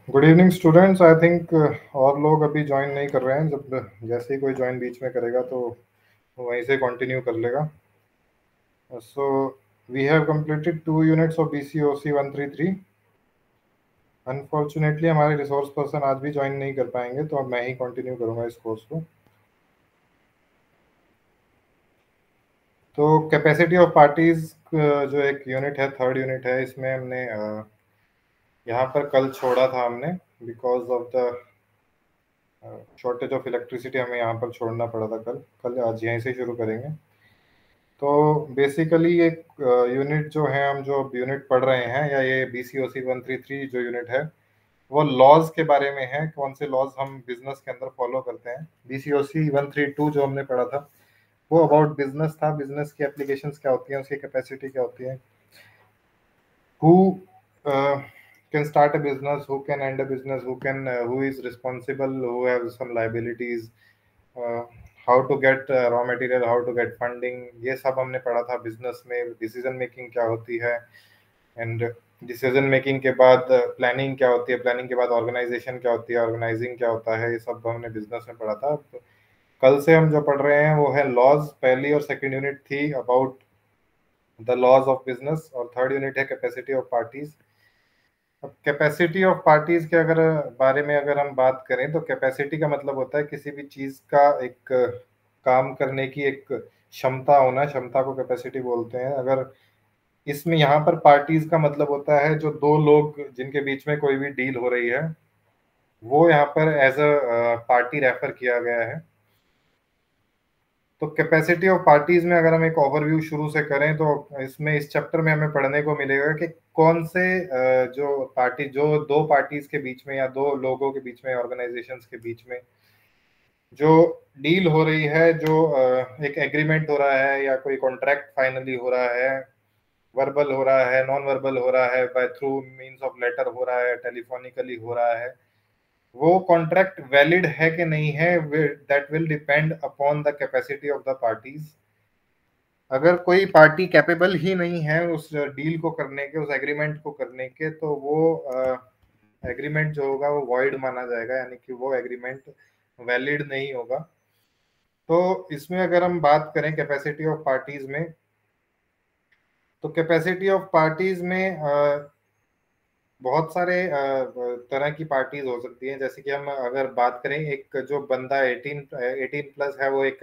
Good evening students. I think और लोग अभी ज्वाइन नहीं कर रहे हैं। जब जैसे ही कोई ज्वाइन बीच में करेगा तो वहीं से कंटिन्यू कर लेगा। So we have completed 2 units of BCOC 133। Unfortunately हमारे रिसोर्स पर्सन आज भी ज्वाइन नहीं कर पाएंगे, तो अब मैं ही कंटिन्यू करूंगा इस कोर्स को। तो कैपेसिटी ऑफ पार्टीज जो एक यूनिट है, थर्ड यूनिट है, इसमें हमने यहाँ पर कल छोड़ा था हमने, because of the shortage of electricity हमें यहाँ पर छोड़ना पड़ा था। कल आज यहीं से शुरू करेंगे। तो बेसिकली एक यूनिट जो है, हम जो यूनिट पढ़ रहे हैं, या ये BCOC 133 जो यूनिट है, वो लॉज के बारे में है। कौन से लॉज हम बिजनेस के अंदर फॉलो करते हैं। BCOC 132 जो हमने पढ़ा था वो अबाउट बिजनेस था। बिजनेस की एप्लीकेशंस क्या होती हैं, उसकी कैपेसिटी क्या होती है, who can start a business, who can end a business, who is responsible, who have some liabilities, uh, how to get raw material, how to get funding, ये सब हमने पढ़ा था। बिजनेस में डिसीजन मेकिंग क्या होती है, एंड डिसीजन मेकिंग के बाद प्लानिंग क्या होती है, प्लानिंग के बाद ऑर्गेनाइजेशन क्या होती है, ऑर्गेनाइजिंग क्या होता है, ये सब हमने बिजनेस में पढ़ा था। तो कल से हम जो पढ़ रहे हैं वो है लॉज। पहली और सेकंड यूनिट थी about the laws of business, और थर्ड यूनिट है कैपेसिटी ऑफ पार्टीज। अब कैपेसिटी ऑफ पार्टीज के अगर बारे में अगर हम बात करें, तो कैपेसिटी का मतलब होता है किसी भी चीज का एक काम करने की एक क्षमता होना, क्षमता को कैपेसिटी बोलते हैं। अगर इसमें यहाँ पर पार्टीज का मतलब होता है जो दो लोग जिनके बीच में कोई भी डील हो रही है, वो यहाँ पर एज अ पार्टी रेफर किया गया है। तो कैपेसिटी ऑफ पार्टीज में अगर हम एक ओवरव्यू शुरू से करें, तो इसमें इस चैप्टर में हमें पढ़ने को मिलेगा कि कौन से जो दो पार्टीज के बीच में या दो लोगों के बीच में, ऑर्गेनाइजेशंस के बीच में जो डील हो रही है, जो एक एग्रीमेंट हो रहा है या कोई कॉन्ट्रैक्ट फाइनली हो रहा है, वर्बल हो रहा है, नॉन वर्बल हो रहा है, by through means of letter हो रहा है, टेलीफोनिकली हो रहा है, वो कॉन्ट्रैक्ट वैलिड है कि नहीं है, that will depend upon the capacity of the parties. अगर कोई पार्टी कैपेबल ही नहीं है उस डील को करने के, उस एग्रीमेंट को करने के, तो वो एग्रीमेंट जो होगा वो वॉइड माना जाएगा, यानी कि वो एग्रीमेंट वैलिड नहीं होगा। तो इसमें अगर हम बात करें कैपेसिटी ऑफ पार्टीज में, तो कैपेसिटी ऑफ पार्टीज में बहुत सारे तरह की पार्टीज हो सकती हैं। जैसे कि हम अगर बात करें, एक जो बंदा 18 प्लस है, वो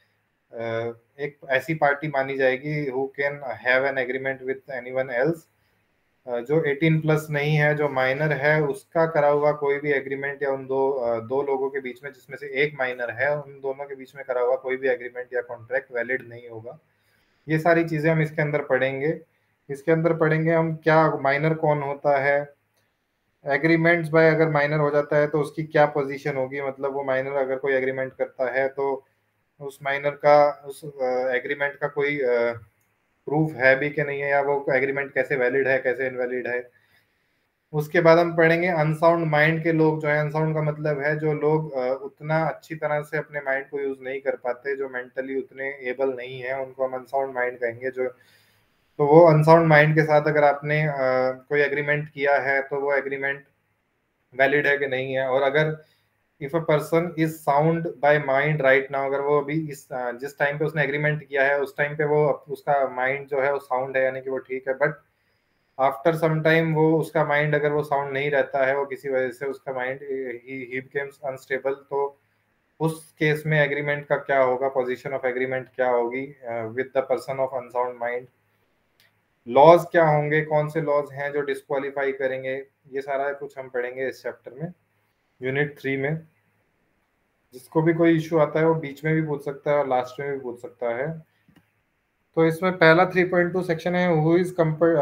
एक ऐसी पार्टी मानी जाएगी who can have an agreement with anyone else. जो 18 प्लस नहीं है, जो माइनर है, उसका करा हुआ कोई भी एग्रीमेंट, या उन दो लोगों के बीच में जिसमें से एक माइनर है, उन दोनों के बीच में करा हुआ कोई भी एग्रीमेंट या कॉन्ट्रैक्ट वैलिड नहीं होगा। ये सारी चीजें हम इसके अंदर पढ़ेंगे। इसके अंदर पढ़ेंगे हम क्या माइनर कौन होता है, एग्रीमेंट्स बाय अगर माइनर हो जाता है तो उसकी क्या पोजीशन होगी, मतलब वो माइनर अगर कोई एग्रीमेंट करता है तो उस माइनर का, उस एग्रीमेंट का कोई प्रूफ है भी कि नहीं है, या वो एग्रीमेंट कैसे वैलिड है, कैसे इनवैलिड है। उसके बाद हम पढ़ेंगे अनसाउंड माइंड के लोग जो है। अनसाउंड का मतलब है जो लोग उतना अच्छी तरह से अपने माइंड को यूज नहीं कर पाते, जो मेंटली उतने एबल नहीं है, उनको हम अनसाउंड माइंड कहेंगे। जो तो वो अनसाउंड माइंड के साथ अगर आपने कोई एग्रीमेंट किया है, तो वो एग्रीमेंट वैलिड है कि नहीं है। और अगर if a person is sound by mind right now, अगर वो अभी इस जिस टाइम पे उसने एग्रीमेंट किया है उस टाइम पे वो उसका माइंड जो है वो साउंड है, यानी कि वो ठीक है, बट आफ्टर सम टाइम वो उसका माइंड अगर वो साउंड नहीं रहता है, वो किसी वजह से उसका माइंड ही बिकेम्स अनस्टेबल, तो उस केस में एग्रीमेंट का क्या होगा, पोजीशन ऑफ एग्रीमेंट क्या होगी with the person of unsound mind. Laws क्या होंगे, कौन से लॉज हैं जो डिस्क्वालीफाई करेंगे, ये सारा कुछ हम पढ़ेंगे इस चैप्टर में, यूनिट 3 में। जिसको भी कोई इशू आता है वो बीच में भी पूछ सकता है और लास्ट में भी पूछ सकता है। तो इसमें पहला 3.2 सेक्शन है, who is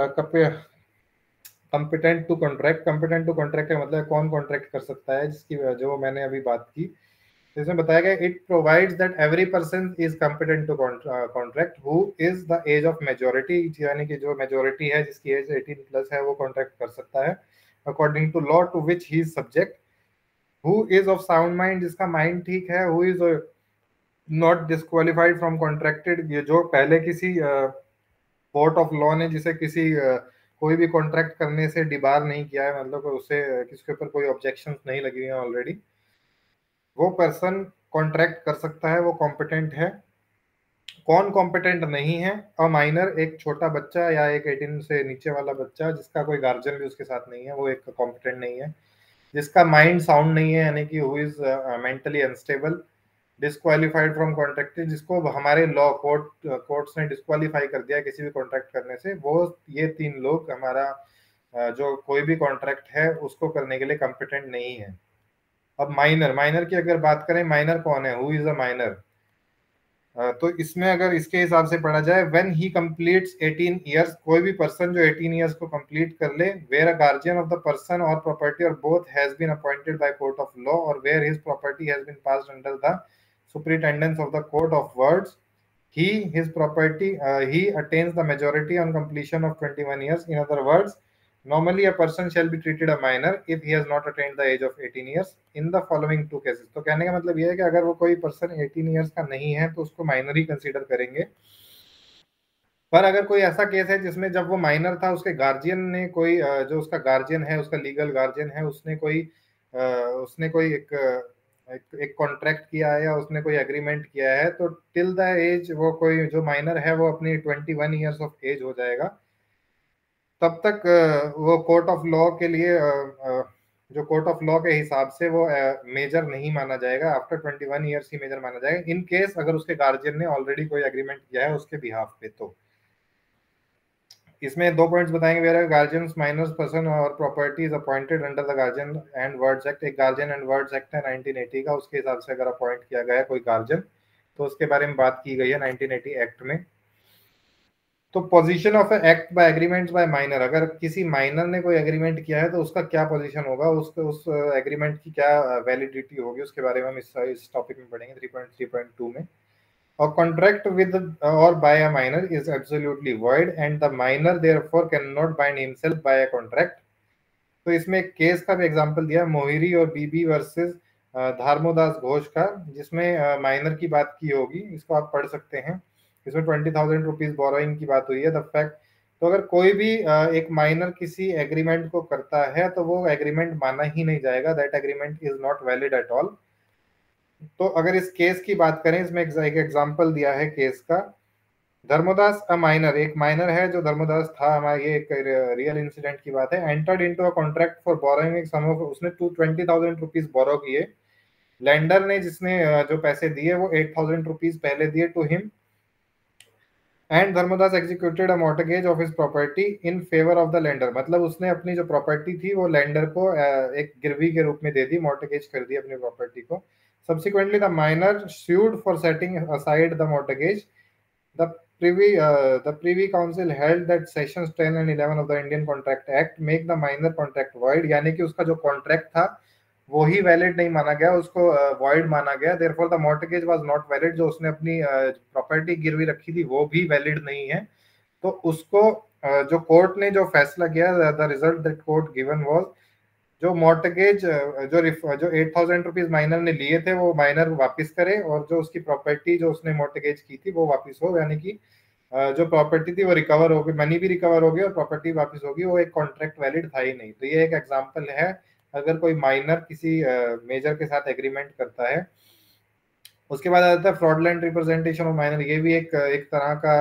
competent to contract. Competent to contract का मतलब कौन कॉन्ट्रैक्ट कर सकता है, जिसकी जो मैंने अभी बात की। इसमें बताया गया it provides that every person is competent to contract who is the age of majority, यानी कि जो मेजोरिटी है, जिसकी एज 18 प्लस है, वो कॉन्ट्रैक्ट कर सकता है according to law to which he is subject. Who is of sound mind, जिसका माइंड ठीक है। Who is not disqualified from contracted, ये जो पहले किसी कोर्ट ऑफ लॉ ने जिसे किसी कोई भी कॉन्ट्रैक्ट करने से डिबार नहीं किया है, मतलब उसे किसके ऊपर कोई ऑब्जेक्शंस नहीं लगी हुई हैं ऑलरेडी, वो पर्सन कॉन्ट्रैक्ट कर सकता है, वो कॉम्पिटेंट है। कौन कॉम्पिटेंट नहीं है? अ माइनर, एक छोटा बच्चा या एक 18 से नीचे वाला बच्चा जिसका कोई गार्जियन भी उसके साथ नहीं है, वो एक कॉम्पिटेंट नहीं है। जिसका माइंड साउंड नहीं है, यानी कि who is mentally unstable, disqualified from contracting, जिसको हमारे लॉ कोर्ट्स ने डिस्क्वालीफाई कर दिया किसी भी कॉन्ट्रैक्ट करने से, वो ये 3 लोग हमारा जो कोई भी कॉन्ट्रैक्ट है उसको करने के लिए कॉम्पिटेंट नहीं है। अब माइनर की अगर बात करें, माइनर कौन है? Who is a minor? तो इसमें अगर इसके हिसाब से पढ़ा जाए, व्हेन ही कंप्लीट्स 18 इयर्स, कोई भी पर्सन जो 18 इयर्स को कंप्लीट कर ले, where a guardian of the person और प्रॉपर्टी और both has been appointed by court of law और where his property has been passed under the superintendence of the court of wards, his property, he attains the majority on completion of 21 years. In other words, normally a person shall be treated a minor if he has not attained the age of 18 years in the following 2 cases. तो कहने का मतलब ये है कि अगर वो कोई पर्सन 18 इयर्स का नहीं है तो उसको माइनर ही कंसीडर करेंगे। पर अगर कोई ऐसा केस है जिसमें जब वो माइनर था, उसके गार्जियन ने कोई जो उसका गार्जियन है, उसका लीगल गार्जियन है, उसने कोई एक कॉन्ट्रैक्ट किया है या उसने कोई एग्रीमेंट किया है, तो टिल द एज वो कोई जो माइनर है वो अपनी 21 इयर्स ऑफ एज हो जाएगा, तब तक वो कोर्ट ऑफ लॉ के लिए जो कोर्ट ऑफ लॉ के हिसाब से वो मेजर नहीं माना जाएगा। आफ्टर 21 इयर्स ही मेजर माना जाएगा, इन केस अगर उसके गार्जियन ने ऑलरेडी कोई एग्रीमेंट किया है उसके बिहाफ पे। तो इसमें 2 पॉइंट्स बताएंगे। वेयर गार्जियंस माइनर्स पर्सन और property is appointed under the guardian and wards act, एक गार्जियन एंड वर्ड्स एक्ट है 1980 का, उसके हिसाब से अगर अपॉइंट किया गया है कोई गार्जियन तो उसके बारे में बात की गई है 1980 एक्ट में। तो position of act by agreements by minor, अगर किसी माइनर ने कोई एग्रीमेंट किया है तो उसका क्या पोजीशन होगा, उस एग्रीमेंट की क्या वैलिडिटी होगी, उसके बारे में हम इस टॉपिक में पढ़ेंगे 3.3.2 में। A contract with or by a minor is absolutely void and the minor therefore cannot bind himself by a contract. तो इसमें एक केस का भी एग्जांपल दिया, मोहिरी और बीबी वर्सेस धर्मोदास घोष का, जिसमें माइनर की बात की होगी, इसको आप पढ़ सकते हैं। इसमें 20,000 रुपीज बोरोइंग की बात हुई है। द फैक्ट, तो अगर कोई भी एक माइनर किसी एग्रीमेंट को करता है तो वो एग्रीमेंट माना ही नहीं जाएगा, that agreement is not valid at all. तो अगर इस केस की बात करें, इसमें एक एग्जांपल दिया है केस का, धर्मोदास अ माइनर, एक माइनर है जो धर्मोदास था, हमारा ये एक रियल इंसिडेंट की बात है। Entered into a contract for borrowing एक सम ऑफ, उसने 20,000 रुपीज बोरो किए, लेंडर ने जिसने जो पैसे दिए वो 8,000 रुपीज पहले दिए to him, and Dharmodas executed a mortgage of his property in favour of the lender, मतलब उसने अपनी जो प्रॉपर्टी थी वो लेंडर को एक गिरवी के रूप में दे दी, मॉर्टगेज कर दी अपनी प्रॉपर्टी को। Subsequently, the minor sued for setting aside the mortgage. The Privy Council held that sections 10 and 11 of the Indian Contract Act make the minor contract void, यानी कि उसका जो कॉन्ट्रैक्ट था वो ही वैलिड नहीं माना गया, उसको वॉइड माना गया। Therefore the mortgage was not valid, जो उसने अपनी प्रॉपर्टी गिरवी रखी थी वो भी वैलिड नहीं है। तो उसको जो कोर्ट ने जो फैसला किया, the result that court given was, जो मॉर्टगेज जो 8,000 रुपीज माइनर ने लिए थे वो माइनर वापस करे, और जो उसकी प्रॉपर्टी जो उसने मॉर्टगेज की थी वो वापस हो, यानी कि जो प्रॉपर्टी थी वो रिकवर हो गई, मनी भी रिकवर हो गई और प्रॉपर्टी वापस होगी, वो एक कॉन्ट्रैक्ट वैलिड था ही नहीं। तो ये एक एग्जांपल है, अगर कोई माइनर किसी मेजर के साथ एग्रीमेंट करता है। उसके बाद आता है फ्रॉडलेंट रिप्रेजेंटेशन ऑफ माइनर, ये भी एक तरह का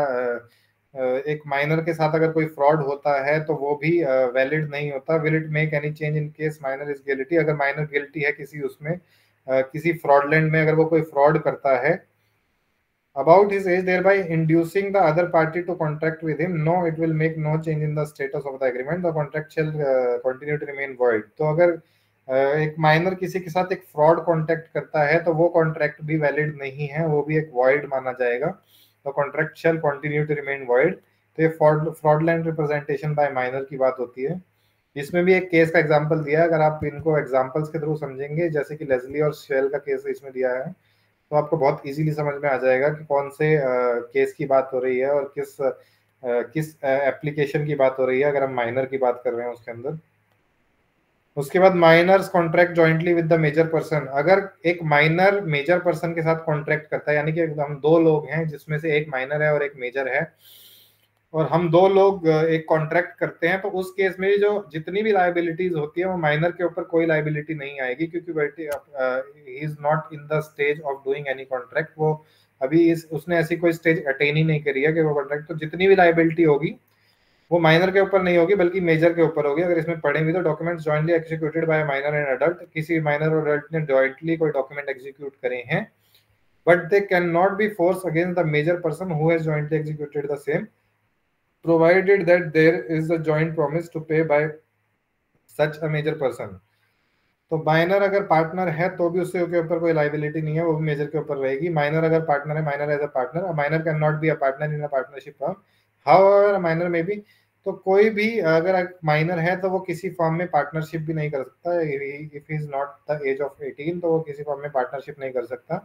एक माइनर के साथ अगर कोई फ्रॉड होता है तो वो भी वैलिड नहीं होता। Will it make any change in case minor is guilty, अगर माइनर गिल्टी है किसी उसमें किसी फ्रॉडलेंट में अगर वो कोई फ्रॉड करता है about his age, thereby inducing the other party to contract with him, no, it will make no change in the status of the agreement, the contract shall continue to remain void. तो अगर एक minor किसी के साथ एक fraud contract करता है तो वो कॉन्ट्रैक्ट भी वैलिड नहीं है, वो भी एक वॉइड माना जाएगा। The contract shall continue to remain void. तो ये फ्रॉडलेंट रिप्रेजेंटेशन बाय माइनर की बात होती है। इसमें भी एक केस का एग्जांपल दिया है, अगर आप इनको एग्जांपल्स के थ्रू समझेंगे, जैसे कि लेजली और शेल का केस इसमें दिया है, तो आपको बहुत इजीली समझ में आ जाएगा कि कौन से केस की बात हो रही है और किस एप्लीकेशन की बात हो रही है, अगर हम माइनर की बात कर रहे हैं उसके अंदर। उसके बाद minors contract jointly with the major person, अगर एक माइनर मेजर पर्सन के साथ कॉन्ट्रैक्ट करता है, यानी कि हम 2 लोग हैं जिसमें से एक माइनर है और एक मेजर है, और हम दो लोग एक कॉन्ट्रैक्ट करते हैं, तो उस केस में जो जितनी भी लाइबिलिटीज होती है वो माइनर के ऊपर कोई लाइबिलिटी नहीं आएगी, क्योंकि he is not in the stage of doing any contract. वो अभी उसने ऐसी कोई स्टेज अटेन ही नहीं करी है कि वो कॉन्ट्रैक्ट, तो जितनी भी लाइबिलिटी होगी वो माइनर के ऊपर नहीं होगी बल्कि मेजर के ऊपर होगी। अगर इसमें पढ़ें भी तो documents jointly executed by minor and adult, किसी माइनर और अडल्ट ने जॉइंटली कोई डॉक्यूमेंट एग्जीक्यूट करे हैं, but they can not be force against the major person who has jointly executed the same, provided that there is a joint promise to pay by such a major person। तो minor अगर partner है तो भी उसके ऊपर कोई liability नहीं है, वो भी मेजर के ऊपर रहेगी। माइनर अगर पार्टनर है, minor as a partner, minor can not be a partner in a partnership form, however minor में भी। तो कोई भी अगर माइनर है तो वो किसी फॉर्म में पार्टनरशिप भी नहीं कर सकता, if is not the age of 18, तो वो किसी फॉर्म में पार्टनरशिप नहीं कर सकता।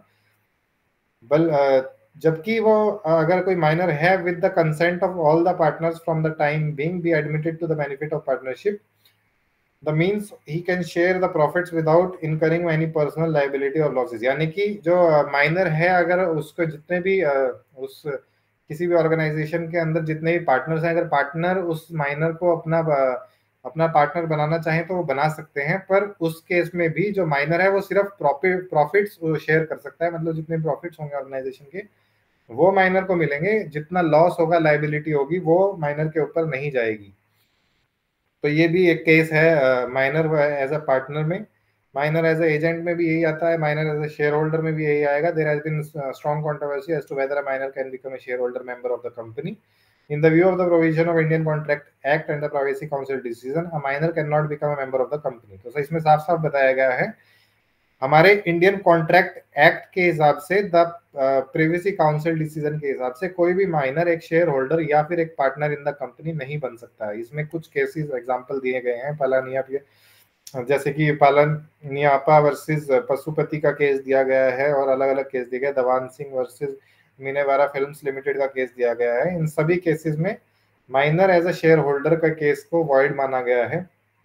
जबकि वो अगर कोई माइनर है with the consent of all the partners from the time being be admitted to the benefit of partnership, the means he can share the profits without incurring any personal liability और losses. यानी कि जो minor है, अगर उसको जितने भी उस किसी भी ऑर्गेनाइजेशन के अंदर जितने भी पार्टनर्स हैं, अगर पार्टनर उस माइनर को अपना पार्टनर बनाना चाहे तो वो बना सकते हैं, पर उस केस में भी जो माइनर है वो सिर्फ प्रॉफिट्स शेयर कर सकता है। मतलब जितने प्रॉफिट्स होंगे ऑर्गेनाइजेशन के वो माइनर को मिलेंगे, जितना लॉस होगा, लाइबिलिटी होगी, वो माइनर के ऊपर नहीं जाएगी। तो ये भी एक केस है माइनर एज अ पार्टनर में। माइनर एज अ एजेंट में भी यही आता है, minor as a shareholder में भी यही आएगा। There has been strong controversy as to whether a minor can become a shareholder member of the company. In the view of the provision of Indian Contract Act and the Privacy Council decision, a minor cannot become a member of the company। तो इसमें साफ साफ बताया गया है हमारे Indian contract act के हिसाब से, द प्रिवेसी काउंसिल डिसीजन के हिसाब से, कोई भी माइनर एक शेयर होल्डर या फिर एक पार्टनर इन द कंपनी नहीं बन सकता है। इसमें कुछ केसेस एग्जांपल दिए गए हैं, जैसे कि पालनियापा वर्सेस पशुपति का केस दिया गया है, और अलग अलग केस दिए गए, Dawan Singh versus Minerva films limited का केस दिया गया है। इन सभी केसेस में minor as a shareholder का केस को वॉइड माना गया है।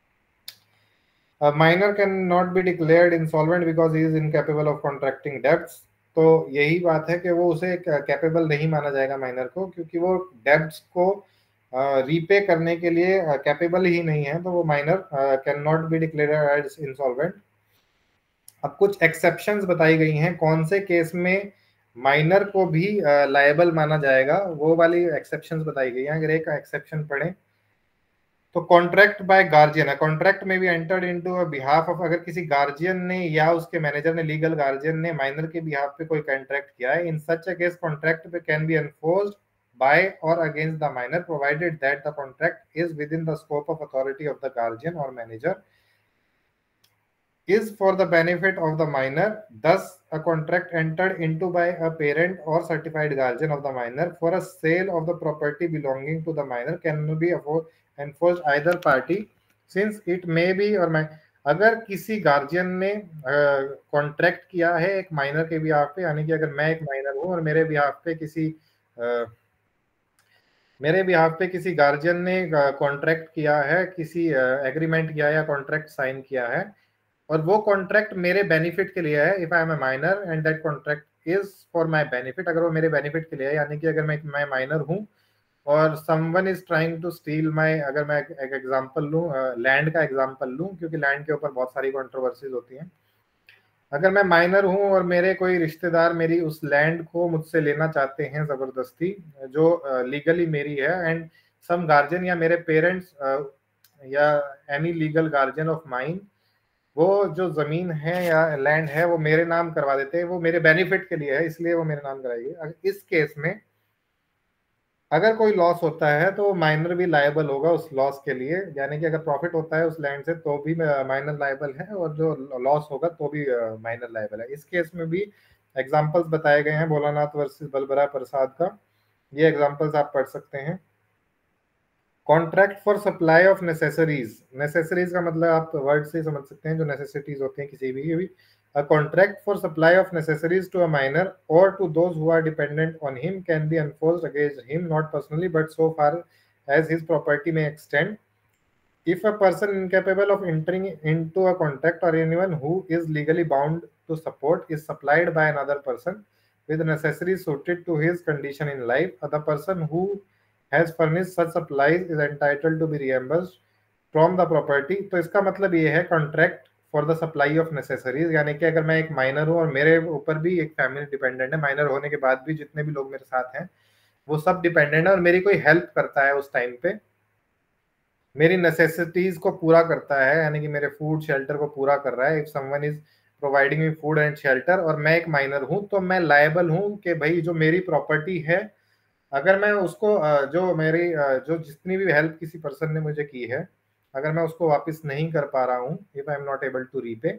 A minor cannot be declared insolvent because he is incapable of contracting debts। तो यही बात है कि वो उसे कैपेबल नहीं माना जाएगा माइनर को, क्योंकि वो डेब्ट्स को रीपे करने के लिए कैपेबल ही नहीं है, तो वो minor can not be declared as insolvent. अब कुछ एक्सेप्शंस बताई गई हैं, कौन से केस में माइनर को भी लायबल माना जाएगा, वो वाली एक्सेप्शंस बताई गई हैं। अगर एक एक्सेप्शन पढ़ें तो कॉन्ट्रैक्ट बाय गार्जियन है, कॉन्ट्रैक्ट में भी entered into a behalf of, अगर किसी गार्जियन ने या उसके मैनेजर ने, लीगल गार्जियन ने माइनर के बिहाफ पे कोई कॉन्ट्रैक्ट किया है, in such a case contract पे कैन बी एनफोर्स्ड बाय और against the minor provided that the contract is within the scope of authority of the guardian और manager is for the benefit of the minor। Thus, a contract entered into by a parent or certified guardian of the minor for a sale of the property belonging to the minor can be enforced either party since it may be or may। अगर किसी guardian ने contract किया है एक minor के behalf पे, यानी कि अगर मैं एक माइनर हूँ और मेरे बिहाफ पे किसी गार्जियन ने कॉन्ट्रैक्ट किया है, किसी एग्रीमेंट किया है या कॉन्ट्रैक्ट साइन किया है, और वो कॉन्ट्रैक्ट मेरे बेनिफिट के लिए है, if I am a minor and that contract is for my benefit, अगर वो मेरे बेनिफिट के लिए है, यानी कि अगर मैं माइनर हूँ और someone is trying to steal my, अगर मैं एक एग्जांपल लूँ, लैंड का एग्जांपल लूँ, क्योंकि लैंड के ऊपर बहुत सारी कंट्रोवर्सीज होती हैं। अगर मैं माइनर हूँ और मेरे कोई रिश्तेदार मेरी उस लैंड को मुझसे लेना चाहते हैं जबरदस्ती, जो लीगली मेरी है, एंड सम गार्जियन या मेरे पेरेंट्स या any legal guardian of mine वो जो जमीन है या लैंड है वो मेरे नाम करवा देते हैं, वो मेरे बेनिफिट के लिए है, इसलिए वो मेरे नाम कराएगी। इस केस में अगर कोई लॉस होता है तो माइनर भी लायबल होगा उस लॉस के लिए, यानी कि अगर प्रॉफिट होता है उस लैंड से तो भी माइनर लायबल है, और जो लॉस होगा तो भी माइनर लायबल है। इस केस में भी एग्जांपल्स बताए गए हैं, भोलानाथ वर्सेस बलबरा प्रसाद का, ये एग्जांपल्स आप पढ़ सकते हैं। Contract for supply of necessaries, necessaries का मतलब आप वर्ड से समझ सकते हैं, जो नेसेसिटीज होती हैं किसी भी। A contract for supply of necessaries to a minor or to those who are dependent on him can be enforced against him, not personally but so far as his property may extend, if a person incapable of entering into a contract or anyone who is legally bound to support is supplied by another person with necessaries suited to his condition in life, the person who has furnished such supplies is entitled to be reimbursed from the property. तो इसका मतलब ये है contract for the supply of necessaries, यानी कि अगर मैं एक माइनर हूँ और मेरे ऊपर भी एक फैमिली डिपेंडेंट है, माइनर होने के बाद भी जितने भी लोग मेरे साथ हैं वो सब डिपेंडेंट है और मेरी कोई हेल्प करता है उस टाइम पे, मेरी नेसेसिटीज को पूरा करता है, यानी कि मेरे फूड शेल्टर को पूरा कर रहा है। If someone is providing me food and shelter और मैं एक माइनर हूँ तो मैं लायबल हूँ कि भाई जो मेरी प्रॉपर्टी है, अगर मैं उसको जो मेरी जो जितनी भी हेल्प किसी पर्सन ने मुझे की है, अगर मैं उसको वापस नहीं कर पा रहा हूँ, if I am not able to repay,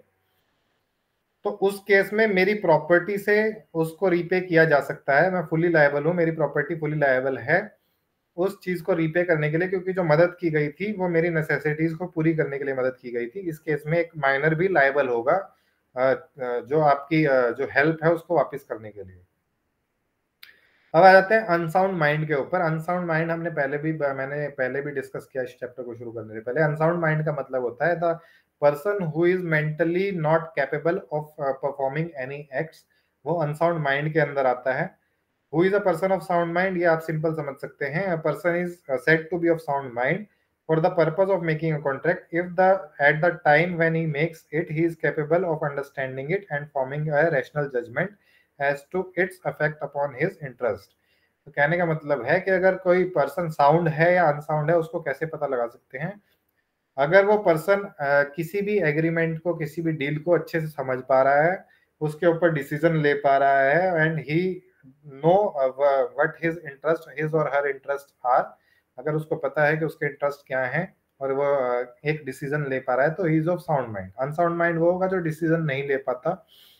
तो उस केस में मेरी प्रॉपर्टी से उसको रीपे किया जा सकता है। मैं फुली लायबल हूँ, मेरी प्रॉपर्टी फुली लायबल है उस चीज को रीपे करने के लिए, क्योंकि जो मदद की गई थी वो मेरी नेसेसिटीज को पूरी करने के लिए मदद की गई थी। इस केस में एक माइनर भी लायबल होगा जो आपकी जो हेल्प है उसको वापस करने के लिए। अब आ जाते हैं अनसाउंड माइंड के ऊपर। अनसाउंड माइंड मैंने पहले भी डिस्कस किया इस चैप्टर को शुरू करने से पहले। अनसाउंड माइंड का मतलब होता है the person who is mentally not capable of performing any acts, वो अनसाउंड माइंड के अंदर आता है। Who is a person of sound mind, ये आप सिंपल समझ सकते हैं। A person is said to be of sound mind for the purpose of making a contract if the at the time when he makes it he is capable of understanding it and forming a rational judgement as to its affect upon his interest. तो कहने का मतलब है कि अगर कोई person sound है या अनसाउंड है उसको कैसे पता लगा सकते हैं? अगर वो पर्सन किसी भी एग्रीमेंट को, किसी भी डील को अच्छे से समझ पा रहा है, उसके ऊपर डिसीजन ले पा रहा है, and he know what his interest, his और हर इंटरेस्ट आर, अगर उसको पता है कि उसके इंटरेस्ट क्या है और वो एक डिसीजन ले पा रहा है, तो he is of sound mind. Unsound mind वो होगा जो डिसीजन नहीं ले पाता।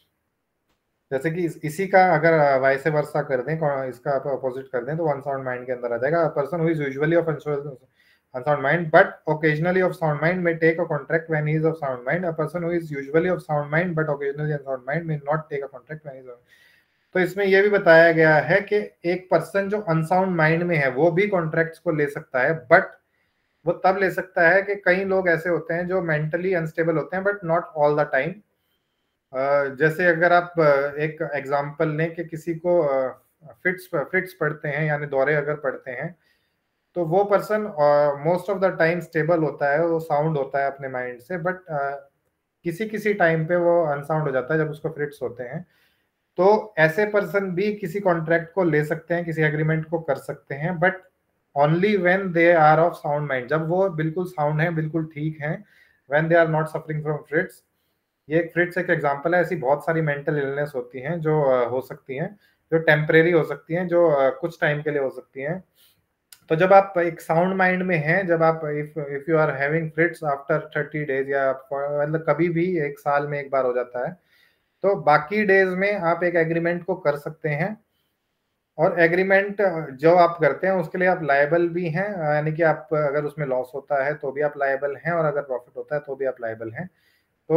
जैसे कि इसी का अगर वाइस वर्सा कर दें, इसका अपोजिट कर दें, तो अनसाउंड माइंड के अंदर आ जाएगा। Person who is usually of unsound mind but occasionally of sound mind may take a contract when he is of sound mind. A person who is usually of sound mind but occasionally unsound mind may not take a contract when he is. तो इसमें यह भी बताया गया है कि एक person जो अनसाउंड माइंड में है वो भी कॉन्ट्रैक्ट्स को ले सकता है, बट वो तब ले सकता है कि कई लोग ऐसे होते हैं जो मेंटली अनस्टेबल होते हैं, but not all the time. जैसे अगर आप एक एग्जांपल लें कि किसी को फिट्स पड़ते हैं, यानी दौरे अगर पड़ते हैं, तो वो person most of the time stable होता है, वो साउंड होता है अपने माइंड से, बट किसी किसी टाइम पे वो अनसाउंड हो जाता है जब उसको फिट्स होते हैं। तो ऐसे पर्सन भी किसी कॉन्ट्रैक्ट को ले सकते हैं, किसी एग्रीमेंट को कर सकते हैं, but only when they are of sound mind, जब वो बिल्कुल साउंड है, बिल्कुल ठीक है, when they are not suffering from fits. ये एक फ्रिट्स एक एग्जांपल है। ऐसी बहुत सारी मेंटल इलनेस होती हैं जो हो सकती हैं, जो टेम्परेरी हो सकती हैं, जो कुछ टाइम के लिए हो सकती हैं। तो जब आप एक साउंड माइंड में हैं, जब आप if you are having fits after 30 days, या मतलब कभी भी एक साल में एक बार हो जाता है, तो बाकी डेज में आप एक एग्रीमेंट को कर सकते हैं। और एग्रीमेंट जो आप करते हैं उसके लिए आप लायबल भी हैं, यानी कि आप अगर उसमें लॉस होता है तो भी आप लायबल हैं, और अगर प्रॉफिट होता है तो भी आप लायबल हैं। तो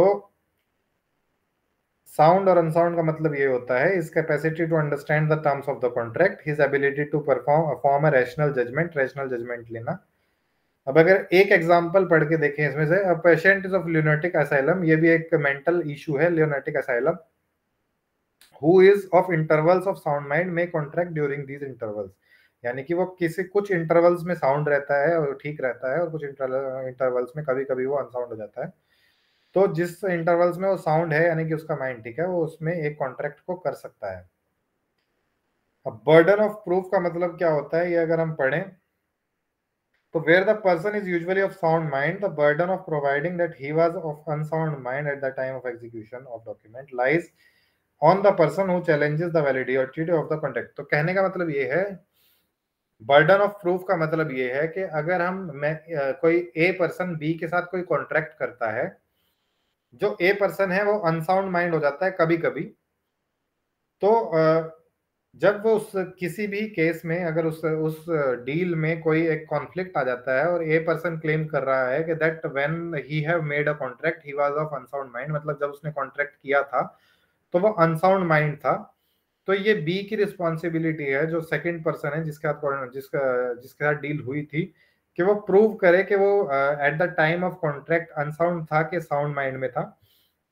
साउंड और अनसाउंड का मतलब ये होता है इस capacity to understand the terms of the contract, his ability to perform form a rational judgement, rational judgement लेना। अब अगर एक एग्जांपल पढ़ के देखें इसमें से, a patient is of lunatic asylum, ये भी एक मेंटल इशू है, lunatic asylum, who is of intervals of sound mind may contract during these intervals, यानी कि वो किसी कुछ इंटरवल्स में साउंड रहता है और ठीक रहता है, और कुछ इंटरवल्स में कभी कभी वो अनसाउंड हो जाता है। तो जिस इंटरवल्स में वो साउंड है, यानी कि उसका माइंड ठीक है, वो उसमें एक कॉन्ट्रैक्ट को कर सकता है। अब बर्डन ऑफ प्रूफ का मतलब क्या होता है, ये अगर हम पढ़ें तो where the person is usually of sound mind, the burden of proving that he was of unsound mind at the time of execution of document lies on the person who challenges the validity of the contract। तो कहने का मतलब ये है, burden of proof का मतलब ये है कि अगर कोई ए पर्सन बी के साथ कोई कॉन्ट्रैक्ट करता है, जो ए पर्सन है वो अनसाउंड माइंड हो जाता है कभी कभी, तो जब वो उस किसी भी केस में अगर उस डील में कोई एक कॉन्फ्लिक्ट आ जाता है और ए पर्सन क्लेम कर रहा है कि that when he have made a contract he was of unsound mind, मतलब जब उसने कॉन्ट्रैक्ट किया था तो वो अनसाउंड माइंड था, तो ये बी की रिस्पॉन्सिबिलिटी है, जो सेकंड पर्सन है जिसके साथ डील हुई थी, कि वो प्रूव करे कि वो at the time of contract unsound था कि साउंड माइंड में था।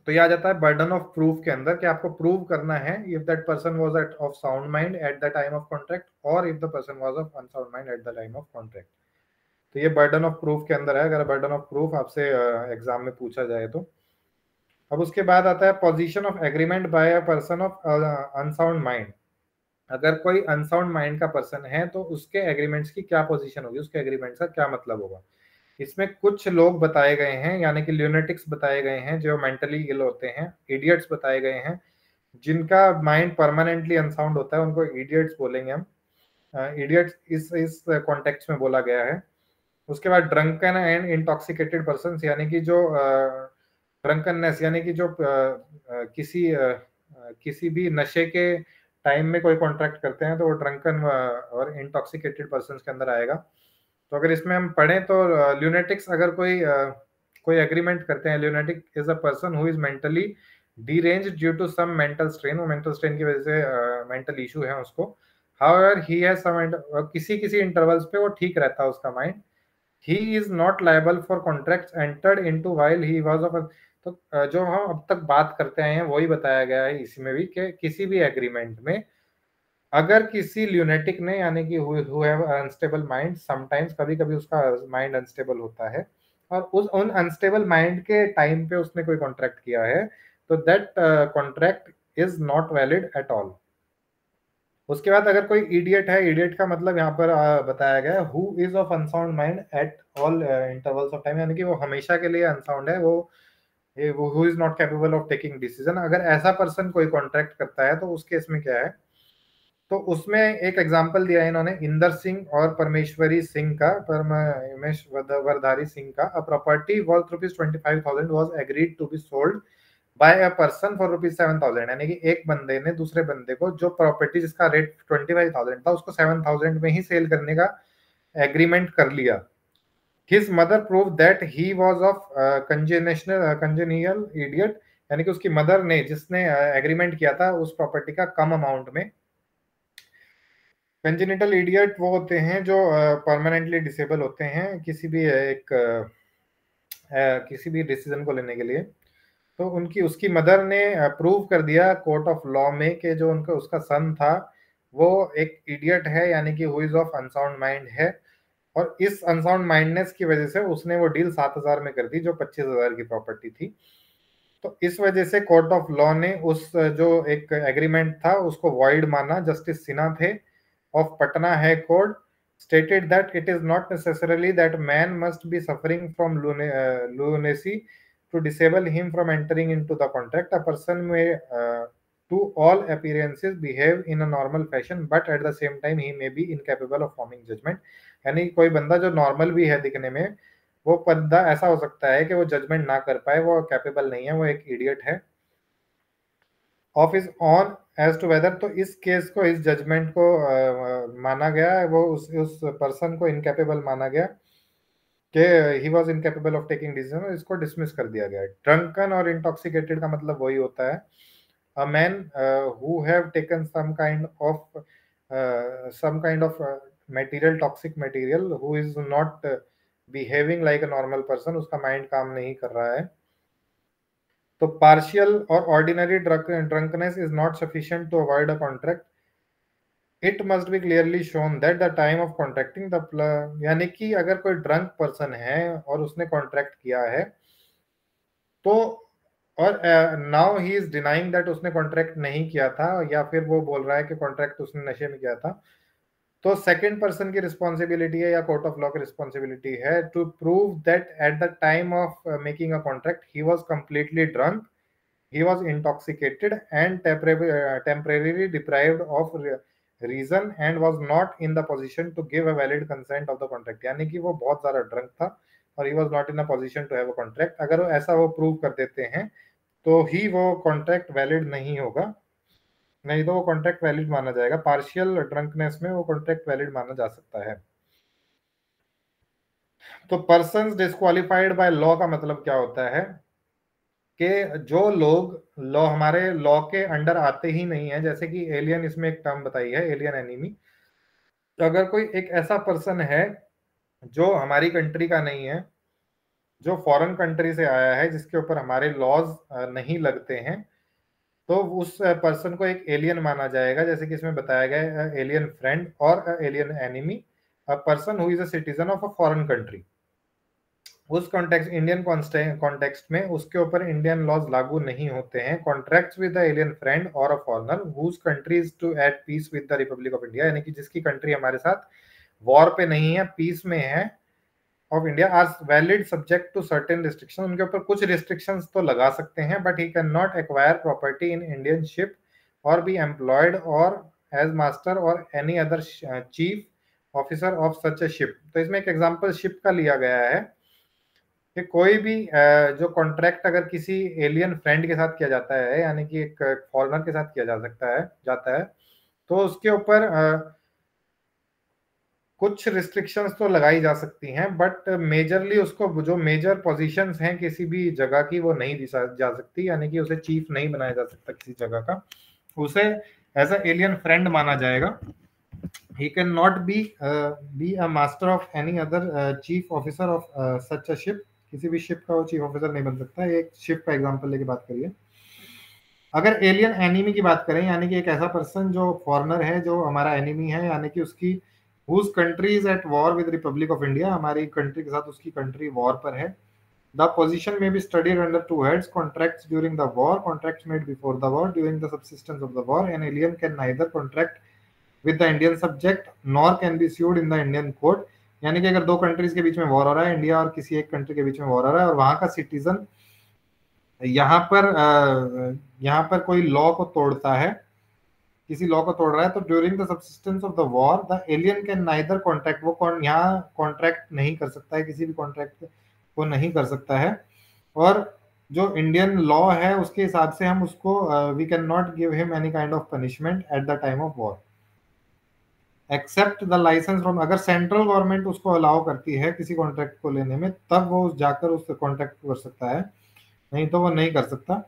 तो ये आ जाता है बर्डन ऑफ प्रूफ के अंदर कि आपको प्रूव करना है if that person was at of sound mind at the time of contract और if the person was of unsound mind at the time of contract. तो ये बर्डन ऑफ प्रूफ के अंदर है, अगर बर्डन ऑफ प्रूफ आपसे exam में पूछा जाए तो। अब उसके बाद आता है position of agreement by a person of unsound mind. अगर कोई अनसाउंड माइंड का पर्सन है तो उसके एग्रीमेंट्स की क्या पोजीशन होगी, उसके एग्रीमेंट्स का क्या मतलब होगा। इसमें कुछ लोग बताए गए हैं, यानी कि ल्यूनेटिक्स बताए गए हैं जो मेंटली इल होते हैं, इडियट्स बताए गए हैं जिनका माइंड परमानेंटली अनसाउंड होता है, उनको इडियट्स बोलेंगे हम। इडियट्स इस कॉन्टेक्स्ट में बोला गया है। उसके बाद ड्रंकन एंड इंटॉक्सिकेटेड पर्सन, यानी कि जो ड्रंकननेस, यानी कि जो किसी भी नशे के टाइम में कोई कॉन्ट्रैक्ट करते हैं तो वो ड्रंकन और इंटॉक्सिकेटेड पर्सन के अंदर आएगा। तो अगर इसमें हम पढ़ें तो ल्यूनेटिक्स अगर कोई एग्रीमेंट करते हैं, lunatic is a person who is mentally deranged due to some mental strain, वो मेंटल स्ट्रेन की वजह से मेंटल इशू है उसको। हाउएवर ही हैज सम, किसी किसी इंटरवल्स पे वो ठीक रहता है उसका mind. He is not liable for contracts entered into while he was of. तो जो हम अब तक बात करते आए हैं वही बताया गया है इसी में भी कि किसी भी एग्रीमेंट में अगर किसी ल्यूनेटिक ने, यानी कि who have unstable mind, sometimes कभी-कभी उसका माइंड अनस्टेबल होता है और उन अनस्टेबल माइंड के टाइम पे उसने कोई कॉन्ट्रैक्ट किया है तो that contract is not valid at all. उसके बाद अगर कोई इडियट है, इडियट का मतलब यहाँ पर बताया गया है who is of unsound mind at all intervals of time, यानी कि वो हमेशा के लिए अनसाउंड है, वो who is not capable of taking decision. अगर ऐसा पर्सन कोई कॉन्ट्रैक्ट करता है तो उस केस में क्या है, तो उसमें एक एग्जाम्पल दिया है इन्होंने इंदर सिंह और परमेश्वरी सिंह का, परमेश्वरधारी सिंह का। A property worth ₹25,000 was agreed to be sold by a person for ₹7,000, यानी कि एक बंदे ने दूसरे बंदे को जो प्रॉपर्टी जिसका रेट 25,000 था उसको 7,000 में ही सेल करने का एग्रीमेंट कर लिया। His mother prove that he was of congenial idiot, यानी कि उसकी मदर ने, जिसने एग्रीमेंट किया था उस प्रॉपर्टी का कम अमाउंट में। कंजेनिटल इडियट वो होते हैं जो परमानेंटली डिसेबल होते हैं किसी भी डिसीजन को लेने के लिए। तो उनकी उसकी मदर ने प्रूव कर दिया कोर्ट ऑफ लॉ में कि जो उनका उसका सन था वो एक इडियट है, यानी कि who is of unsound mind है। और इस अनसाउंड माइंडनेस की वजह से उसने वो डील 7,000 में कर दी जो 25,000 की प्रॉपर्टी थी। तो इस वजह से कोर्ट ऑफ लॉ ने उस जो एक एग्रीमेंट था उसको वॉइड माना। जस्टिस सिन्हा थे of Patna High Court stated that it is not necessarily that man must be suffering from lunacy to disable him from entering into the contract. A person may, to all appearances, behave in a normal fashion, but at the same time he may be incapable of forming judgment. यानी कोई बंदा जो normal भी है दिखने में, वो बंदा ऐसा हो सकता है कि वो जजमेंट ना कर पाए, वो कैपेबल नहीं है, वो एक इडियट है। Of is on as to whether, तो इस केस को, इस जजमेंट को माना गया, वो उस पर्सन को इनकैपेबल माना गया कि he was incapable of taking decision, इसको डिसमिस कर दिया गया। ड्रंकन और इंटॉक्सिकेटेड का मतलब वही होता है a man who have taken some kind of material, toxic material, who is not behaving like a normal person, उसका माइंड काम नहीं कर रहा है। तो पार्शियल और ordinary drunkenness is not sufficient to avoid a contract, it must be clearly shown that the time of contracting the, यानी कि अगर कोई ड्रंक पर्सन है और उसने कॉन्ट्रैक्ट किया है तो, और now he is denying that उसने कॉन्ट्रैक्ट नहीं किया था, या फिर वो बोल रहा है कि कॉन्ट्रैक्ट उसने नशे में किया था, तो सेकंड पर्सन की रिस्पॉन्सिबिलिटी है या कोर्ट ऑफ लॉ की रिस्पॉन्सिबिलिटी है to prove that at the time of making a contract he was completely drunk, he was intoxicated and temporarily deprived of reason and was not in the position to give a valid consent of the contract, यानी कि वो बहुत ज़्यादा drunk था और he was not in a position to have a contract। अगर वो ऐसा वो प्रूव कर देते हैं तो ही वो कॉन्ट्रैक्ट वैलिड नहीं होगा, नहीं तो वो कॉन्ट्रैक्ट वैलिड माना जाएगा। पार्शियल ड्रंकनेस में वो कॉन्ट्रैक्ट वैलिड माना जा सकता है। तो पर्सन डिस्क्वालिफाइड बाय लॉ का मतलब क्या होता है कि जो लोग लॉ, हमारे लॉ के अंडर आते ही नहीं है, जैसे कि एलियन, इसमें एक टर्म बताई है एलियन एनिमी। तो अगर कोई एक ऐसा पर्सन है जो हमारी कंट्री का नहीं है जो फॉरेन कंट्री से आया है, जिसके ऊपर हमारे लॉज नहीं लगते हैं, तो उस पर्सन को एक एलियन माना जाएगा, जैसे कि इसमें बताया गया है, एलियन फ्रेंड और alien enemy, a person who is a citizen of a foreign country. उस कॉन्टेक्स्ट, इंडियन कॉन्टेक्स्ट में उसके ऊपर इंडियन लॉज लागू नहीं होते हैं। Contracts with the alien friend और a foreigner whose country is to at peace with the Republic of India, यानी कि जिसकी कंट्री हमारे साथ वॉर पे नहीं है, पीस में है, of India, are valid subject to certain restriction. उनके ऊपर कुछ रिस्ट्रिक्शंस तो लगा सकते हैं, but he can not acquire property in Indian ship और बी एम्प्लॉयड और एज मास्टर और any other chief officer of such a ship. तो इसमें एक एग्जांपल शिप का लिया गया है कि कोई भी जो कॉन्ट्रैक्ट अगर किसी एलियन फ्रेंड के साथ किया जाता है, यानी कि एक फॉरेनर के साथ किया जा सकता है जाता है, तो उसके ऊपर कुछ रिस्ट्रिक्शंस तो लगाई जा सकती हैं, बट मेजरली उसको जो मेजर पोजीशंस हैं किसी भी जगह की वो नहीं दी जा सकती, यानी कि उसे चीफ नहीं बनाया जा सकता किसी जगह का, उसे एज अ एलियन फ्रेंड माना जाएगा। he can not be a master of any other chief officer of such a ship। किसी भी शिप का वो चीफ ऑफिसर नहीं बन सकता। एक शिप का एग्जांपल लेके बात करिए। अगर एलियन एनिमी की बात करें, यानी कि एक ऐसा पर्सन जो फॉरेनर है, जो हमारा एनिमी है, यानी कि उसकी whose country is at war with Republic of India, हमारी कंट्री के साथ उसकी कंट्री वॉर पर है। The position may be studied under two heads: contracts during the war, contracts made before the war, during the subsistence of the war। An alien can neither contract with the Indian subject nor can be sued in the Indian court। यानी कि अगर दो countries के बीच में war हो रहा है, India और किसी एक कंट्री के बीच में वॉर हो रहा है, और वहां का सिटीजन यहाँ पर कोई लॉ को तोड़ता है, किसी लॉ को तोड़ रहा है, तो during the subsistence of the war the alien can neither contract, वो यहाँ कॉन्ट्रैक्ट नहीं कर सकता है, किसी भी कॉन्ट्रैक्ट को नहीं कर सकता है। और जो इंडियन लॉ है उसके हिसाब से हम उसको we can not give him any kind of punishment at the time of war except the license from. अगर सेंट्रल गवर्नमेंट उसको अलाउ करती है किसी कॉन्ट्रैक्ट को लेने में, तब वो जाकर उस कॉन्ट्रैक्ट को कर सकता है, नहीं तो वो नहीं कर सकता।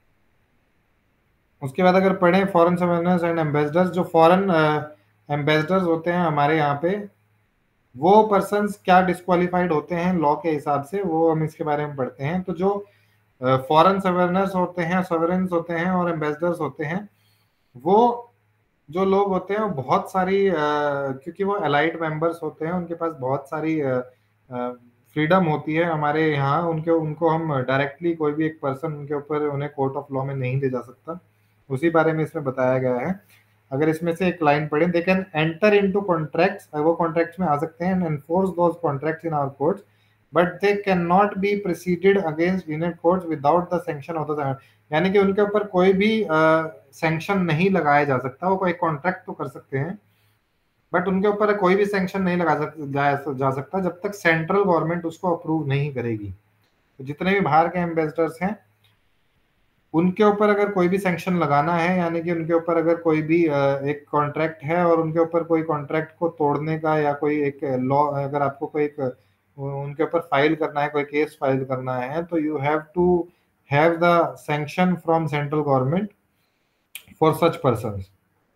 उसके बाद अगर पढ़े फॉरेन सवेनर्स एंड एम्बेसडर्स, जो फॉरेन एम्बेसडर्स होते हैं हमारे यहाँ पे, वो पर्सन्स क्या डिस्क्वालिफाइड होते हैं लॉ के हिसाब से, वो हम इसके बारे में पढ़ते हैं। तो जो फॉरेन सवेनर्स होते हैं, सवेरेंस होते हैं और एम्बेसडर्स होते हैं, वो जो लोग होते हैं वो बहुत सारी क्योंकि वो अलाइड मेंबर्स होते हैं, उनके पास बहुत सारी फ्रीडम होती है हमारे यहाँ। उनको हम डायरेक्टली कोई भी एक पर्सन उनके ऊपर उन्हें कोर्ट ऑफ लॉ में नहीं ले जा सकता, उसी बारे में इसमें बताया गया है। अगर इसमें से एक लाइन पढ़े, they can enter into contracts, वो कॉन्ट्रैक्ट्स में आ सकते हैं, enforce those contracts in our courts, but they can not be proceeded against Indian courts without the sanction of the, यानी कि उनके ऊपर कोई भी सैंक्शन नहीं लगाया जा सकता। वो कोई कॉन्ट्रैक्ट तो कर सकते हैं, बट उनके ऊपर कोई भी सैंक्शन नहीं जा सकता जब तक सेंट्रल गवर्नमेंट उसको अप्रूव नहीं करेगी। तो जितने भी बाहर के एम्बेसडर्स हैं, उनके ऊपर अगर कोई भी सैंक्शन लगाना है, यानी कि उनके ऊपर अगर कोई भी एक कॉन्ट्रैक्ट है और उनके ऊपर कोई कॉन्ट्रैक्ट को तोड़ने का या कोई एक लॉ, अगर आपको कोई एक उनके ऊपर फाइल करना है, कोई केस फाइल करना है, तो you have to have the sanction from central government for such persons.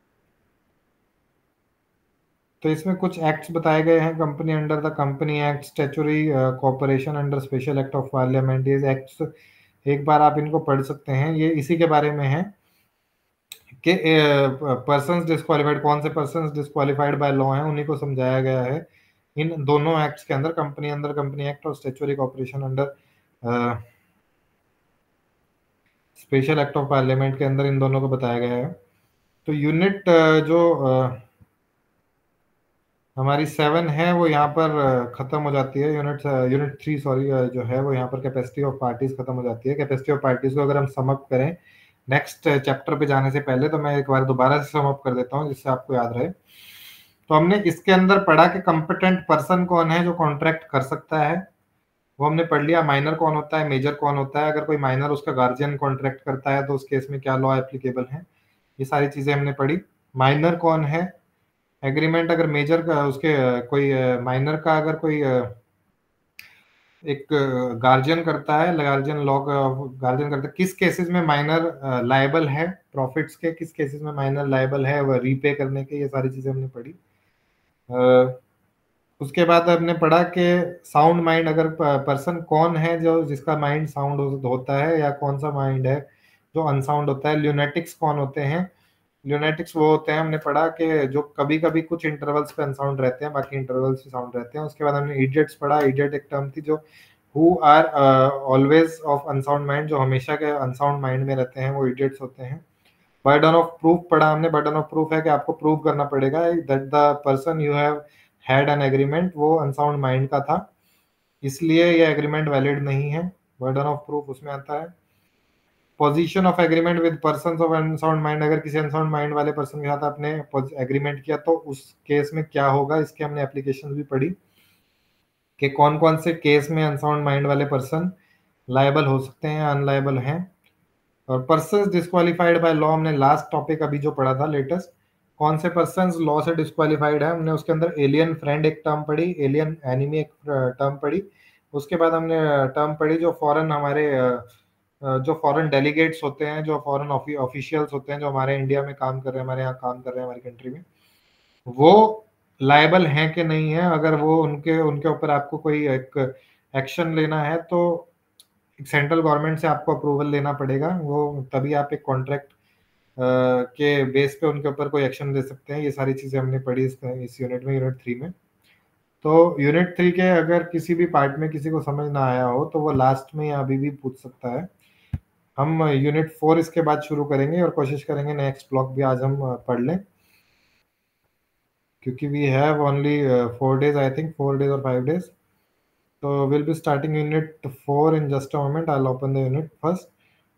तो इसमें कुछ एक्ट्स बताए गए हैं, company under the company act, statutory corporation under special act of parliament. ये एक्ट्स एक बार आप इनको पढ़ सकते हैं, ये इसी के बारे में है कि पर्सन्स डिस्क्वालिफाइड, कौन से पर्सन्स डिस्क्वालिफाइड बाय लॉ हैं, उन्हीं को समझाया गया है इन दोनों एक्ट्स के अंदर, कंपनी अंदर कंपनी एक्ट और statutory corporation under special act of parliament के अंदर इन दोनों को बताया गया है। तो यूनिट जो हमारी 7 है वो यहाँ पर खत्म हो जाती है। यूनिट 3 सॉरी जो है वो यहाँ पर कैपेसिटी ऑफ पार्टीज खत्म हो जाती है। कैपेसिटी ऑफ पार्टीज को अगर हम सम अप करें नेक्स्ट चैप्टर पे जाने से पहले, तो मैं एक बार दोबारा से सम अप कर देता हूँ जिससे आपको याद रहे। तो हमने इसके अंदर पढ़ा कि कंपिटेंट पर्सन कौन है जो कॉन्ट्रैक्ट कर सकता है, वो हमने पढ़ लिया। माइनर कौन होता है, मेजर कौन होता है, अगर कोई माइनर उसका गार्जियन कॉन्ट्रैक्ट करता है तो उस केस में क्या लॉ एप्लीकेबल है, ये सारी चीजें हमने पढ़ी। माइनर कौन है, एग्रीमेंट अगर मेजर का उसके कोई माइनर का अगर कोई एक गार्जियन करता है, गार्जियन लॉ गार्जियन करता है, किस केसेस में माइनर लायबल है प्रॉफिट्स के, किस केसेस में माइनर लायबल है वो रीपे करने के, ये सारी चीजें हमने पढ़ी। उसके बाद हमने पढ़ा कि साउंड माइंड, अगर पर्सन कौन है जो जिसका माइंड साउंड होता है, या कौन सा माइंड है जो अनसाउंड होता है। ल्यूनेटिक्स कौन होते हैं? ल्यूनेटिक्स वो होते हैं, हमने पढ़ा कि जो कभी कभी कुछ इंटरवल्स पे अनसाउंड रहते हैं, बाकी इंटरवल्स पे साउंड रहते हैं। उसके बाद हमने इडियट्स पढ़ा। इडियट एक टर्म थी जो who are always of unsound mind, जो हमेशा के अनसाउंड माइंड में रहते हैं, वो इडियट्स होते हैं। बर्डन ऑफ प्रूफ पढ़ा हमने। बर्डन ऑफ प्रूफ है कि आपको प्रूव करना पड़ेगा that the person you have had an agreement वो अनसाउंड माइंड का था, इसलिए ये एग्रीमेंट वैलिड नहीं है। बर्डन ऑफ प्रूफ उसमें आता है। Position of agreement with person of unsound mind, अगर किसी अनसाउंड माइंड वाले पर्सन के साथ आपने एग्रीमेंट किया तो उस केस में क्या होगा, इसके हमने एप्लीकेशन भी पढ़ी कि कौन कौन से केस में अनसाउंड माइंड वाले पर्सन लायबल हो सकते हैं, अनलायबल हैं। और पर्सन डिस्क्वालिफाइड बाय लॉ हमने लास्ट टॉपिक अभी जो पढ़ा था लेटेस्ट, कौन से पर्सन लॉ से डिस्क्वालिफाइड है। हमने उसके अंदर एलियन फ्रेंड एक टर्म पढ़ी, एलियन एनिमी एक टर्म पढ़ी। उसके बाद हमने टर्म पढ़ी जो फॉरेन हमारे जो फॉरेन डेलीगेट्स होते हैं, जो फॉरेन ऑफिशियल्स होते हैं, जो हमारे इंडिया में काम कर रहे हैं, हमारे यहाँ काम कर रहे हैं हमारी कंट्री में, वो लायबल हैं कि नहीं है। अगर वो उनके उनके ऊपर आपको कोई एक एक्शन लेना है तो सेंट्रल गवर्नमेंट से आपको अप्रूवल लेना पड़ेगा, वो तभी आप एक कॉन्ट्रैक्ट के बेस पे उनके ऊपर कोई एक्शन दे सकते हैं। ये सारी चीज़ें हमने पढ़ी इस यूनिट में, यूनिट 3 में। तो यूनिट 3 के अगर किसी भी पार्ट में किसी को समझ ना आया हो तो वो लास्ट में या अभी भी पूछ सकता है। हम यूनिट 4 इसके बाद शुरू करेंगे और कोशिश करेंगे नेक्स्ट ब्लॉक भी आज हम पढ़ लें, क्योंकि we have only 4 days, I think 4 days और 5 days। So we'll be starting unit 4 in just a moment. I'll open the unit first.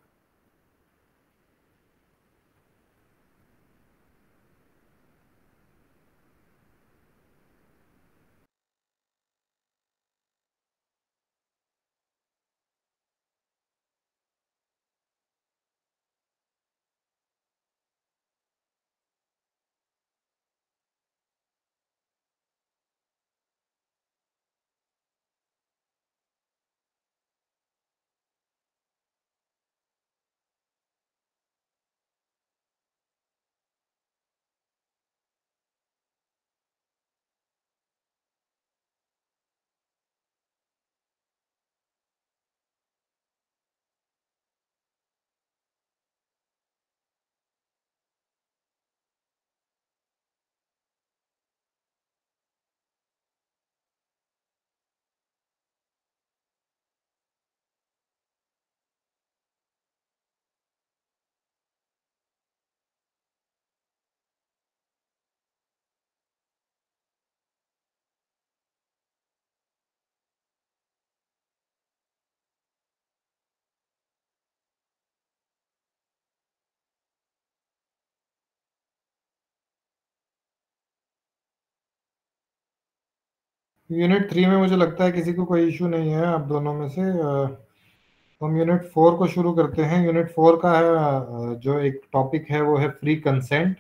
Unit 3 में मुझे लगता है किसी को कोई इशू नहीं है आप दोनों में से। हम यूनिट 4 को शुरू करते हैं। यूनिट 4 का है जो एक टॉपिक है वो है फ्री कंसेंट।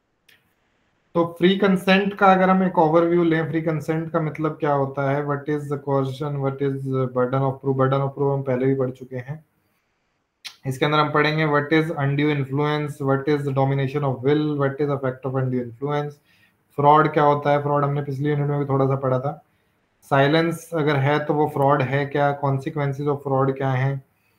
तो फ्री कंसेंट का अगर हम एक ओवरव्यू लें, फ्री कंसेंट का मतलब क्या होता है, what is the coercion, what is burden of proof. Burden of proof हम पहले भी पढ़ चुके हैं। इसके अंदर हम पढ़ेंगे what is undue influence, what is domination of will, what is effect of undue influence. Fraud क्या होता है, फ्रॉड हमने पिछली यूनिट में भी थोड़ा सा पढ़ा था। साइलेंस अगर है तो वो फ्रॉड है क्या, कॉन्सिक्वेंसेज ऑफ फ्रॉड क्या है,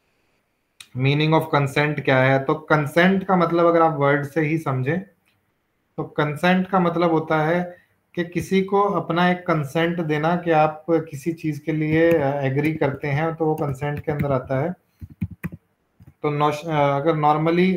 मीनिंग ऑफ कंसेंट क्या है। तो कंसेंट का मतलब अगर आप वर्ड से ही समझें तो कंसेंट का मतलब होता है कि किसी को अपना एक कंसेंट देना, कि आप किसी चीज के लिए एग्री करते हैं, तो वो कंसेंट के अंदर आता है। तो अगर नॉर्मली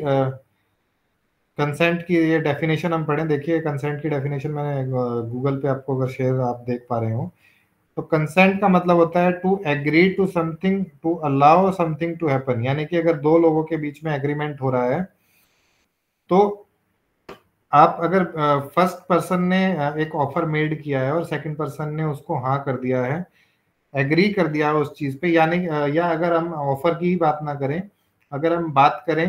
कंसेंट की ये डेफिनेशन हम पढ़ें, देखिए कंसेंट की डेफिनेशन मैंने गूगल पे आपको अगर शेयर आप देख पा रहे हो, तो कंसेंट का मतलब होता है to agree to something, to allow something to happen. यानी कि अगर दो लोगों के बीच में एग्रीमेंट हो रहा है तो आप अगर फर्स्ट पर्सन ने एक ऑफर मेड किया है और सेकंड पर्सन ने उसको हाँ कर दिया है, एग्री कर दिया है उस चीज पे, यानी या अगर हम ऑफर की ही बात ना करें, अगर हम बात करें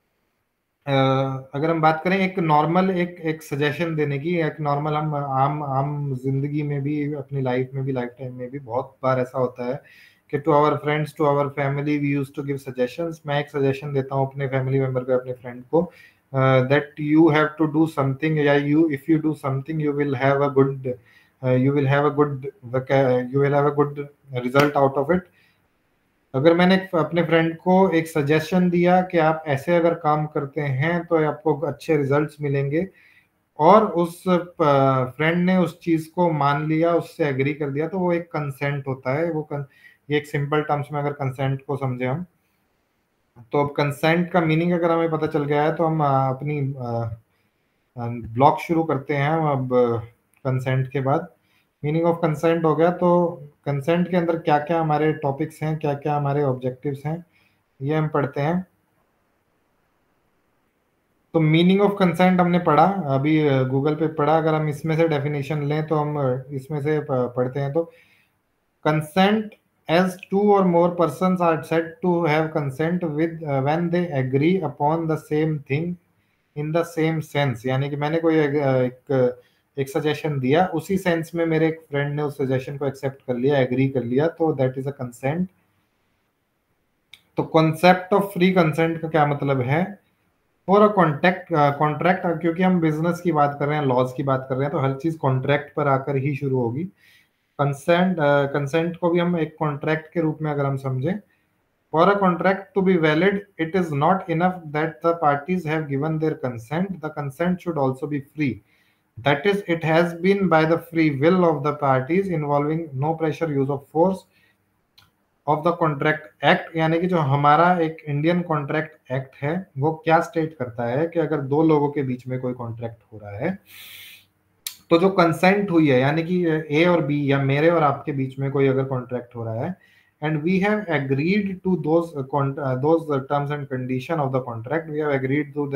अगर हम बात करें एक नॉर्मल एक एक सजेशन देने की, एक नॉर्मल हम आम आम जिंदगी में भी, अपनी लाइफ में भी, लाइफ टाइम में भी बहुत बार ऐसा होता है कि to our friends, to our family we use to give suggestions. मैं एक सजेशन देता हूँ अपने फैमिली मेंबर को, अपने फ्रेंड को, that you have to do something, या you if you do something you will have a good you will have a good you will have a good result out of it. अगर मैंने अपने friend को एक suggestion दिया कि आप ऐसे अगर काम करते हैं तो आपको अच्छे रिजल्ट्स मिलेंगे, और उस फ्रेंड ने उस चीज को मान लिया, उससे एग्री कर दिया, तो वो एक कंसेंट होता है। ये एक सिंपल टर्म्स में अगर कंसेंट को समझे हम, तो अब कंसेंट का मीनिंग अगर हमें पता चल गया है तो हम अपनी ब्लॉक शुरू करते हैं। अब कंसेंट के बाद मीनिंग ऑफ कंसेंट हो गया, तो कंसेंट के अंदर क्या क्या हमारे टॉपिक्स हैं, क्या क्या हमारे ऑब्जेक्टिव्स हैं, ये हम पढ़ते हैं। तो मीनिंग ऑफ कंसेंट हमने पढ़ा, अभी गूगल पे पढ़ा। अगर हम इसमें से डेफिनेशन लें तो हम इसमें से पढ़ते हैं। तो consent as two or more persons are said to have consent with when they agree upon the same thing in the same sense। यानी कि मैंने कोई एक सजेशन दिया, उसी सेंस में मेरे एक फ्रेंड ने उस सजेशन को एक्सेप्ट कर लिया, एग्री कर लिया, तो दैट इज अ कंसेंट। तो कॉन्सेप्ट ऑफ फ्री कंसेंट का क्या मतलब है? फॉर अ कॉन्ट्रैक्ट, क्योंकि हम बिजनेस की बात कर रहे हैं, लॉज की बात कर रहे हैं, तो हर चीज कॉन्ट्रैक्ट पर आकर ही शुरू होगी। कंसेंट को भी हम एक कॉन्ट्रैक्ट के रूप में अगर हम समझें, for a contract to be valid it is not enough that the parties have given their consent, the consent should also be free, that is it has been by the free will of the parties involving no pressure use of force of the contract act. यानी कि जो हमारा एक Indian contract act है, वो क्या state करता है कि अगर दो लोगों के बीच में कोई कॉन्ट्रैक्ट हो रहा है, तो जो कंसेंट हुई है, यानी कि ए और बी या मेरे और आपके बीच में कोई अगर कॉन्ट्रैक्ट हो रहा है, and we have agreed to those terms and condition of the contract, we have agreed to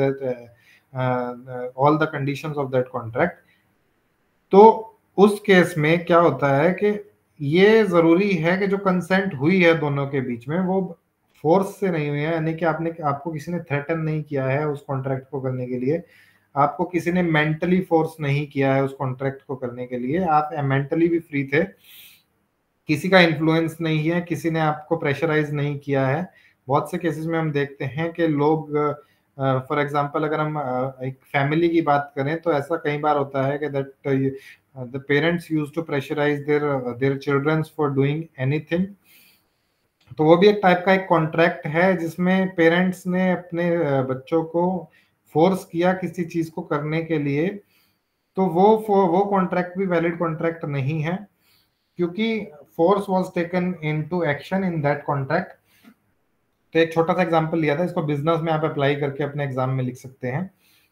that all the conditions of that contract, तो उस केस में क्या होता है कि ये जरूरी है कि जो कंसेंट हुई है दोनों के बीच में, वो फोर्स से नहीं हुई है। यानी कि आपको किसी ने थ्रेटन नहीं किया है उस कॉन्ट्रैक्ट को करने के लिए, आपको किसी ने मेंटली फोर्स नहीं किया है उस कॉन्ट्रैक्ट को करने के लिए, आप मेंटली भी फ्री थे, किसी का इन्फ्लुएंस नहीं है, किसी ने आपको प्रेशराइज नहीं किया है। बहुत से केसेस में हम देखते हैं कि लोग, फॉर एग्जांपल अगर हम एक फैमिली की बात करें, तो ऐसा कई बार होता है कि that the parents use to pressurise their childrens for doing anything. तो वो भी एक टाइप का एक कॉन्ट्रैक्ट है जिसमें पेरेंट्स ने अपने बच्चों को फोर्स किया किसी चीज को करने के लिए, तो वो कॉन्ट्रैक्ट भी वैलिड कॉन्ट्रैक्ट नहीं है, क्योंकि force was taken into action in that contract. तो एक छोटा सा एग्जांपल लिया था, इसको बिजनेस में आप अप्लाई करके अपने एग्जाम में लिख सकते हैं।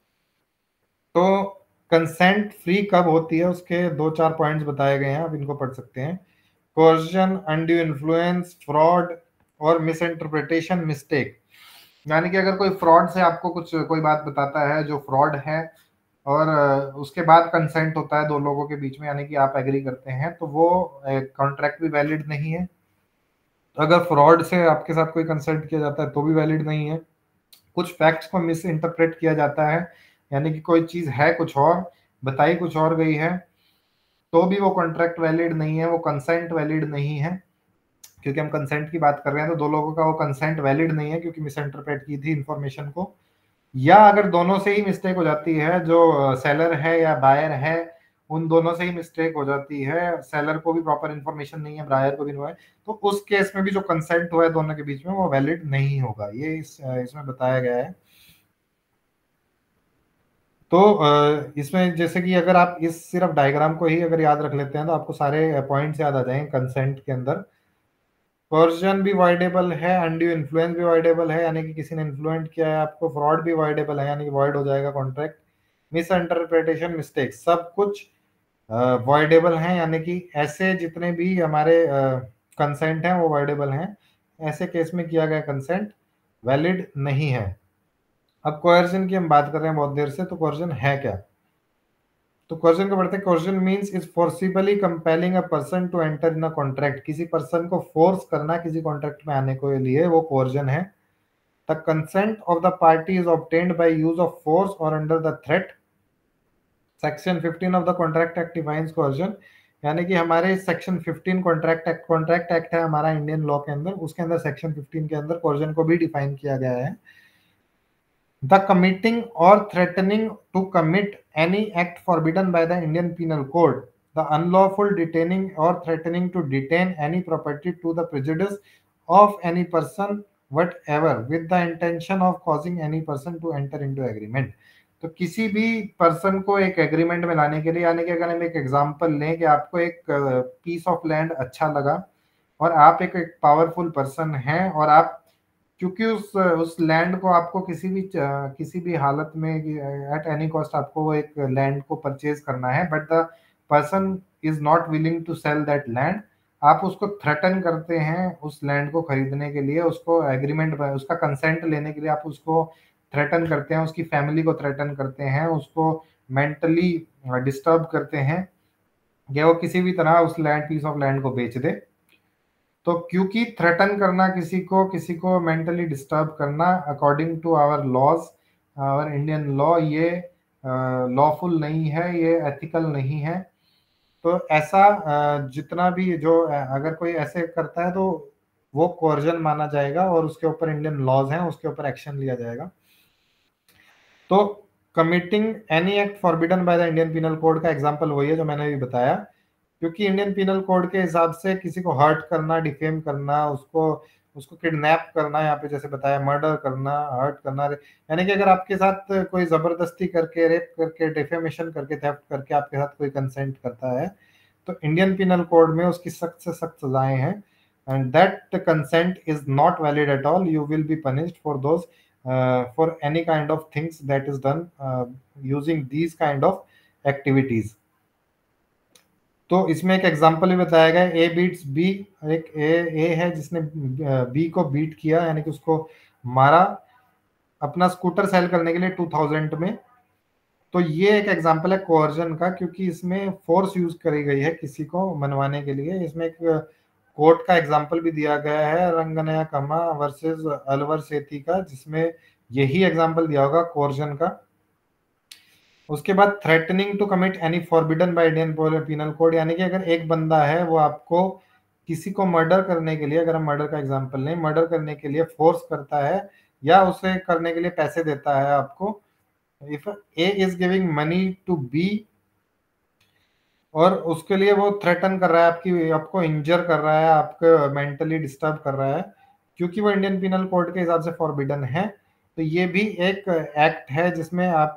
तो कंसेंट फ्री कब होती है, उसके 2-4 पॉइंट्स बताए गए हैं, आप इनको पढ़ सकते हैं। कोर्जन, अनड्यू इन्फ्लुएंस, फ्रॉड और मिस इंटरप्रिटेशन, मिस्टेक। यानी कि अगर कोई फ्रॉड से आपको कोई बात बताता है जो फ्रॉड है, और उसके बाद कंसेंट होता है दो लोगों के बीच में, यानी कि आप एग्री करते हैं, तो वो कॉन्ट्रैक्ट भी वैलिड नहीं है। अगर फ्रॉड से आपके साथ कोई कंसेंट किया जाता है तो भी वैलिड नहीं है। कुछ फैक्ट्स को मिस इंटरप्रेट किया जाता है, यानी कि कोई चीज है कुछ और, बताई कुछ और गई है, तो भी वो कॉन्ट्रैक्ट वैलिड नहीं है, वो कंसेंट वैलिड नहीं है। क्योंकि हम कंसेंट की बात कर रहे हैं, तो दो लोगों का वो कंसेंट वैलिड नहीं है क्योंकि मिस इंटरप्रेट की थी इन्फॉर्मेशन को। या अगर दोनों से ही मिस्टेक हो जाती है, जो सेलर है या बायर है, उन दोनों से ही मिस्टेक हो जाती है, सेलर को भी प्रॉपर इन्फॉर्मेशन नहीं है, बायर को भी नहीं है, तो उस केस में भी जो कंसेंट हुआ है दोनों के बीच में, वो वैलिड नहीं होगा। ये इसमें बताया गया है। तो इसमें जैसे कि अगर आप इस सिर्फ डायग्राम को ही अगर याद रख लेते हैं, तो आपको सारे पॉइंट्स याद आ जाएंगे कंसेंट के अंदर। कोर्जन भी वॉइडेबल है, अनड्यू इन्फ्लुएंस भी वॉइडेबल है, यानी कि किसी ने इन्फ्लुएंट किया है आपको, फ्रॉड भी वॉइडेबल है, यानी कि वॉइड हो जाएगा कॉन्ट्रैक्ट। मिस इंटरप्रिटेशन, मिस्टेक, सब कुछ वॉइडेबल हैं, यानी कि ऐसे जितने भी हमारे कंसेंट हैं वो वॉइडेबल हैं। ऐसे केस में किया गया कंसेंट वैलिड नहीं है। अब कोर्जन की हम बात कर रहे हैं बहुत देर से, तो कोर्जन है क्या? तो क्वेश्चन को पढ़ते हैं। Question means is forcibly compelling a person to enter in a contract. किसी पर्सन को फोर्स करना किसी कॉन्ट्रैक्ट में आने के लिए, वो कोर्जन है। The consent of the party is obtained by use of force और under the threat. Section 15 of the contract act defines coercion. यानी कि हमारे सेक्शन 15 कॉन्ट्रैक्ट एक्ट है हमारा इंडियन लॉ के अंदर, उसके अंदर सेक्शन 15 के अंदर कोर्जन को भी डिफाइन किया गया है। The committing or threatening to commit any act forbidden by the Indian Penal Code the unlawful detaining or threatening to detain any property to the prejudice of any person whatever with the intention of causing any person to enter into agreement। तो किसी भी person को एक agreement में लाने के लिए, यानी कि अगर हम एक एग्जांपल लें कि आपको एक पीस ऑफ लैंड अच्छा लगा और आप एक पावरफुल पर्सन हैं और आप, क्योंकि उस लैंड को आपको किसी भी हालत में एट एनी कॉस्ट आपको वो एक लैंड को परचेज करना है, but the person is not willing to sell that land. आप उसको थ्रेटन करते हैं उस लैंड को खरीदने के लिए, उसको एग्रीमेंट, उसका कंसेंट लेने के लिए आप उसको थ्रेटन करते हैं, उसकी फैमिली को थ्रेटन करते हैं, उसको मेंटली डिस्टर्ब करते हैं कि वो किसी भी तरह उस लैंड पीस ऑफ लैंड को बेच दे। तो क्योंकि थ्रेटन करना किसी को मेंटली डिस्टर्ब करना according to our laws, our Indian law, ये लॉफुल नहीं है, ये एथिकल नहीं है। तो ऐसा जितना भी जो अगर कोई ऐसे करता है तो वो कोर्जन माना जाएगा और उसके ऊपर इंडियन लॉज हैं, उसके ऊपर एक्शन लिया जाएगा। तो committing any act forbidden by the Indian penal code का एग्जांपल वही है जो मैंने अभी बताया, क्योंकि इंडियन पिनल कोड के हिसाब से किसी को हर्ट करना, डिफेम करना, उसको उसको किडनैप करना, यहाँ पे जैसे बताया मर्डर करना, हर्ट करना, यानी कि अगर आपके साथ कोई जबरदस्ती करके, रेप करके, डिफेमेशन करके, थेफ्ट करके आपके साथ कोई कंसेंट करता है तो इंडियन पिनल कोड में उसकी सख्त से सख्त सजाएं हैं, and that consent is not valid at all, you will be punished for those for any kind of things that is done using these kind of activities. तो इसमें एक एग्जांपल भी बताया गया, ए बीट्स बी, एक ए है जिसने B को बीट किया, यानी कि उसको मारा अपना स्कूटर सेल करने के लिए 2000 में। तो ये एक एग्जांपल है कोर्जन का, क्योंकि इसमें फोर्स यूज करी गई है किसी को मनवाने के लिए। इसमें एक कोर्ट का एग्जांपल भी दिया गया है, रंगनया कमा वर्सेस अलवर सेती का, जिसमें यही एग्जांपल दिया होगा कोर्जन का। उसके बाद threatening to commit any forbidden by Indian penal code, यानी कि अगर एक बंदा है वो आपको किसी को मर्डर करने के लिए, अगर हम मर्डर का एग्जांपल लें, मर्डर करने के लिए फोर्स करता है या उसे करने के लिए पैसे देता है आपको, if A is giving money to B और उसके लिए वो थ्रेटन कर रहा है, आपको इंजर कर रहा है, आपको मेंटली डिस्टर्ब कर रहा है, क्योंकि वो इंडियन पिनल कोड के हिसाब से फॉरबिडन है, तो ये भी एक एक्ट है जिसमें आप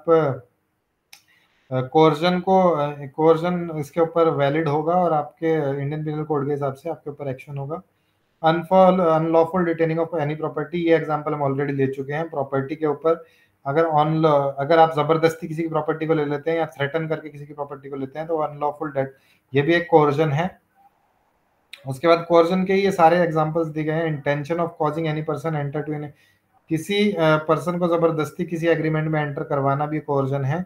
कोर्जन इसके ऊपर वैलिड होगा और आपके इंडियन पिनल कोड के हिसाब से आपके ऊपर एक्शन होगा। Unlawful detaining of any property, ये एग्जांपल हम ऑलरेडी ले चुके हैं। प्रॉपर्टी के ऊपर अगर आप जबरदस्ती किसी की प्रॉपर्टी को ले लेते हैं या थ्रेटन करके किसी की प्रॉपर्टी को लेते हैं तो अनलॉफुल डेट, ये भी एक कोर्जन है। उसके बाद कोर्जन के ये सारे एग्जांपल्स दिए गए हैं। Intention of causing any person enter to any, किसी पर्सन को जबरदस्ती किसी एग्रीमेंट में एंटर करवाना भी कोर्जन है।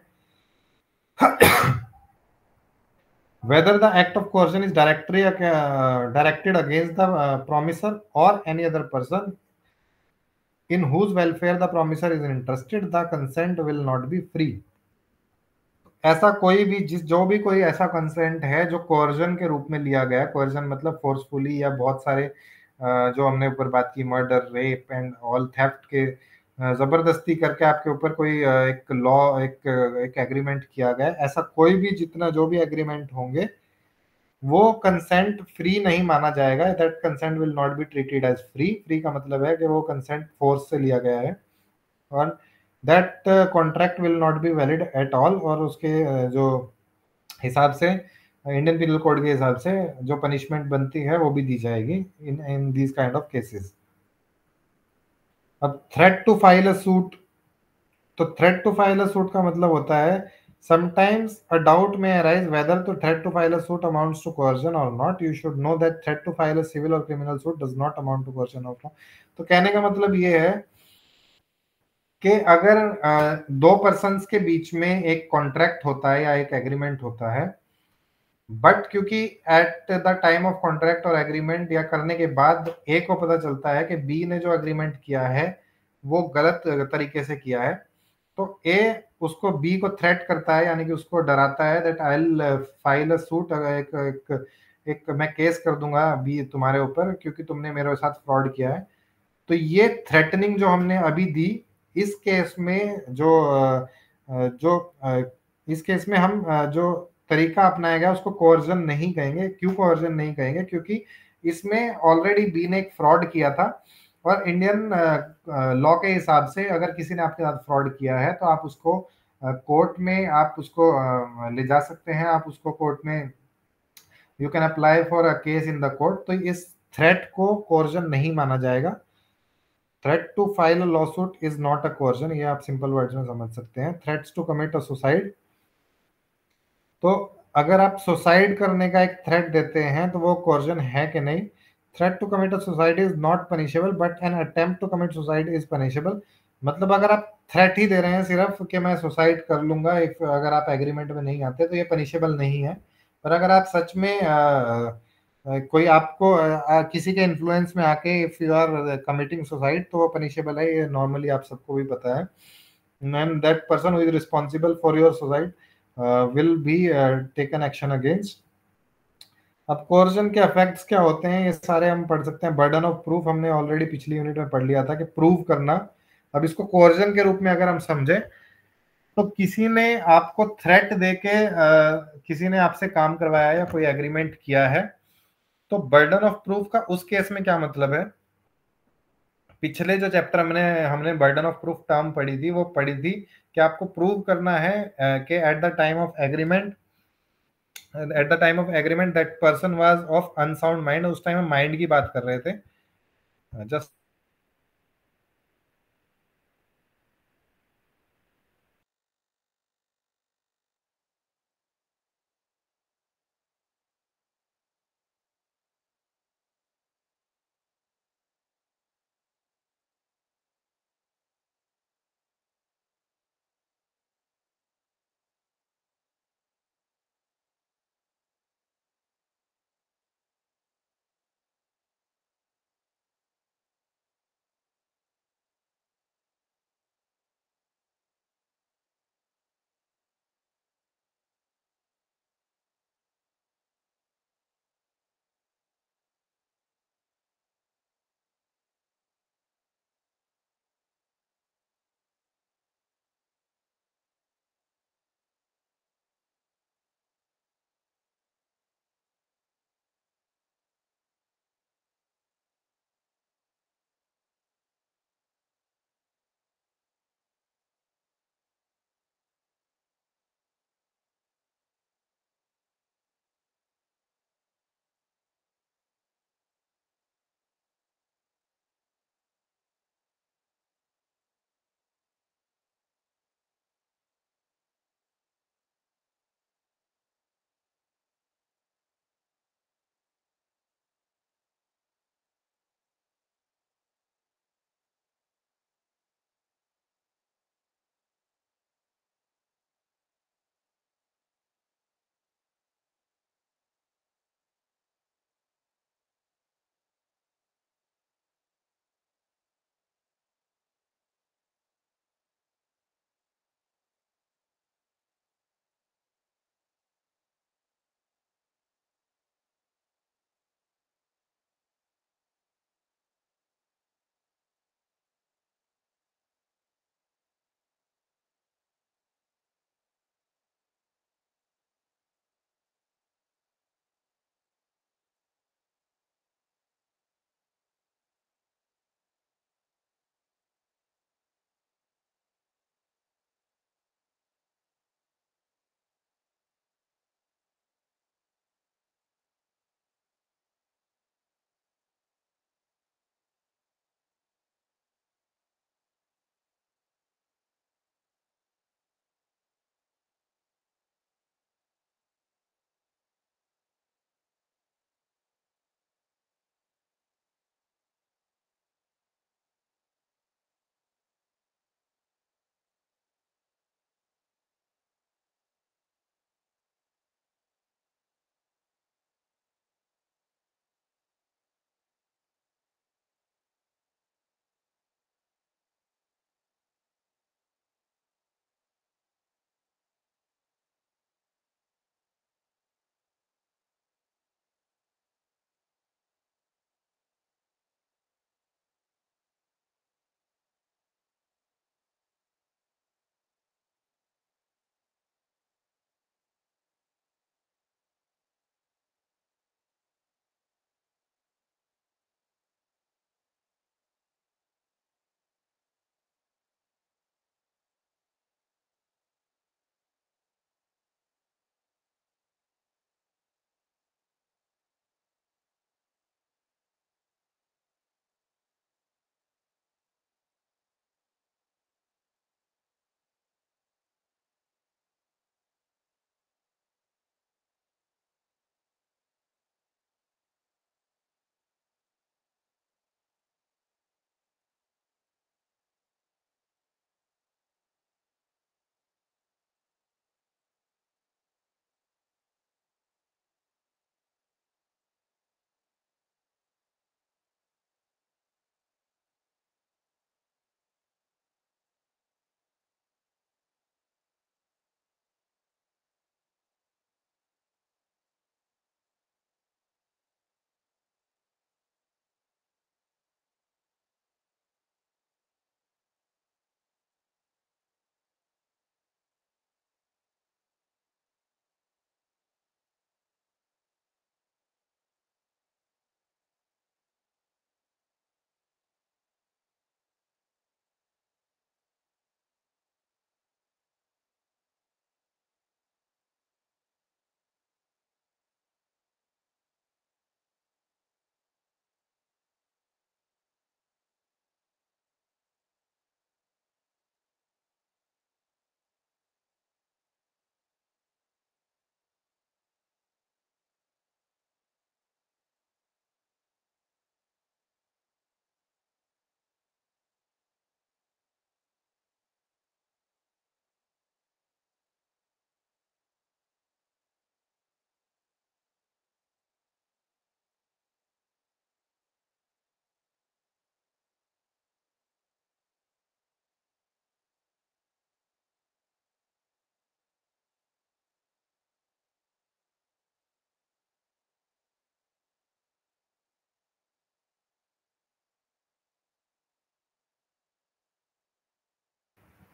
Whether the act of coercion is directed against the promisor or any other person in whose welfare the promisor is interested, the consent will not be free। ऐसा कोई भी जो भी कोई ऐसा कंसेंट है जो कोर्जन के रूप में लिया गया है, कोर्जन मतलब फोर्सफुली या बहुत सारे जो हमने ऊपर बात की murder, rape and all, theft के जबरदस्ती करके आपके ऊपर कोई एक लॉ एक एग्रीमेंट किया गया, ऐसा कोई भी जो भी एग्रीमेंट होंगे वो कंसेंट फ्री नहीं माना जाएगा। That consent will not be treated as free. Free का मतलब है कि वो कंसेंट फोर्स से लिया गया है और that contract will not be valid at all. और उसके जो हिसाब से इंडियन पिनल कोड के हिसाब से जो पनिशमेंट बनती है वो भी दी जाएगी in these kind of cases. अब threat to file a suit, तो threat to file a suit का मतलब होता है sometimes a doubt may arise whether to threat to file a suit amounts to coercion or not. You should know that threat to file a civil or criminal suit does not amount to coercion or not। तो कहने का मतलब ये है कि अगर दो persons के बीच में एक कॉन्ट्रैक्ट होता है या एक एग्रीमेंट होता है, बट क्योंकि at the time of contract और एग्रीमेंट या करने के बाद ए को पता चलता है कि बी ने जो एग्रीमेंट किया है वो गलत तरीके से किया है, तो ए उसको बी को थ्रेट करता है, यानी कि उसको डराता है that I will file a suit, एक मैं केस कर दूंगा बी तुम्हारे ऊपर क्योंकि तुमने मेरे साथ फ्रॉड किया है। तो ये थ्रेटनिंग जो हमने अभी दी, इस केस में जो इस केस में हम जो तरीका अपनाया गया उसको कोर्जन नहीं कहेंगे। क्यों कोर्जन नहीं कहेंगे? क्योंकि इसमें ऑलरेडी बी ने एक फ्रॉड किया था, और इंडियन लॉ के हिसाब से अगर किसी ने आपके साथ फ्रॉड किया है तो आप उसको कोर्ट में आप उसको ले जा सकते हैं, आप उसको कोर्ट में you can apply for a case in the court. तो इस थ्रेट को कोर्जन नहीं माना जाएगा। Threat to file a lawsuit is not a coercion, ये आप सिंपल वर्ड्स में समझ सकते हैं। Threats to commit a suicide, तो अगर आप सुसाइड करने का एक थ्रेट देते हैं तो वो कोर्जन है कि नहीं? Threat to commit a suicide is not punishable but an attempt to commit suicide is punishable. मतलब अगर आप थ्रेट ही दे रहे हैं सिर्फ कि मैं सुसाइड कर लूंगा, इफ अगर आप एग्रीमेंट में नहीं आते तो ये पनिशेबल नहीं है। पर अगर आप सच में कोई आपको किसी के इन्फ्लुएंस में आके if you are committing suicide तो वो पनिशेबल है, ये नॉर्मली आप सबको भी पता है। And that person who is responsible for your suicide will be taken action against. अब कोर्जन के इफेक्ट्स क्या होते हैं ये सारे हम पढ़ सकते हैं। बर्डन ऑफ प्रूफ हमने ऑलरेडी पिछली यूनिट में पढ़ लिया था कि प्रूव करना। अब इसको कोर्जन के रूप में अगर हम समझे तो किसी ने आपको थ्रेट देके किसी ने आपसे काम करवाया या कोई एग्रीमेंट किया है, तो बर्डन ऑफ प्रूफ का उस केस में क्या मतलब है? पिछले जो चैप्टर हमने हमने बर्डन ऑफ प्रूफ टर्म पढ़ी थी, वो पढ़ी थी कि आपको प्रूव करना है कि at the time of agreement, that person was of unsound mind. उस टाइम हम माइंड की बात कर रहे थे। जस्ट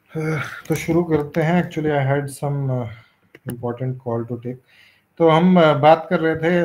तो शुरू करते हैं। Actually I had some important call to take. तो हम बात कर रहे थे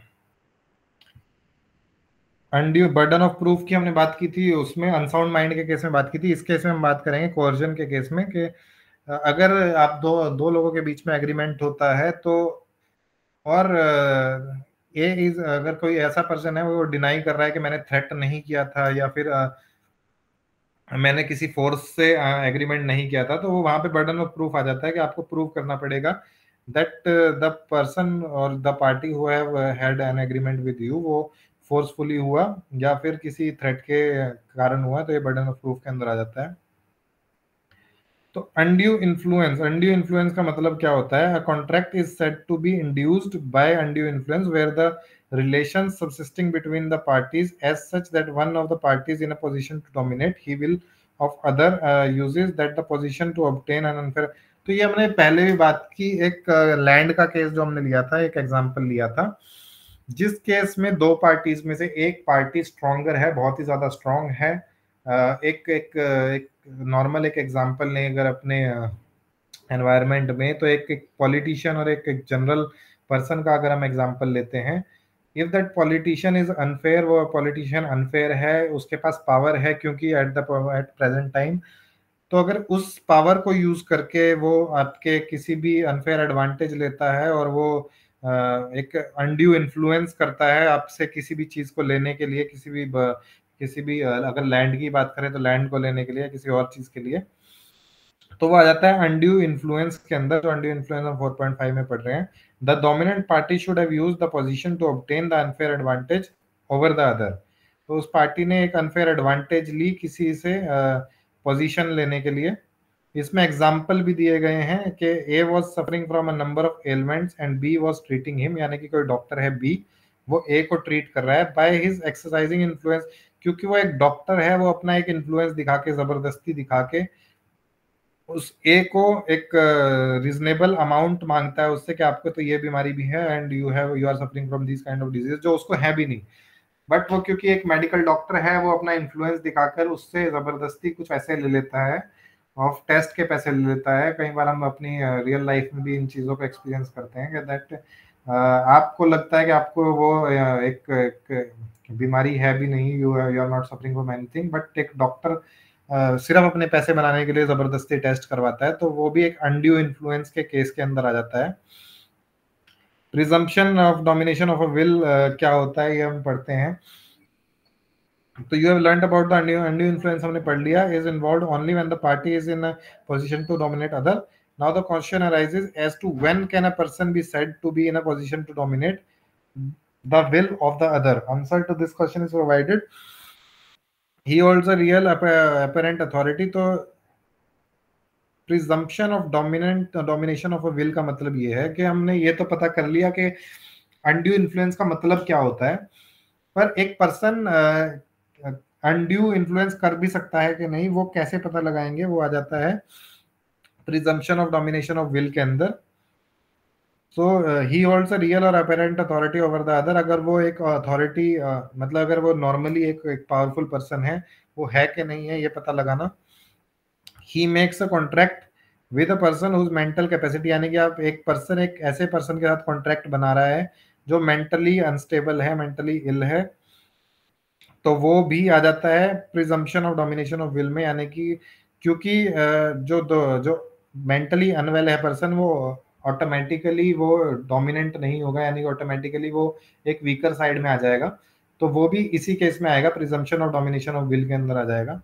अनड्यू बर्डन ऑफ प्रूफ की हमने बात की थी, उसमें अनसाउंड माइंड के केस में बात की थी। इस केस में हम बात करेंगे कोर्जन के केस में कि अगर आप दो दो लोगों के बीच में एग्रीमेंट होता है तो, और ए इज, अगर कोई ऐसा पर्सन है वो डिनाई कर रहा है कि मैंने थ्रेट नहीं किया था या फिर मैंने किसी फोर्स से एग्रीमेंट नहीं किया था, तो वो वहां पे बर्डन ऑफ प्रूफ आ जाता है कि आपको प्रूव करना पड़ेगा दैट द पर्सन और the party who have had an agreement with you वो फोर्सफुली हुआ या फिर किसी थ्रेट के कारण हुआ, तो ये बर्डन ऑफ प्रूफ के अंदर आ जाता है। तो अनड्यू इन्फ्लुएंस का मतलब क्या होता है? A contract is said to be induced by undue influence where the relations subsisting between the parties as such that one of the parties in a position to dominate he will of other uses that the position to obtain an unfair। तो ये हमने पहले भी बात की, एक land का case जो हमने लिया था, एक एग्जांपल लिया था जिस केस में दो पार्टीज में से एक पार्टी स्ट्रॉन्गर है, बहुत ही ज्यादा स्ट्रॉन्ग है। एक नॉर्मल एक एग्जांपल लें अगर अपने एनवायरनमेंट में, तो एक पॉलिटिशियन और एक जनरल पर्सन का अगर हम एग्जांपल लेते हैं, if that politician is unfair, वो पॉलिटिशियन अनफेयर है, उसके पास पावर है क्योंकि एट प्रेजेंट टाइम, तो अगर उस पावर को यूज करके वो आपके किसी भी अनफेयर एडवांटेज लेता है और वो एक अनड्यू इन्फ्लुएंस करता है आपसे किसी भी चीज को लेने के लिए, किसी भी अगर लैंड की बात करें तो लैंड को लेने के लिए, किसी और चीज के लिए, तो वो आ जाता है अनड्यू इन्फ्लुएंस के अंदर। जो अनड्यू इन्फ्लुएंस हम 4.5 में पढ़ रहे हैं, the dominant party should have used the position to obtain the unfair advantage over the other. तो उस पार्टी ने एक अनफेयर एडवांटेज ली किसी से पोजीशन लेने के लिए। इसमें एग्जाम्पल भी दिए गए हैं कि A was suffering from a number of elements and B was treating him, यानी कि कोई डॉक्टर है बी, वो ए को ट्रीट कर रहा है बाय हिज एक्सरसाइजिंग इन्फ्लुएंस। क्योंकि वो एक डॉक्टर है, वो अपना एक इन्फ्लुएंस दिखा के, जबरदस्ती दिखा के उस ए को एक रीजनेबल अमाउंट मांगता है उससे कि आपको तो ये बीमारी भी है and you are suffering from this kind of disease, जो उसको है भी नहीं। बट वो क्योंकि एक मेडिकल डॉक्टर है, वो अपना इन्फ्लुएंस दिखाकर उससे जबरदस्ती कुछ पैसे ले लेता है, ऑफ टेस्ट के पैसे ले लेता है। कई बार हम अपनी रियल लाइफ में भी इन चीज़ों को एक्सपीरियंस करते हैं कि दैट आपको लगता है कि आपको वो एक बीमारी है भी नहीं, you are not suffering from anything, but एक डॉक्टर सिर्फ अपने पैसे बनाने के लिए जबरदस्ती टेस्ट करवाता है, तो वो भी एक अनड्यू इन्फ्लुएंस के केस के अंदर आ जाता है। Presumption of domination of a will क्या होता है ये हम पढ़ते हैं। तो you have learned about the undue influence हमने पढ़ लिया, is involved only when the party is in a position to dominate other. Now the question arises as to when can a person be said to B in a position to dominate the will of the other. Answer to this question is provided, he holds a real apparent authority. तो presumption of domination of a will का मतलब ये है कि हमने ये तो पता कर लिया कि अनड्यू इन्फ्लुएंस का मतलब क्या होता है, पर एक पर्सन अनड्यू इन्फ्लुएंस कर भी सकता है कि नहीं, वो कैसे पता लगाएंगे, वो आ जाता है presumption of domination of will के अंदर। So he holds a real और apparent authority over the other. अगर वो एक अथॉरिटी मतलब अगर वो नॉर्मली एक पावरफुल पर्सन है, वो है कि नहीं है ये पता लगाना। He makes a contract with a person whose mental capacity, यानी कि आप एक पर्सन, एक ऐसे पर्सन के साथ कॉन्ट्रैक्ट बना रहा है जो मेंटली अनस्टेबल है, मेंटली इल है, तो वो भी आ जाता है presumption of domination of will में। यानी कि क्योंकि जो मेंटली अनवेल है पर्सन, वो ऑटोमेटिकली वो डोमिनेंट नहीं होगा, यानी कि ऑटोमेटिकली वो एक वीकर साइड में आ जाएगा, तो वो भी इसी केस में आएगा, presumption of domination of will के अंदर आ जाएगा।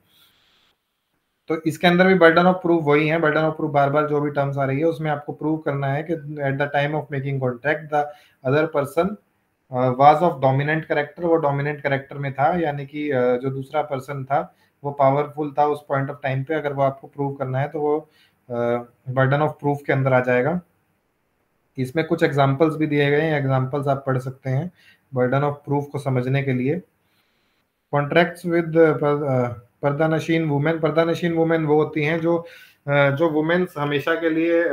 तो इसके अंदर भी बर्डन ऑफ प्रूफ वही है। बर्डन ऑफ प्रूफ बार बार जो भी टर्म्स आ रही है उसमें आपको प्रूव करना है कि at the time of making contract the other person was of dominant character, वो डोमिनेंट कैरेक्टर में था, यानी कि जो दूसरा पर्सन था वो पावरफुल था उस पॉइंट ऑफ टाइम पे। अगर वो आपको प्रूव करना है तो वो बर्डन ऑफ प्रूफ के अंदर आ जाएगा। इसमें कुछ एग्जांपल्स भी दिए गए हैं, एग्जांपल्स आप पढ़ सकते हैं बर्डन ऑफ प्रूफ को समझने के लिए। Contracts with pardanashin women. Pardanashin women वो होती हैं जो वुमेन्स हमेशा के लिए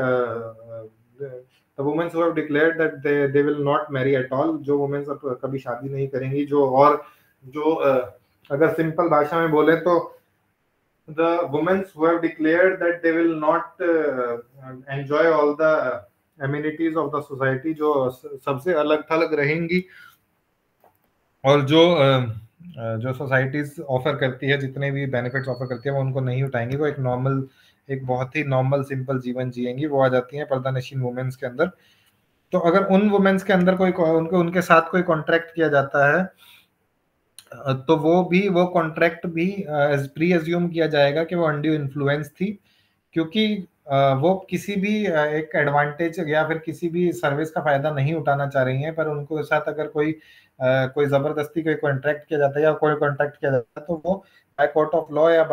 the womens who have declared that they will not marry at all, जो वुमेन्स अब कभी शादी नहीं करेंगी, जो और जो अगर सिंपल भाषा में बोले तो the women who have declared that they will not enjoy all the amenities of the society, जो सबसे अलग थलग रहेंगी और जो सोसाइटीज ऑफर करती है, जितने भी बेनिफिट्स ऑफर करती है, वो उनको नहीं उठाएंगी। वो एक बहुत ही नॉर्मल सिंपल जीवन जिएंगी, वो आ जाती है पर्दानशीन वुमेन्स के अंदर। तो अगर उन वुमेन्स के अंदर उनके साथ कोई कॉन्ट्रैक्ट किया जाता है, तो वो कॉन्ट्रैक्ट भी प्री एज्यूम किया जाएगा कि वो अनड्यू इन्फ्लुएंस थी, क्योंकि वो किसी भी एक एडवांटेज या फिर किसी भी सर्विस का फायदा नहीं उठाना चाह रही हैं, पर उनको साथ अगर कोई जबरदस्ती कोई कॉन्ट्रैक्ट किया जाता है या कोई कॉन्ट्रैक्ट किया जाता है, तो वो बाय कोर्ट ऑफ लॉ या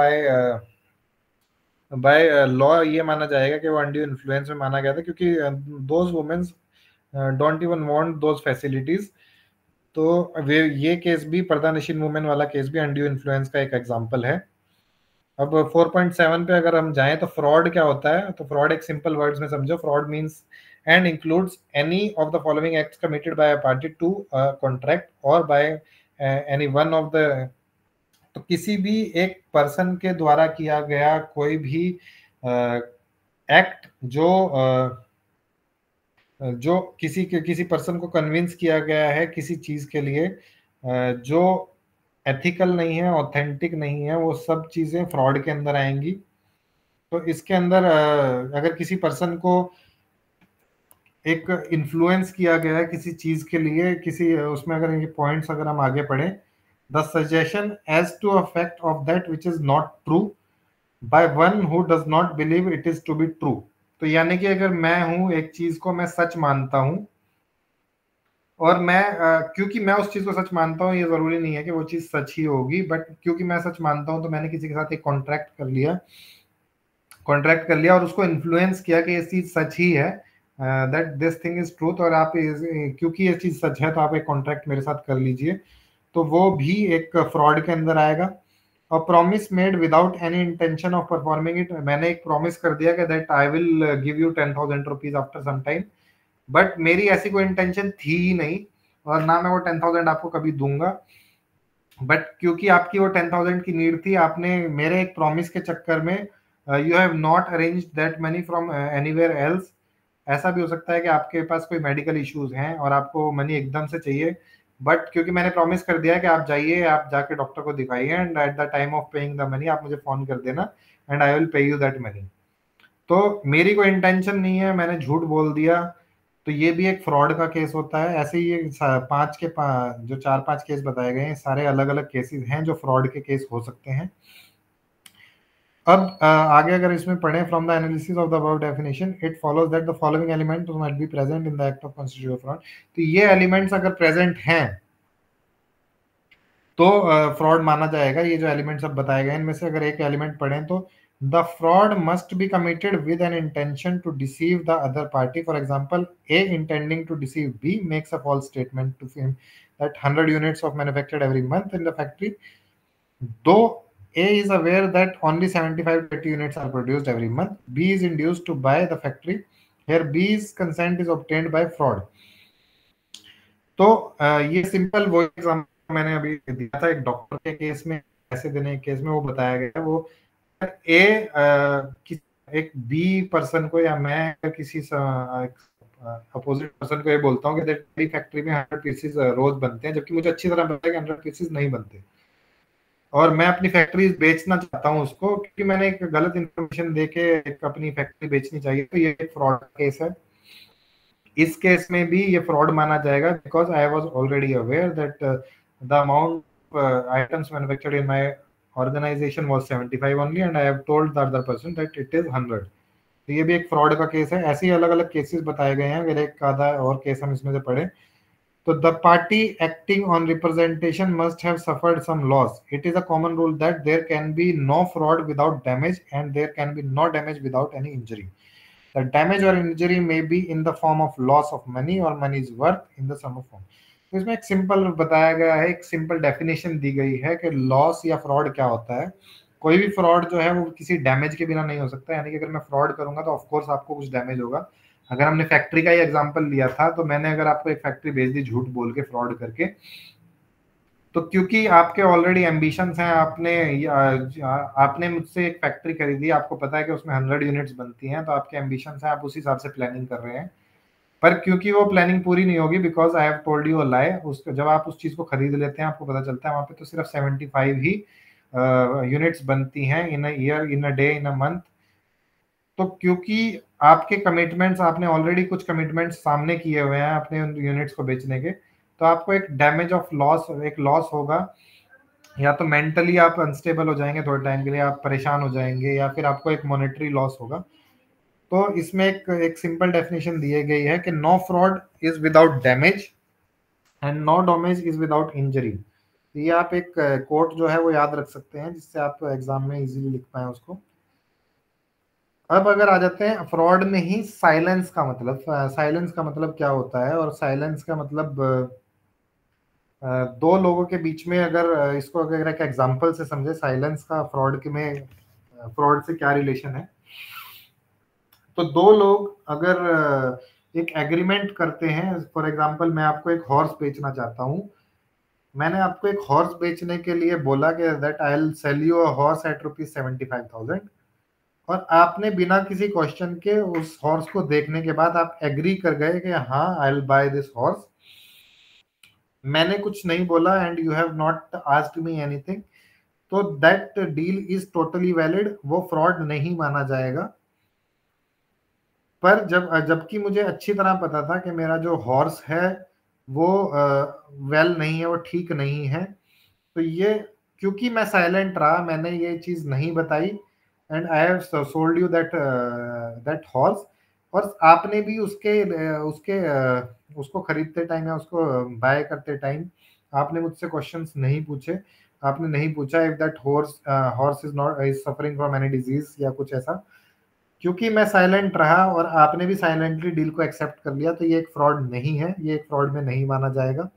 बाय लॉ ये माना जाएगा कि वो अनड्यू इन्फ्लुएंस में माना गया था, क्योंकि those womens don't even want those facilities. तो ये केस भी, पर्दानशीन वुमेन वाला केस भी अनड्यू इन्फ्लुएंस का एक एग्जांपल है। अब 4.7 पे अगर हम जाएं तो फ्रॉड क्या होता है, तो फ्रॉड एक सिंपल वर्ड्स में समझो। Fraud means and includes any of the following acts committed by a party to a contract और by any one of the, तो किसी भी एक पर्सन के द्वारा किया गया कोई भी एक्ट जो किसी पर्सन को कन्विंस किया गया है किसी चीज के लिए, जो एथिकल नहीं है, ऑथेंटिक नहीं है, वो सब चीजें फ्रॉड के अंदर आएंगी। तो इसके अंदर अगर किसी पर्सन को एक इन्फ्लुएंस किया गया है किसी चीज के लिए, किसी उसमें अगर ये पॉइंट्स अगर हम आगे पढ़ें, the suggestion as to a fact of that which is not true by one who does not believe it is to be true. तो यानी कि अगर मैं हूं, एक चीज को मैं सच मानता हूं, और मैं क्योंकि मैं उस चीज को सच मानता हूँ, ये जरूरी नहीं है कि वो चीज सच ही होगी, बट क्योंकि मैं सच मानता हूँ तो मैंने किसी के साथ एक कॉन्ट्रैक्ट कर लिया और उसको इन्फ्लुएंस किया कि ये चीज सच ही है, that this thing is truth, और आप क्योंकि ये चीज सच है तो आप एक कॉन्ट्रैक्ट मेरे साथ कर लीजिए, तो वो भी एक फ्रॉड के अंदर आएगा। और promise made without any intention of performing it, मैंने एक प्रॉमिस कर दिया कि that I will give you 10,000 rupees after some time, but मेरी ऐसी कोई इंटेंशन थी ही नहीं, और ना मैं वो 10,000 आपको कभी दूंगा, बट क्योंकि आपकी वो 10,000 की नीड थी, आपने मेरे एक प्रॉमिस के चक्कर में you have not arrange that money from anywhere else. ऐसा भी हो सकता है कि आपके पास कोई मेडिकल इश्यूज हैं और आपको मनी एकदम से चाहिए, बट क्योंकि मैंने प्रॉमिस कर दिया कि आप जाइए, आप जाके डॉक्टर को दिखाइए, and at the time of paying the money आप मुझे फोन कर देना and I will pay you that money. तो मेरी कोई इंटेंशन नहीं है, मैंने झूठ बोल दिया, तो ये भी एक फ्रॉड का केस होता है। ऐसे ही ये जो 4-5 केस बताए गए हैं, सारे अलग अलग केसेस हैं जो फ्रॉड के केस हो सकते हैं। अब आगे अगर इसमें पढ़ें, from the analysis of the above definition it follows that the following elements might be present in the act of constitutive fraud. तो ये एलिमेंट्स अगर प्रेजेंट हैं तो फ्रॉड माना जाएगा। ये जो एलिमेंट्स अब बताए गए इनमें से अगर एक एलिमेंट पढ़ें तो the fraud must be committed with an intention to deceive the other party. For example, A intending to deceive B makes a false statement to him that 100 units of manufactured every month in the factory, though A is aware that only 75 to 80 units are produced every month. B is induced to buy the factory. Here B's consent is obtained by fraud. तो ये simple वो example मैंने अभी दिया था एक doctor के case में, पैसे देने के केस में वो बताया गया। वो ए एक बी पर्सन को, या मैं किसी अपोजिट पर्सन को ये बोलता हूँ कि मेरी फैक्ट्री में 100 पीसेस रोज बनते हैं, जबकि मुझे अच्छी तरह पता है कि 100 पीसेस नहीं बनते, और मैं अपनी फैक्ट्री बेचना चाहता हूँ उसको, क्योंकि मैंने एक गलत इन्फॉर्मेशन देके एक अपनी फैक्ट्री बेचनी चाहिए। तो ये एक फ्रॉड केस है। इस केस में भी ये फ्रॉड माना जाएगा, because I was already aware that the amount items manufactured in my organization was 75 only and I have told the other person that it is 100। तो ये भी एक फ्रॉड का केस है। ऐसे ही अलग अलग केसेस बताए गए हैं। अगर एक आधा और केस हम इसमें से पढ़े तो the party acting on representation must have suffered some loss. It is a common rule that there can be no fraud without damage and there can be no damage without any injury. The damage or injury may be in the form of loss of money or money's worth in the sum of form. तो इसमें एक simple बताया गया है, एक simple definition दी गई है कि लॉस या फ्रॉड क्या होता है। कोई भी फ्रॉड जो है वो किसी डैमेज के बिना नहीं हो सकता, यानी कि अगर मैं फ्रॉड करूंगा तो ऑफकोर्स आपको कुछ डैमेज होगा। अगर हमने फैक्ट्री का ही एग्जांपल लिया था, तो मैंने अगर आपको एक फैक्ट्री भेज दी झूठ बोल के, फ्रॉड करके, तो क्योंकि आपके ऑलरेडी एम्बिशंस हैं, आपने मुझसे एक फैक्ट्री खरीदी, आपको पता है कि उसमें 100 यूनिट्स बनती हैं, तो आपके एम्बिशंस हैं, आप उस हिसाब से प्लानिंग कर रहे हैं। पर क्योंकि वो प्लानिंग पूरी नहीं होगी, because I have told you a lie, जब आप उस चीज को खरीद लेते हैं आपको पता चलता है वहां पे तो सिर्फ 75 ही यूनिट्स बनती हैं in a year, in a day, in a month. तो क्योंकि आपके कमिटमेंट्स, आपने ऑलरेडी कुछ कमिटमेंट्स सामने किए हुए हैं अपने उन यूनिट्स को बेचने के, तो आपको एक डैमेज ऑफ लॉस, एक लॉस होगा। या तो मेंटली आप अनस्टेबल हो जाएंगे थोड़े टाइम के लिए, आप परेशान हो जाएंगे, या फिर आपको एक मॉनेटरी लॉस होगा। तो इसमें एक सिंपल डेफिनेशन दी गई है कि no fraud is without damage and no damage is without injury. ये आप एक कोट जो है वो याद रख सकते हैं, जिससे आप एग्जाम में इजीली लिख पाए उसको। अब अगर आ जाते हैं फ्रॉड में ही साइलेंस का मतलब, साइलेंस का मतलब क्या होता है, और साइलेंस का मतलब दो लोगों के बीच में, अगर इसको अगर एक एग्जांपल से समझे साइलेंस का फ्रॉड के में, फ्रॉड से क्या रिलेशन है। तो दो लोग अगर एक एग्रीमेंट करते हैं, फॉर एग्जांपल मैं आपको एक हॉर्स बेचना चाहता हूं, मैंने आपको एक हॉर्स बेचने के लिए बोला कि that I will sell you a horse at ₹75,000, और आपने बिना किसी क्वेश्चन के उस हॉर्स को देखने के बाद आप एग्री कर गए कि हाँ I will buy this horse, मैंने कुछ नहीं बोला and you have not asked me anything, तो that deal is totally valid, वो फ्रॉड नहीं माना जाएगा। पर जबकि मुझे अच्छी तरह पता था कि मेरा जो हॉर्स है वो वेल नहीं है, वो ठीक नहीं है, तो ये क्योंकि मैं साइलेंट रहा, मैंने ये चीज नहीं बताई, and I have sold you that that horse, और आपने भी उसको खरीदते टाइम या उसको बाय करते टाइम आपने मुझसे क्वेश्चंस नहीं पूछे। आपने नहीं पूछा if that horse is not is suffering from any disease या कुछ ऐसा। क्योंकि मैं साइलेंट रहा और आपने भी साइलेंटली डील को एक्सेप्ट कर लिया, तो ये एक फ्रॉड नहीं है, ये एक फ्रॉड में नहीं माना जाएगा।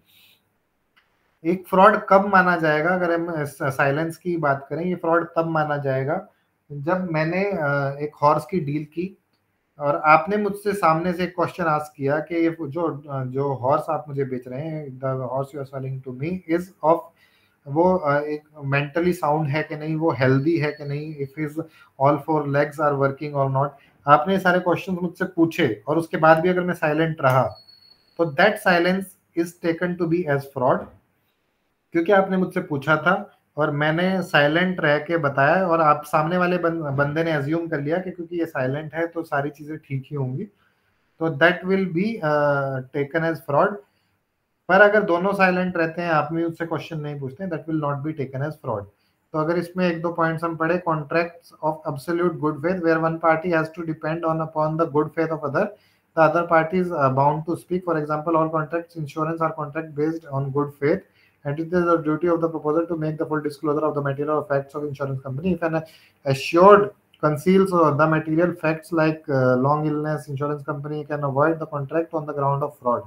एक फ्रॉड कब माना जाएगा, अगर हम साइलेंस की बात करें, ये फ्रॉड तब माना जाएगा जब मैंने एक हॉर्स की डील की और आपने मुझसे सामने से एक क्वेश्चन आस्क किया कि ये जो जो हॉर्स आप मुझे बेच रहे हैं, the horse you are selling to me is of, वो एक मेंटली साउंड है कि नहीं, वो हेल्दी है कि नहीं, if is all four legs are working और नॉट। आपने ये सारे क्वेश्चन मुझसे पूछे और उसके बाद भी अगर मैं साइलेंट रहा, तो that silence is taken to be as fraud, क्योंकि आपने मुझसे पूछा था और मैंने साइलेंट रह के बताया, और आप सामने वाले बंदे ने अज्यूम कर लिया कि क्योंकि ये साइलेंट है तो सारी चीजें ठीक ही होंगी, तो that will be taken as fraud. पर अगर दोनों साइलेंट रहते हैं, आप भी उससे क्वेश्चन नहीं पूछते, that will not be taken as fraud. तो अगर इसमें एक दो पॉइंट्स हम पढ़े, contracts of absolute good faith where one party has to depend on upon the good faith of other, the other party is bound to speak. For example, all contracts insurance are contract based on good faith, and it is the duty of the proposer to make the full disclosure of the material or facts of insurance company. If an assured conceals the material facts like long illness, insurance company can avoid the contract on the ground of fraud.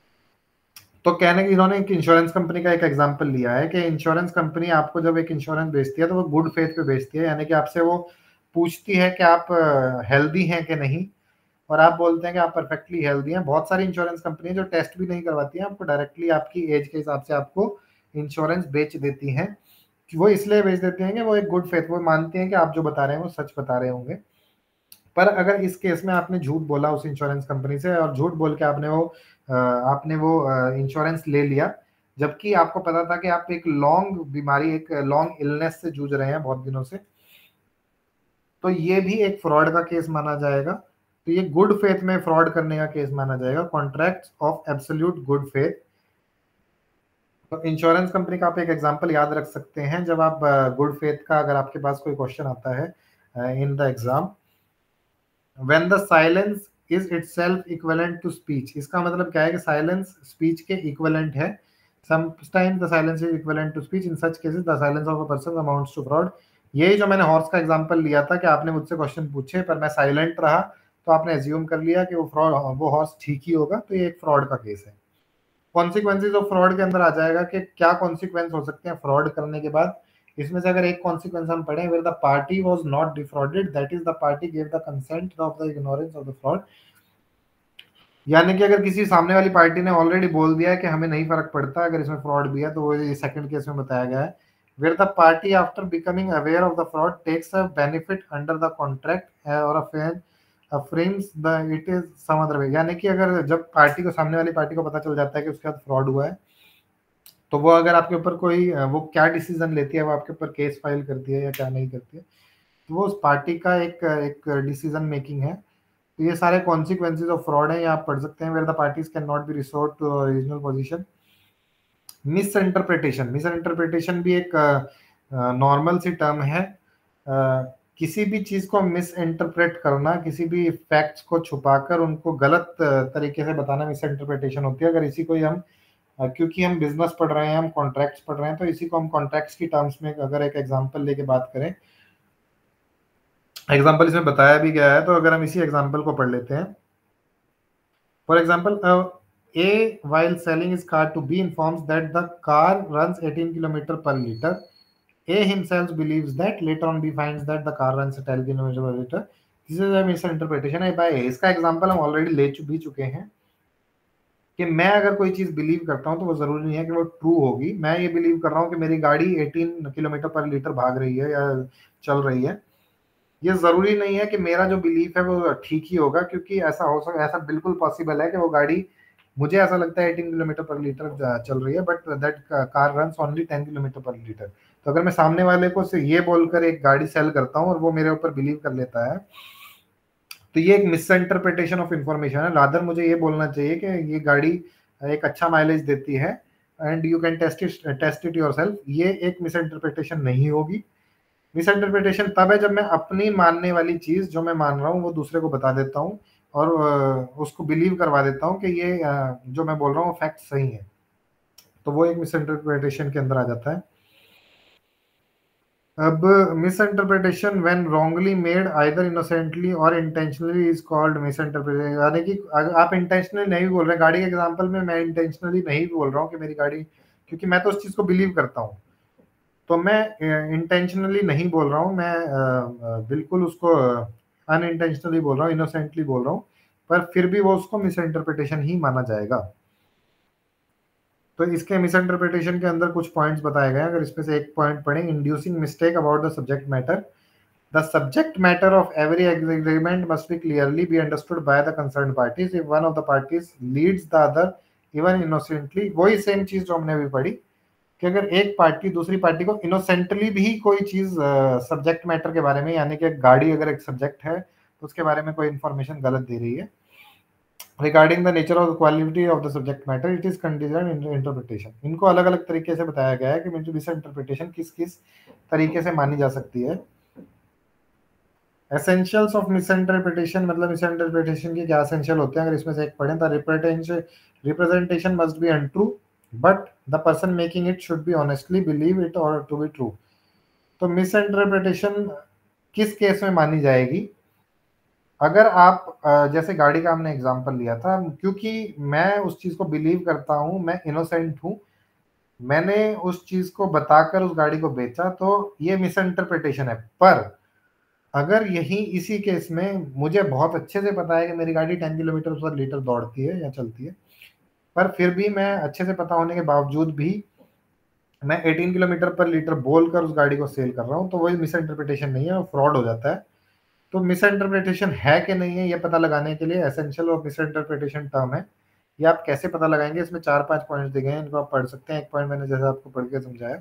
तो कहने की इन्होंने एक insurance company का एक example लिया है कि इंश्योरेंस कंपनी आपको जब एक इंश्योरेंस बेचती है तो वो गुड फेथ पे बेचती है, यानी कि आपसे वो पूछती है कि आप हेल्दी हैं कि नहीं, और आप बोलते हैं कि आप परफेक्टली हेल्दी हैं। बहुत सारी इंश्योरेंस कंपनी जो टेस्ट भी नहीं करवाती हैं, आपको डायरेक्टली आपकी एज के हिसाब से आपको इंश्योरेंस बेच देती हैं। वो इसलिए बेच देते हैं कि वो एक गुड फेथ, वो मानते हैं कि आप जो बता रहे हैं वो सच बता रहे होंगे। पर अगर इस केस में आपने झूठ बोला उस इंश्योरेंस कंपनी से, और झूठ बोल के आपने वो इंश्योरेंस ले लिया, जबकि आपको पता था कि आप एक लॉन्ग बीमारी, एक लॉन्ग इलनेस से जूझ रहे हैं बहुत दिनों से, तो ये भी एक फ्रॉड का केस माना जाएगा। तो ये गुड फेथ में फ्रॉड करने का केस माना जाएगा, contracts of absolute good faith. तो इंश्योरेंस कंपनी का आप एक एग्जांपल याद रख सकते हैं, जब आप गुड फेथ का अगर आपके पास कोई क्वेश्चन आता है in the exam, when the silence is itself equivalent to speech. इसका मतलब क्या है कि साइलेंस स्पीच के इक्विवेलेंट है। Sometimes the silence is equivalent to speech, in such cases the silence of a person amounts to fraud. यही जो मैंने हॉर्स का एग्जांपल लिया था कि आपने मुझसे क्वेश्चन पूछे पर मैं साइलेंट रहा, तो आपने एज्यूम कर लिया कि वो हॉर्स ठीक ही होगा, तो ये एक फ्रॉड का केस है। कॉन्सिक्वेंसेज ऑफ फ्रॉड के अंदर आ जाएगा कि क्या कॉन्सिक्वेंस हो सकते हैं फ्रॉड करने के बाद। इसमें से अगर एक कॉन्सिक्वेंस हम पढ़ें, where the party was not defrauded, that is the party give the consent of the ignorance of the fraud. यानी कि अगर किसी सामने वाली पार्टी ने ऑलरेडी बोल दिया है कि हमें नहीं फर्क पड़ता अगर इसमें फ्रॉड भी है, तो वो ये सेकंड केस में बताया गया है, where the party after becoming aware of the fraud takes a benefit under the contract और affirms the it is some other way. यानी कि अगर जब पार्टी को, सामने वाली पार्टी को पता चल जाता है कि उसके साथ फ्रॉड हुआ है, तो वो अगर आपके ऊपर कोई वो क्या डिसीजन लेती है, वो आपके ऊपर केस फाइल करती है या क्या नहीं करती है, तो वो उस पार्टी का एक एक डिसीजन मेकिंग है। तो ये सारे कॉन्सिक्वेंसेज ऑफ फ्रॉड है, ये आप पढ़ सकते हैं। Where the parties can not be resort to original position. Misinterpretation भी एक नॉर्मल सी टर्म है। किसी भी चीज को मिस इंटरप्रेट करना, किसी भी फैक्ट्स को छुपाकर उनको गलत तरीके से बताना मिस इंटरप्रिटेशन होती है। अगर इसी को ही हम क्योंकि हम बिजनेस पढ़ रहे हैं, हम कॉन्ट्रैक्ट्स पढ़ रहे हैं, तो इसी को हम कॉन्ट्रैक्ट्स की टर्म्स में अगर एक एग्जांपल लेके बात करें, एग्जांपल इसमें बताया भी गया है, तो अगर हम इसी एग्जांपल को पढ़ लेते हैं। For example, A while selling his car to B informs that the car runs 18 kilometer per liter. A himself believes that, later on B finds that the car runs 10 kilometer per liter. This is a misinterpretation है by A। इसका example हम already भी चुके हैं कि मैं अगर कोई चीज बिलीव करता हूं तो वो जरूरी नहीं है कि वो ट्रू होगी। मैं ये बिलीव कर रहा हूं कि मेरी गाड़ी 18 किलोमीटर पर लीटर भाग रही है या चल रही है, ये जरूरी नहीं है कि मेरा जो बिलीफ है वो ठीक ही होगा, क्योंकि ऐसा बिल्कुल पॉसिबल है कि वो गाड़ी, मुझे ऐसा लगता है 18 किलोमीटर पर लीटर चल रही है, but that car runs only 10 kilometre per litre. तो अगर मैं सामने वाले को से ये बोलकर एक गाड़ी सेल करता हूँ और वो मेरे ऊपर बिलीव कर लेता है, तो ये एक मिसइंटरप्रिटेशन ऑफ इंफॉर्मेशन है। रादर मुझे ये बोलना चाहिए कि ये गाड़ी एक अच्छा माइलेज देती है and you can test it yourself. ये एक मिसइंटरप्रिटेशन नहीं होगी। मिसइंटरप्रिटेशन तब है जब मैं अपनी मानने वाली चीज, जो मैं मान रहा हूँ, वो दूसरे को बता देता हूँ और उसको बिलीव करवा देता हूँ कि ये जो मैं बोल रहा हूँ फैक्ट सही है, तो वो एक मिसइंटरप्रिटेशन के अंदर आ जाता है। अब misinterpretation when wrongly made either innocently और इंटेंशनली इज कॉल्ड मिसइंटरप्रिटेशन। यानी कि आप इंटेंशनली नहीं बोल रहे, गाड़ी के एग्जांपल में मैं इंटेंशनली नहीं बोल रहा हूँ कि मेरी गाड़ी, क्योंकि मैं तो उस चीज को बिलीव करता हूँ, तो मैं इंटेंशनली नहीं बोल रहा हूँ, मैं बिल्कुल उसको अनइंटेंशनली बोल रहा हूँ, इनोसेंटली बोल रहा हूँ, पर फिर भी वो उसको मिसइंटरप्रिटेशन ही माना जाएगा। तो इसके मिसइंटरप्रिटेशन के अंदर कुछ पॉइंट्स बताए गए हैं। अगर इसमें से एक पॉइंट पढ़ें, inducing mistake about the subject matter. The subject matter of every agreement must be clearly be understood by the concern parties if one of the parties leads the other even innocently. वही same चीज जो हमने अभी पढ़ी कि अगर एक party दूसरी पार्टी को इनोसेंटली भी कोई चीज सब्जेक्ट मैटर के बारे में, यानी कि गाड़ी अगर एक सब्जेक्ट है तो उसके बारे में कोई इंफॉर्मेशन गलत दे रही है, regarding the nature of the quality of the subject matter, it is condition interpretation. इनको अलग अलग तरीके से बताया गया है कि मिस इंटरप्रिटेशन किस किस तरीके से मानी जा सकती है। एसेंशियल्स ऑफ मिस इंटरप्रिटेशन, मतलब मिस इंटरप्रिटेशन के क्या एसेंशियल होते हैं, अगर इसमें से एक पढ़ें, the representation must be untrue but the person making it should be honestly believe it और टू बी ट्रू। तो मिस इंटरप्रिटेशन किस केस में मानी जाएगी? अगर आप जैसे गाड़ी का हमने एग्जांपल लिया था, क्योंकि मैं उस चीज को बिलीव करता हूं, मैं इनोसेंट हूं, मैंने उस चीज को बताकर उस गाड़ी को बेचा, तो ये मिस इंटरप्रिटेशन है। पर अगर यही इसी केस में मुझे बहुत अच्छे से पता है कि मेरी गाड़ी 10 किलोमीटर पर लीटर दौड़ती है या चलती है, पर फिर भी मैं अच्छे से पता होने के बावजूद भी मैं 18 किलोमीटर पर लीटर बोलकर उस गाड़ी को सेल कर रहा हूँ, तो वही मिस इंटरप्रिटेशन नहीं है, वो फ्रॉड हो जाता है। तो मिस इंटरप्रिटेशन है कि नहीं है, ये पता लगाने के लिए एसेंशियल और मिस इंटरप्रिटेशन टर्म है। ये आप कैसे पता लगाएंगे, इसमें 4-5 पॉइंट्स दिए गए हैं, इनको आप पढ़ सकते हैं। एक पॉइंट मैंने जैसे आपको पढ़ के समझाया।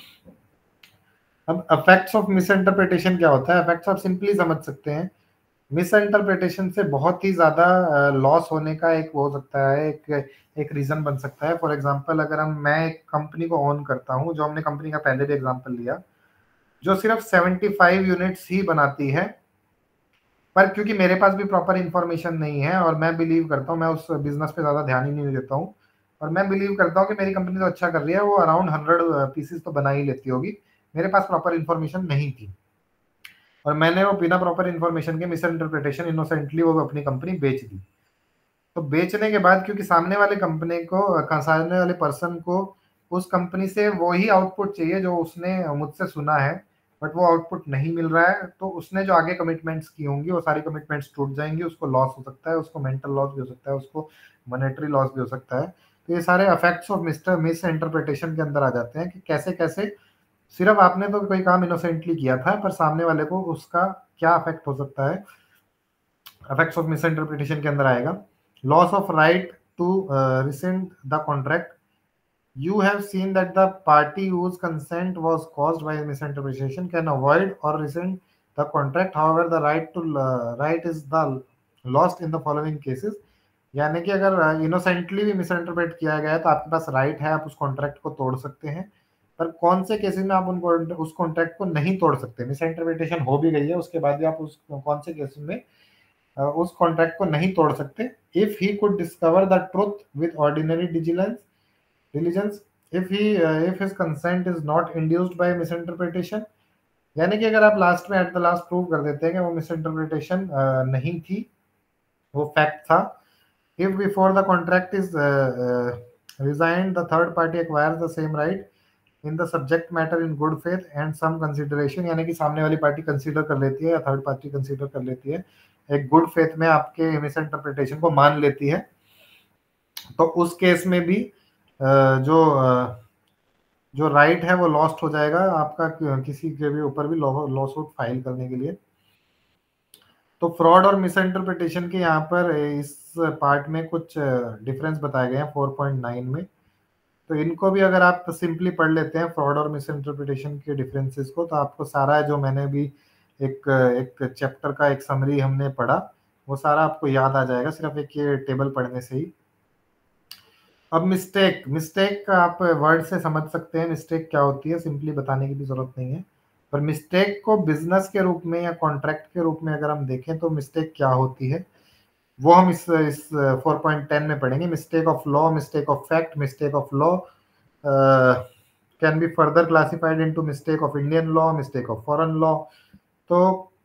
अब इफेक्ट्स ऑफ मिस इंटरप्रिटेशन क्या होता है, इफेक्ट्स आप सिंपली समझ सकते हैं। मिस इंटरप्रिटेशन से बहुत ही ज्यादा लॉस होने का एक हो सकता है, एक रीजन बन सकता है। फॉर एग्जांपल, अगर मैं एक कंपनी को ओन करता हूं, जो हमने कंपनी का पहले भी एग्जांपल लिया, जो सिर्फ 75 यूनिट्स ही बनाती है, पर क्योंकि मेरे पास भी प्रॉपर इंफॉर्मेशन नहीं है और मैं बिलीव करता हूँ, मैं उस बिजनेस पे ज्यादा ध्यान ही नहीं देता हूँ, और मैं बिलीव करता हूँ कि मेरी कंपनी तो अच्छा कर रही है, वो अराउंड 100 पीसेस तो बना ही लेती होगी, मेरे पास प्रॉपर इंफॉर्मेशन नहीं थी, और मैंने वो बिना प्रॉपर इंफॉर्मेशन के मिस इंटरप्रिटेशन इनोसेंटली वो अपनी कंपनी बेच दी। तो बेचने के बाद, क्योंकि सामने वाले कंपनी को, सामने वाले पर्सन को उस कंपनी से वही आउटपुट चाहिए जो उसने मुझसे सुना है, बट वो आउटपुट नहीं मिल रहा है, तो उसने जो आगे कमिटमेंट्स की होंगी वो सारी कमिटमेंट्स टूट जाएंगी, उसको लॉस हो सकता है, उसको मेंटल लॉस भी हो सकता है, उसको मॉनेटरी लॉस भी हो सकता है। तो ये सारे इफेक्ट्स ऑफ मिस इंटरप्रिटेशन के अंदर आ जाते हैं कि कैसे कैसे सिर्फ आपने तो कोई काम इनोसेंटली किया था, पर सामने वाले को उसका क्या इफेक्ट हो सकता है, इफेक्ट्स ऑफ मिस इंटरप्रिटेशन के अंदर आएगा। Loss of right to rescind the contract, you have seen that the party whose consent was caused by misinterpretation can avoid or rescind the contract. However, the right is the lost in the following cases. यानी कि अगर innocently भी misinterpret किया गया है तो आपके पास right है, आप उस कॉन्ट्रैक्ट को तोड़ सकते हैं। पर कौन से केसेस में आप उस कॉन्ट्रैक्ट को नहीं तोड़ सकते? मिसइंटरप्रिटेशन हो भी गई है, उसके बाद भी आप उस कौन से केसेस में उस कॉन्ट्रैक्ट को नहीं तोड़ सकते? If he could discover the truth with ordinary diligence, if his consent is not induced by misinterpretation, यानी कि अगर आप लास्ट में एट द लास्ट प्रूव कर देते हैं कि वो मिसइंटरप्रिटेशन नहीं थी, वो फैक्ट था। If before the contract is resigned, the third party acquires the same right in the subject matter in good faith and some consideration, यानी कि सामने वाली पार्टी कंसीडर कर लेती है या थर्ड पार्टी कंसीडर कर लेती है, एक गुड फेथ में आपके मिसइंटरप्रिटेशन को मान लेती है, तो उस केस में भी जो जो राइट है वो लॉस्ट हो जाएगा आपका किसी के भी ऊपर भी लॉसूट फाइल करने के लिए। तो फ्रॉड और मिसइंटरप्रिटेशन के यहाँ पर इस पार्ट में कुछ डिफरेंस बताए गए हैं 4.9 में, तो इनको भी अगर आप सिंपली पढ़ लेते हैं फ्रॉड और मिसइंटरप्रिटेशन के डिफरेंसेस को, तो आपको सारा जो मैंने भी एक चैप्टर का एक समरी हमने पढ़ा वो सारा आपको याद आ जाएगा सिर्फ एक ये टेबल पढ़ने से ही। अब मिस्टेक का आप वर्ड से समझ सकते हैं मिस्टेक क्या होती है, सिंपली बताने की भी जरूरत नहीं है। पर मिस्टेक को बिजनेस के रूप में या कॉन्ट्रैक्ट के रूप में अगर हम देखें तो मिस्टेक क्या होती है वो हम इस 4.10 में पढ़ेंगे। Mistake of law, mistake of fact, mistake of law can be further classified into mistake of Indian law, mistake of foreign law. तो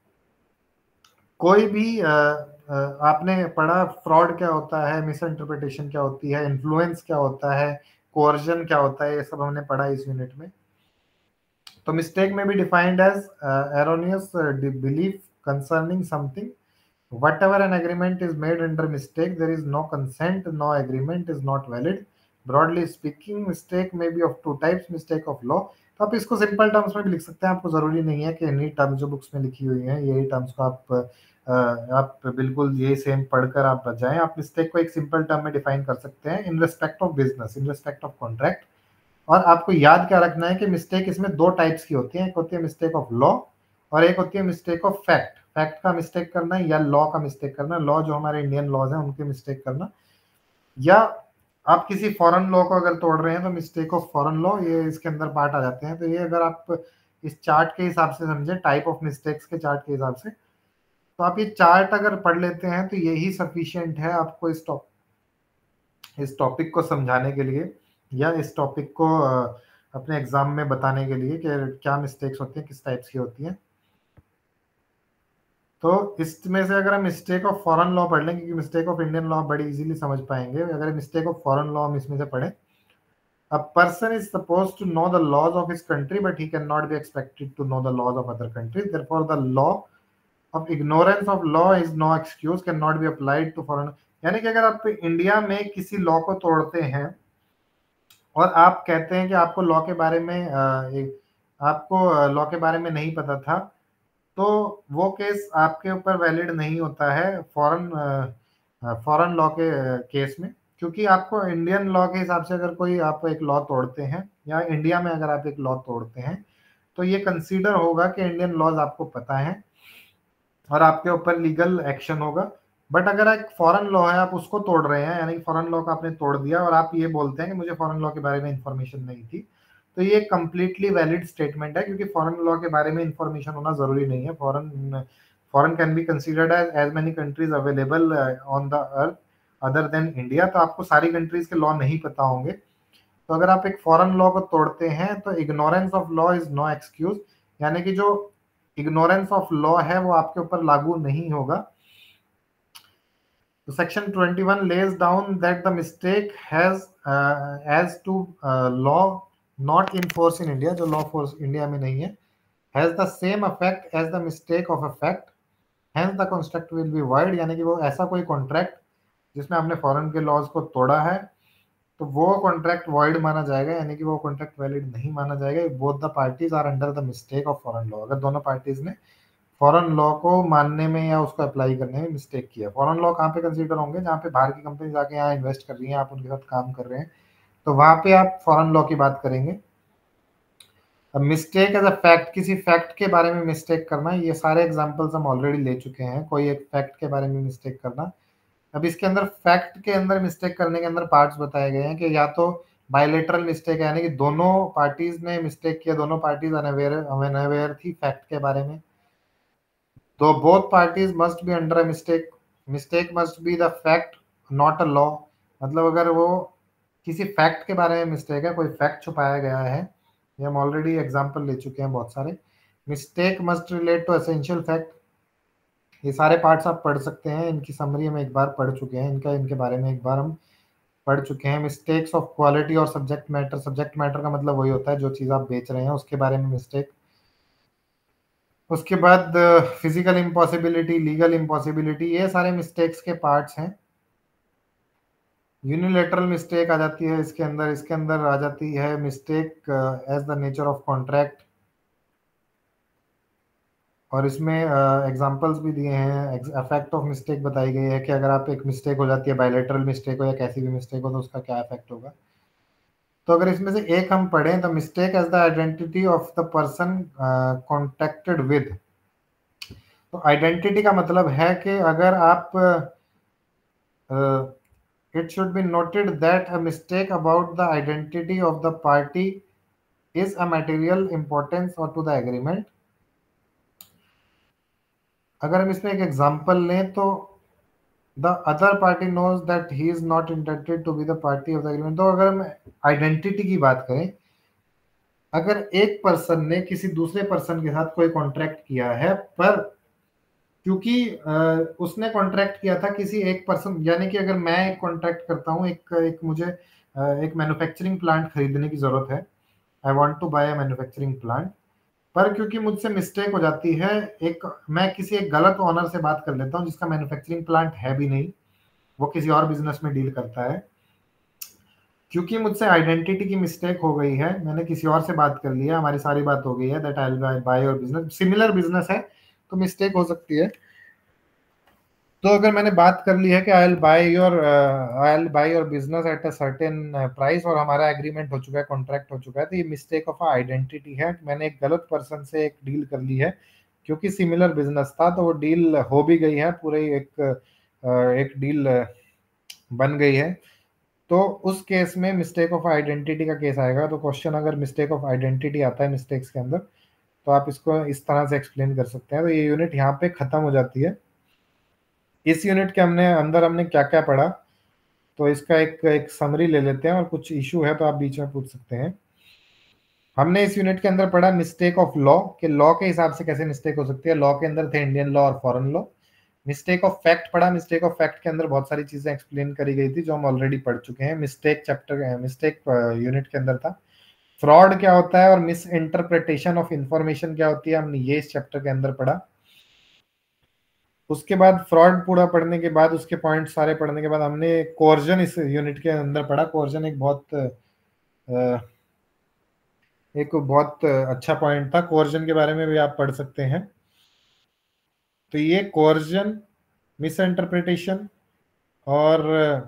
कोई भी आपने पढ़ा फ्रॉड क्या होता है, मिस इंटरप्रिटेशन क्या होती है, इन्फ्लुएंस क्या होता है, कोर्जन क्या होता है, ये सब हमने पढ़ा इस यूनिट में। तो मिस्टेक में भी defined as erroneous belief concerning something, whatever an agreement is made under mistake, there is no consent, no agreement is not valid. Broadly speaking, mistake may be of two types, mistake of law. तो आप इसको simple terms में भी लिख सकते हैं, आपको जरूरी नहीं है कि इन्हीं टर्म्स जो बुक्स में लिखी हुई हैं यही टर्म्स को आप बिल्कुल ये सेम पढ़कर आप बच जाएं। आप मिस्टेक को एक सिंपल टर्म में डिफाइन कर सकते हैं in respect of business, in respect of contract. और आपको याद क्या रखना है कि मिस्टेक इसमें दो टाइप्स की होती है, एक होती है मिस्टेक ऑफ लॉ और एक होती है मिस्टेक ऑफ फैक्ट। फैक्ट का मिस्टेक करना या लॉ का मिस्टेक करना, लॉ जो हमारे इंडियन लॉज हैं उनके मिस्टेक करना, या आप किसी फॉरेन लॉ को अगर तोड़ रहे हैं तो मिस्टेक ऑफ फॉरेन लॉ, ये इसके अंदर पार्ट आ जाते हैं। तो ये अगर आप इस चार्ट के हिसाब से समझे, टाइप ऑफ मिस्टेक्स के चार्ट के हिसाब से, तो आप ये चार्ट अगर पढ़ लेते हैं तो यही सफिशिएंट है आपको इस टॉपिक को समझाने के लिए या इस टॉपिक को अपने एग्जाम में बताने के लिए कि क्या मिस्टेक्स होती हैं, किस टाइप्स की होती हैं। तो इसमें से अगर हम मिस्टेक ऑफ फॉरेन लॉ पढ़ लें, क्योंकि मिस्टेक ऑफ इंडियन लॉ बड़ी इजीली समझ पाएंगे, अगर मिस्टेक ऑफ फॉरेन लॉ हम इसमें से पढ़ें, a person is supposed to know the laws of his country but he can not be expected to know the laws of other countries, therefore the law of ignorance of law is no excuse, can not be applied to foreign. यानी कि अगर आप India में किसी law को तोड़ते हैं और आप कहते हैं कि आपको लॉ के बारे में नहीं पता था, तो वो केस आपके ऊपर वैलिड नहीं होता है फॉरेन लॉ के केस में, क्योंकि आपको इंडियन लॉ के हिसाब से अगर कोई आप एक लॉ तोड़ते हैं या इंडिया में अगर आप एक लॉ तोड़ते हैं तो ये कंसीडर होगा कि इंडियन लॉज आपको पता है और आपके ऊपर लीगल एक्शन होगा। बट अगर एक फॉरेन लॉ है आप उसको तोड़ रहे हैं, यानी फॉरेन लॉ का आपने तोड़ दिया और आप ये बोलते हैं कि मुझे फॉरेन लॉ के बारे में इंफॉर्मेशन नहीं थी, तो ये कंप्लीटली वैलिड स्टेटमेंट है, क्योंकि फॉरेन लॉ के बारे में इंफॉर्मेशन होना जरूरी नहीं है। Foreign can be considered as many countries available on the earth other than India, तो आपको सारी कंट्रीज के लॉ नहीं पता होंगे। तो अगर आप एक फॉरेन लॉ को तोड़ते हैं तो ignorance of law is no excuse, यानी कि जो इग्नोरेंस ऑफ लॉ है वो आपके ऊपर लागू नहीं होगा। So section 21 lays down that the mistake has as to law not in force in India, जो law force इंडिया में नहीं है, has the same effect as the mistake of effect, hence the contract will be void, यानी कि वो ऐसा कोई contract जिसमें आपने फॉरेन के लॉज को तोड़ा है तो वो कॉन्ट्रैक्ट वॉइड माना जाएगा, यानी कि वो कॉन्ट्रैक्ट वैलिड नहीं माना जाएगा। Both the parties are under the mistake of foreign law, अगर दोनों पार्टीज ने फॉरेन लॉ को मानने में या उसको अप्लाई करने में मिस्टेक किया। फॉरेन लॉ कहाँ पे कंसीडर होंगे, जहाँ पे बाहर की कंपनी जाके यहाँ इन्वेस्ट कर रही है, आप उनके साथ काम कर रहे हैं, तो वहां पे आप फॉरेन लॉ की बात करेंगे। अब मिस्टेक एज अ फैक्ट, किसी फैक्ट के बारे में मिस्टेक करना, ये सारे एग्जांपल्स हम ऑलरेडी ले चुके हैं। कोई एक फैक्ट के बारे में मिस्टेक करना। अब इसके अंदर फैक्ट के अंदर मिस्टेक करने के अंदर पार्ट्स बताए गए हैं कि या तो बायलेटरल मिस्टेक है, यानी कि दोनों पार्टीज ने मिस्टेक किया, दोनों पार्टीज अनअवेयर थी फैक्ट के बारे में, तो both parties must be under a mistake. Mistake must be the fact not a law, मतलब अगर वो किसी फैक्ट के बारे में मिस्टेक है, कोई फैक्ट छुपाया गया है, ये हम ऑलरेडी एग्जांपल ले चुके हैं बहुत सारे। Mistake must relate to essential fact, ये सारे पार्ट्स आप पढ़ सकते हैं, इनकी समरी हम एक बार पढ़ चुके हैं, इनके बारे में एक बार हम पढ़ चुके हैं। मिस्टेक्स ऑफ क्वालिटी और सब्जेक्ट मैटर, सब्जेक्ट मैटर का मतलब वही होता है जो चीज़ आप बेच रहे हैं उसके बारे में मिस्टेक। उसके बाद फिजिकल इम्पॉसिबिलिटी, लीगल इम्पॉसिबिलिटी, ये सारे मिस्टेक्स के पार्ट्स हैं। यूनिलेटरल मिस्टेक आ जाती है इसके अंदर आ जाती है mistake as the nature of contract, और इसमें एग्जांपल्स भी दिए हैं। इफेक्ट ऑफ मिस्टेक बताई गई है कि अगर आप एक मिस्टेक हो जाती है, बायलैटरल मिस्टेक हो या कैसी भी मिस्टेक हो, तो उसका क्या इफेक्ट होगा। तो अगर इसमें से एक हम पढ़ें, the mistake as the identity of the person contacted with, तो आइडेंटिटी का मतलब है कि अगर आप it should be noted that a mistake about the identity of the party is a material importance और टू द एग्रीमेंट। अगर हम इसमें एक एग्जांपल लें तो the other party knows that he is not intended to be the party of the agreement. तो अगर हम आइडेंटिटी की बात करें, अगर एक पर्सन ने किसी दूसरे पर्सन के साथ कोई कॉन्ट्रैक्ट किया है, पर क्योंकि उसने कॉन्ट्रैक्ट किया था किसी एक पर्सन, यानी कि अगर मैं एक कॉन्ट्रैक्ट करता हूँ, एक मुझे एक मैन्युफैक्चरिंग प्लांट खरीदने की जरूरत है, I want to buy a manufacturing plant, पर क्योंकि मुझसे मिस्टेक हो जाती है, एक मैं किसी एक गलत ओनर से बात कर लेता हूँ जिसका मैन्युफैक्चरिंग प्लांट है भी नहीं, वो किसी और बिजनेस में डील करता है, क्योंकि मुझसे आइडेंटिटी की मिस्टेक हो गई है, मैंने किसी और से बात कर लिया, हमारी सारी बात हो गई है that I will buy your business, similar business है तो मिस्टेक हो सकती है। तो अगर मैंने बात कर ली है कि I will buy your business at a certain price, और हमारा एग्रीमेंट हो चुका है, कॉन्ट्रैक्ट हो चुका है, तो ये मिस्टेक ऑफ आइडेंटिटी है। मैंने एक गलत पर्सन से एक डील कर ली है, क्योंकि सिमिलर बिजनेस था तो वो डील हो भी गई है, पूरे एक डील बन गई है। तो उस केस में मिस्टेक ऑफ आइडेंटिटी का केस आएगा। तो क्वेश्चन अगर मिस्टेक ऑफ आइडेंटिटी आता है मिस्टेक्स के अंदर, तो आप इसको इस तरह से एक्सप्लेन कर सकते हैं। तो ये यूनिट यहाँ पे खत्म हो जाती है। इस यूनिट के हमने क्या क्या पढ़ा, तो इसका एक एक समरी ले लेते हैं, और कुछ इशू है तो आप बीच में पूछ सकते हैं। हमने इस यूनिट के अंदर पढ़ा मिस्टेक ऑफ लॉ, कि लॉ के हिसाब से कैसे मिस्टेक हो सकती है। लॉ के अंदर थे इंडियन लॉ और foreign law. Mistake of fact पढ़ा, मिस्टेक ऑफ फैक्ट के अंदर बहुत सारी चीजें एक्सप्लेन करी गई थी जो हम ऑलरेडी पढ़ चुके हैं, मिस्टेक यूनिट के अंदर था। फ्रॉड क्या होता है और मिस इंटरप्रिटेशन ऑफ इंफॉर्मेशन क्या होती है, हमने ये इस चैप्टर के अंदर पढ़ा। उसके बाद फ्रॉड पूरा पढ़ने के बाद, उसके पॉइंट सारे पढ़ने के बाद, हमने कोर्जन इस यूनिट के अंदर पढ़ा। कोर्जन एक बहुत अच्छा पॉइंट था, कोर्जन के बारे में भी आप पढ़ सकते हैं। तो ये कोर्जन, मिस इंटरप्रिटेशन और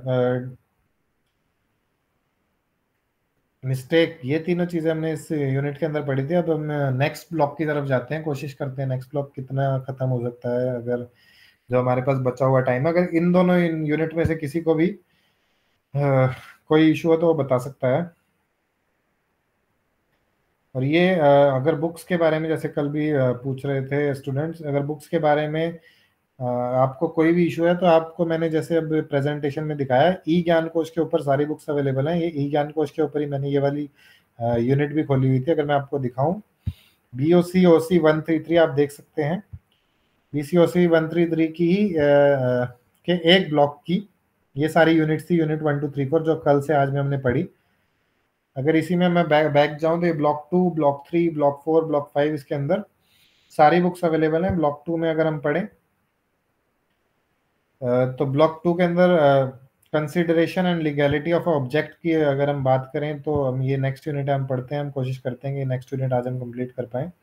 मिस्टेक, ये तीनों चीजें हमने इस यूनिट के अंदर पढ़ी थी। अब हम नेक्स्ट ब्लॉक की तरफ जाते हैं, कोशिश करते हैं नेक्स्ट ब्लॉक कितना खत्म हो सकता है, अगर जो हमारे पास बचा हुआ टाइम, अगर इन दोनों यूनिट में से किसी को भी कोई इशू हो तो वो बता सकता है। और ये अगर बुक्स के बारे में, जैसे कल भी पूछ रहे थे स्टूडेंट्स, अगर बुक्स के बारे में आपको कोई भी इशू है, तो आपको मैंने जैसे अब प्रेजेंटेशन में दिखाया, ई ज्ञान कोश के ऊपर सारी बुक्स अवेलेबल हैं। ये ई ज्ञान कोश के ऊपर ही मैंने ये वाली यूनिट भी खोली हुई थी। अगर मैं आपको दिखाऊं, BOC-OC 133 आप देख सकते हैं, BCOC 133 की ही के एक ब्लॉक की ये सारी यूनिट्स थी, यूनिट 1 2 3 4, जो कल से आज में हमने पढ़ी। अगर इसी में मैं बैक जाऊं तो ये ब्लॉक 2, ब्लॉक 3, ब्लॉक 4, ब्लॉक 5, इसके अंदर सारी बुक्स अवेलेबल हैं। ब्लॉक 2 में अगर हम पढ़ें तो ब्लॉक 2 के अंदर consideration and legality of object की अगर हम बात करें तो हम ये नेक्स्ट यूनिट हम पढ़ते हैं, हम कोशिश करते हैं कि नेक्स्ट यूनिट आज हम कंप्लीट कर पाएं।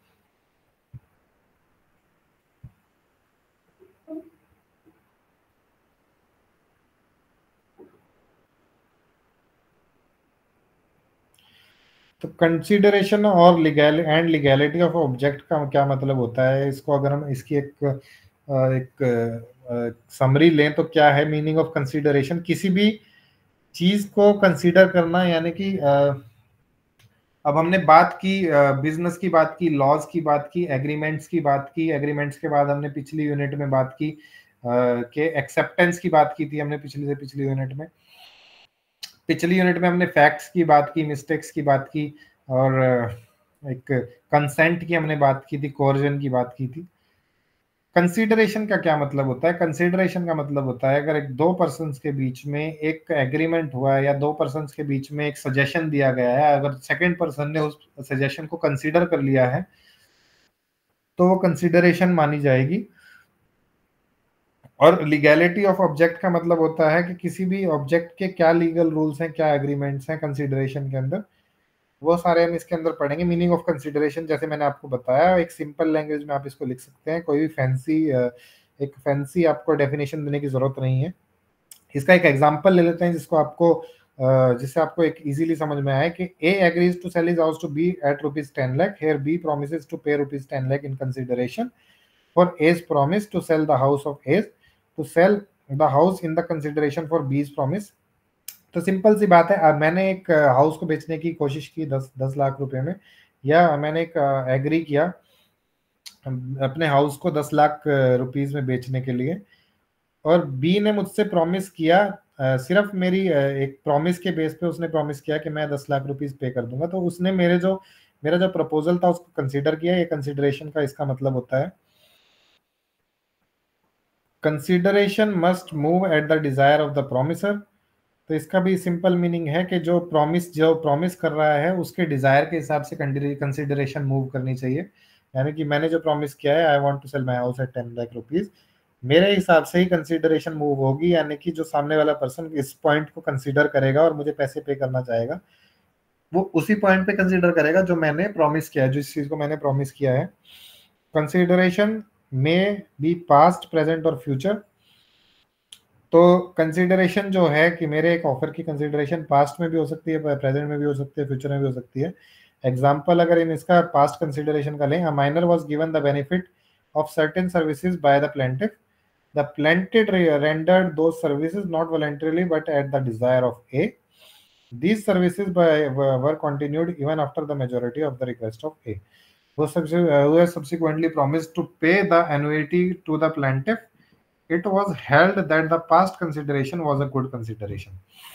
तो कंसिडरेशन और लीगैलिटी ऑफ ऑब्जेक्ट का क्या मतलब होता है, इसको अगर हम इसकी एक समरी लें तो क्या है मीनिंग ऑफ कंसिडरेशन। किसी भी चीज को कंसीडर करना, यानी कि अब हमने बात की बिजनेस की बात की, लॉज की बात की, एग्रीमेंट्स की बात की, एग्रीमेंट्स के बाद हमने पिछली यूनिट में बात की कि एक्सेप्टेंस की बात की थी हमने पिछली यूनिट में। पिछली यूनिट में हमने फैक्ट्स की बात की, मिस्टेक्स की बात की, और एक कंसेंट की हमने बात की थी, कोर्जन की बात की थी। कंसीडरेशन का क्या मतलब होता है? कंसीडरेशन का मतलब होता है अगर एक दो पर्सन्स के बीच में एक एग्रीमेंट हुआ है या दो पर्सन्स के बीच में एक सजेशन दिया गया है, अगर सेकंड पर्सन ने उस सजेशन को कंसीडर कर लिया है तो वो कंसीडरेशन मानी जाएगी। और लीगैलिटी ऑफ ऑब्जेक्ट का मतलब होता है कि किसी भी ऑब्जेक्ट के क्या लीगल रूल्स हैं, क्या एग्रीमेंट्स हैं कंसीडरेशन के अंदर, वो सारे हम इसके अंदर पढ़ेंगे। मीनिंग ऑफ कंसीडरेशन जैसे मैंने आपको बताया, एक सिंपल लैंग्वेज में आप इसको लिख सकते हैं, कोई भी एक फैंसी आपको डेफिनेशन देने की जरूरत नहीं है। इसका एक एग्जांपल ले लेते हैं जिससे आपको एक इजीली समझ में आए कि A agrees to sell his house to B at ₹10 lakh। Here B promises to pay ₹10 lakh in consideration for A's promise to sell the house of A's, to sell the house in the consideration for B's promise. तो simple सी बात है, अब मैंने एक house को बेचने की कोशिश की 10 लाख रुपए में, या मैंने एक एग्री किया अपने हाउस को 10 लाख रुपीस में बेचने के लिए, और बी ने मुझसे प्रॉमिस किया, सिर्फ मेरी एक प्रॉमिस के बेस पे उसने प्रॉमिस किया कि मैं 10 लाख रुपीस पे कर दूंगा, तो उसने मेरा जो प्रपोजल था उसको कंसीडर किया। ये कंसीडरेशन का इसका मतलब होता है। Consideration must move at the desire of the promisor. तो इसका भी सिंपल मीनिंग है कि जो प्रॉमिस कर रहा है उसके डिजायर के हिसाब से कंसीडरेशन मूव करनी चाहिए। यानी कि मैंने जो प्रॉमिस किया है, I want to sell my house at 10 lakh rupees, मेरे हिसाब से ही कंसीडरेशन मूव होगी, यानी कि जो सामने वाला पर्सन इस पॉइंट को कंसीडर करेगा और मुझे पैसे पे करना चाहेगा, वो उसी पॉइंट पे कंसीडर करेगा जो मैंने प्रॉमिस किया है, जिस चीज को मैंने प्रॉमिस किया है। कंसीडरेशन में बी पास्ट, प्रेजेंट और फ्यूचर। तो कंसीडरेशन जो है कि मेरे एक ऑफर की कंसीडरेशन पास्ट में भी हो सकती है, प्रेजेंट में भी हो सकती है, फ्यूचर में भी हो सकती है। एग्जाम्पल अगर इन इसका पास्ट कंसीडरेशन का लें, a minor was given the benefit of certain services by the plaintiff, the plaintiff rendered those services not voluntarily but at the desire of A. These services were continued even after the majority of the request of A, who has subsequently promised to pay the annuity to the plaintiff. It was held that the past consideration was a good consideration.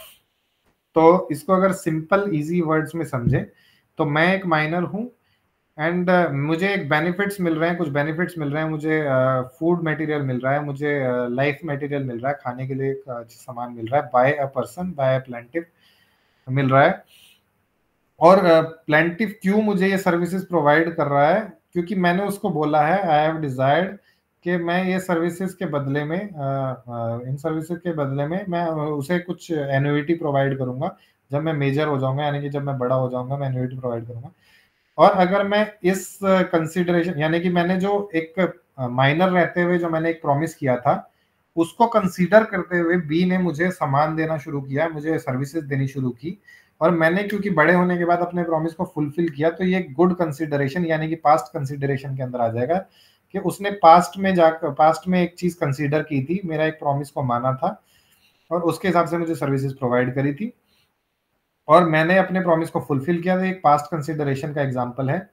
तो इसको अगर simple easy words में समझे तो मैं एक minor हूँ and मुझे एक बेनिफिट्स मिल रहे हैं, कुछ बेनिफिट्स मिल रहे हैं, मुझे फूड मटेरियल मिल रहा है, मुझे लाइफ मटेरियल मिल रहा है, खाने के लिए सामान मिल रहा है, by a person, by a plaintiff मिल रहा है। और प्लेंटिफ क्यों मुझे ये सर्विसेज प्रोवाइड कर रहा है? क्योंकि मैंने उसको बोला है, आई हैव डिजायर्ड कि मैं ये सर्विसेज के बदले में इन सर्विसेज के बदले में मैं उसे कुछ एन्युइटी प्रोवाइड करूंगा। जब मैं मेजर हो जाऊंगा, यानी कि जब मैं बड़ा हो जाऊंगा, मैं एन्युइटी प्रोवाइड करूंगा। और अगर मैं इस कंसीडरेशन, यानी कि मैंने जो एक माइनर रहते हुए जो मैंने एक प्रॉमिस किया था, उसको कंसीडर करते हुए बी ने मुझे सामान देना शुरू किया, मुझे सर्विसेज देनी शुरू की, और मैंने क्योंकि बड़े होने के बाद अपने प्रॉमिस को फुलफिल किया, तो ये गुड कंसीडरेशन यानी कि पास्ट कंसीडरेशन के अंदर आ जाएगा कि उसने पास्ट में एक चीज कंसीडर की थी, मेरा एक प्रॉमिस को माना था और उसके हिसाब से मुझे सर्विसेज प्रोवाइड करी थी और मैंने अपने प्रॉमिस को फुलफिल किया। तो एक पास्ट कंसीडरेशन का एग्जांपल है।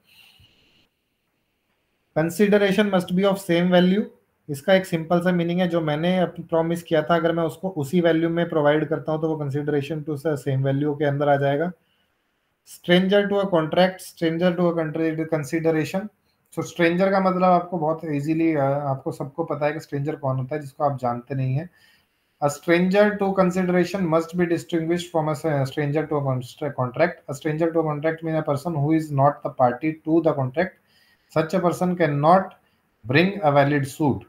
Consideration must be of same value. इसका एक सिंपल सा मीनिंग है, जो मैंने प्रॉमिस किया था अगर मैं उसको उसी वैल्यू में प्रोवाइड करता हूं तो वो कंसीडरेशन टू सेम वैल्यू के अंदर आ जाएगा। Stranger to a contract, stranger to a consideration. So stranger का मतलब आपको बहुत इजीली आपको सबको पता है कि स्ट्रेंजर कौन होता है, जिसको आप जानते नहीं है। A stranger to consideration must be distinguished from a stranger to a contract. A stranger to a contract means a person who is not the party to the contract. such a person cannot bring a valid suit.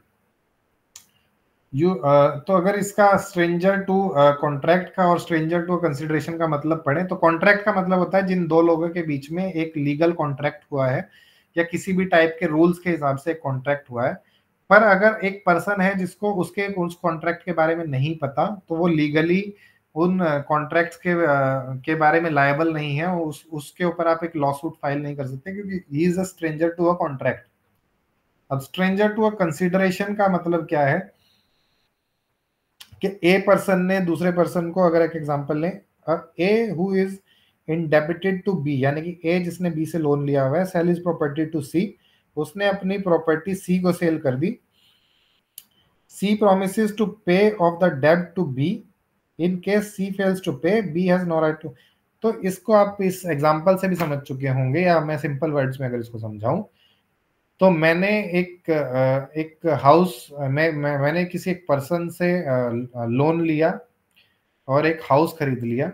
तो अगर इसका stranger to contract का और stranger to consideration का मतलब पढ़े तो contract का मतलब होता है जिन दो लोगों के बीच में एक लीगल कॉन्ट्रैक्ट हुआ है या किसी भी टाइप के रूल्स के हिसाब से एक कॉन्ट्रैक्ट हुआ है, पर अगर एक पर्सन है जिसको उसके उस कॉन्ट्रैक्ट के बारे में नहीं पता तो वो लीगली उन कॉन्ट्रैक्ट्स के बारे में लायबल नहीं है, उसके ऊपर आप एक लॉ सूट फाइल नहीं कर सकते क्योंकि he is a stranger to a contract. अब स्ट्रेंजर टू अ कंसिडरेशन का मतलब क्या है कि ए पर्सन ने दूसरे पर्सन को, अगर एक एग्जांपल लें, A who is indebted to B, यानी कि ए जिसने बी से लोन लिया हुआ है, sell is property to C, उसने अपनी प्रॉपर्टी सी को सेल कर दी। C promises to pay off the डेब्ट to B, in case C fails to pay B has no right to. तो इसको आप इस एग्जांपल से भी समझ चुके होंगे, या मैं सिंपल वर्ड्स में अगर इसको समझाऊं तो मैंने एक हाउस मैंने किसी एक पर्सन से लोन लिया और एक हाउस खरीद लिया,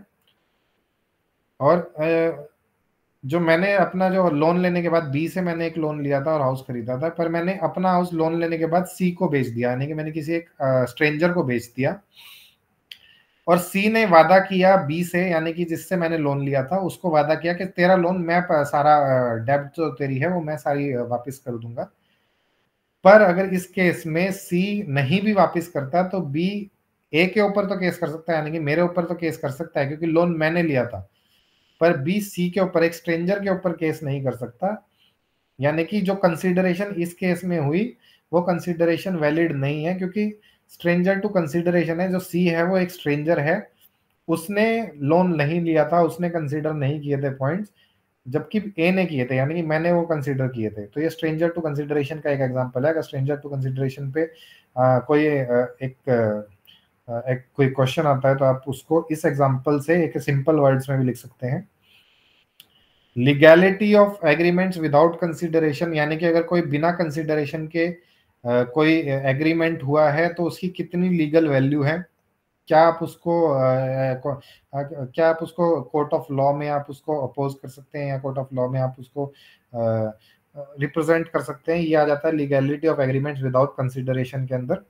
और जो मैंने अपना जो लोन लेने के बाद बी से मैंने एक लोन लिया था और हाउस खरीदा था, पर मैंने अपना हाउस लोन लेने के बाद सी को बेच दिया, यानी कि मैंने किसी एक स्ट्रेंजर को बेच दिया, और सी ने वादा किया बी से, यानी कि जिससे मैंने लोन लिया था उसको वादा किया कि तेरा लोन मैं सारा डेब्ट जो तेरी है वो मैं सारी वापस कर दूंगा। पर अगर इस केस में सी नहीं भी वापस करता तो बी ए के ऊपर तो केस कर सकता है, यानी कि मेरे ऊपर तो केस कर सकता है क्योंकि लोन मैंने लिया था, पर बी सी के ऊपर, एक स्ट्रेंजर के ऊपर केस नहीं कर सकता। यानी कि जो कंसिडरेशन इस केस में हुई वो कंसिडरेशन वैलिड नहीं है, क्योंकि स्ट्रेंजर टू कंसिडरेशन है, जो सी है वो एक स्ट्रेंजर है, उसने लोन नहीं लिया था, उसने कंसिडर नहीं किए थे पॉइंट्स, जबकि ए ने किए थे, यानी कि मैंने वो कंसिडर किए थे। तो ये स्ट्रेंजर टू कंसिडरेशन का एक एग्जांपल है। अगर स्ट्रेंजर टू कंसिडरेशन पे एक कोई क्वेश्चन आता है तो आप उसको इस एग्जांपल से एक सिंपल वर्ड्स में भी लिख सकते हैं। Legality of agreements without consideration, यानी कि अगर कोई बिना कंसिडरेशन के कोई एग्रीमेंट हुआ है तो उसकी कितनी लीगल वैल्यू है, क्या आप उसको क्या आप उसको कोर्ट ऑफ लॉ में आप उसको अपोज कर सकते हैं, या कोर्ट ऑफ लॉ में आप उसको रिप्रेजेंट कर सकते हैं, ये आ जाता है legality of agreements without consideration के अंदर।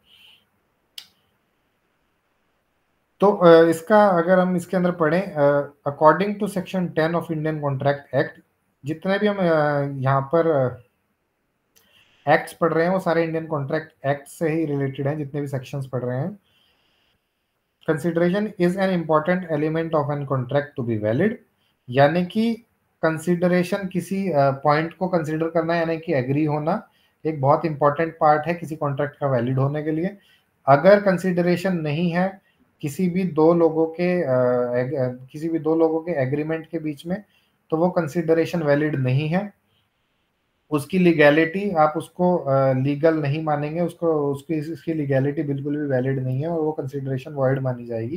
तो इसका अगर हम इसके अंदर पढ़ें, according to section 10 of Indian contract act, जितने भी हम यहाँ पर एक्ट्स पढ़ रहे हैं वो सारे इंडियन कॉन्ट्रैक्ट एक्ट से ही रिलेटेड हैं, जितने भी सेक्शंस पढ़ रहे हैं। Consideration is an important element of an contract to be valid, यानी कि कंसिडरेशन, किसी पॉइंट को कंसिडर करना यानी कि एग्री होना, एक बहुत इंपॉर्टेंट पार्ट है किसी कॉन्ट्रैक्ट का वैलिड होने के लिए। अगर कंसिडरेशन नहीं है किसी भी दो लोगों के एग्रीमेंट के बीच में, तो वो कंसिडरेशन वैलिड नहीं है, उसकी लीगैलिटी आप उसको लीगल नहीं मानेंगे, उसको उसकी इसकी लीगैलिटी बिल्कुल भी वैलिड नहीं है और वो कंसिडरेशन वॉइड मानी जाएगी।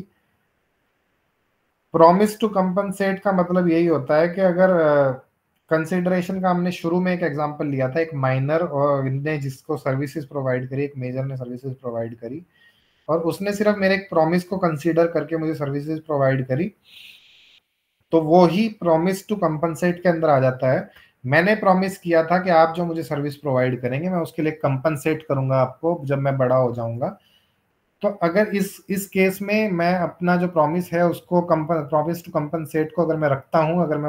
प्रॉमिस टू कंपनसेट का मतलब यही होता है कि अगर कंसिडरेशन का हमने शुरू में एक एग्जांपल लिया था, एक माइनर और ने जिसको सर्विसेज प्रोवाइड करी, एक मेजर ने सर्विसेज प्रोवाइड करी, और उसने सिर्फ मेरे एक प्रॉमिस को कंसीडर करके मुझे सर्विसेज प्रोवाइड करी, तो वो ही प्रॉमिस टू कंपनसेट के अंदर आ जाता है। मैंने प्रॉमिस किया था कि आप जो मुझे सर्विस प्रोवाइड करेंगे मैं उसके लिए कंपनसेट करूंगा आपको जब मैं बड़ा हो जाऊंगा। तो अगर इस केस में मैं अपना जो प्रॉमिस है उसको प्रॉमिस टू कंपनसेट को अगर मैं रखता हूं, अगर मैं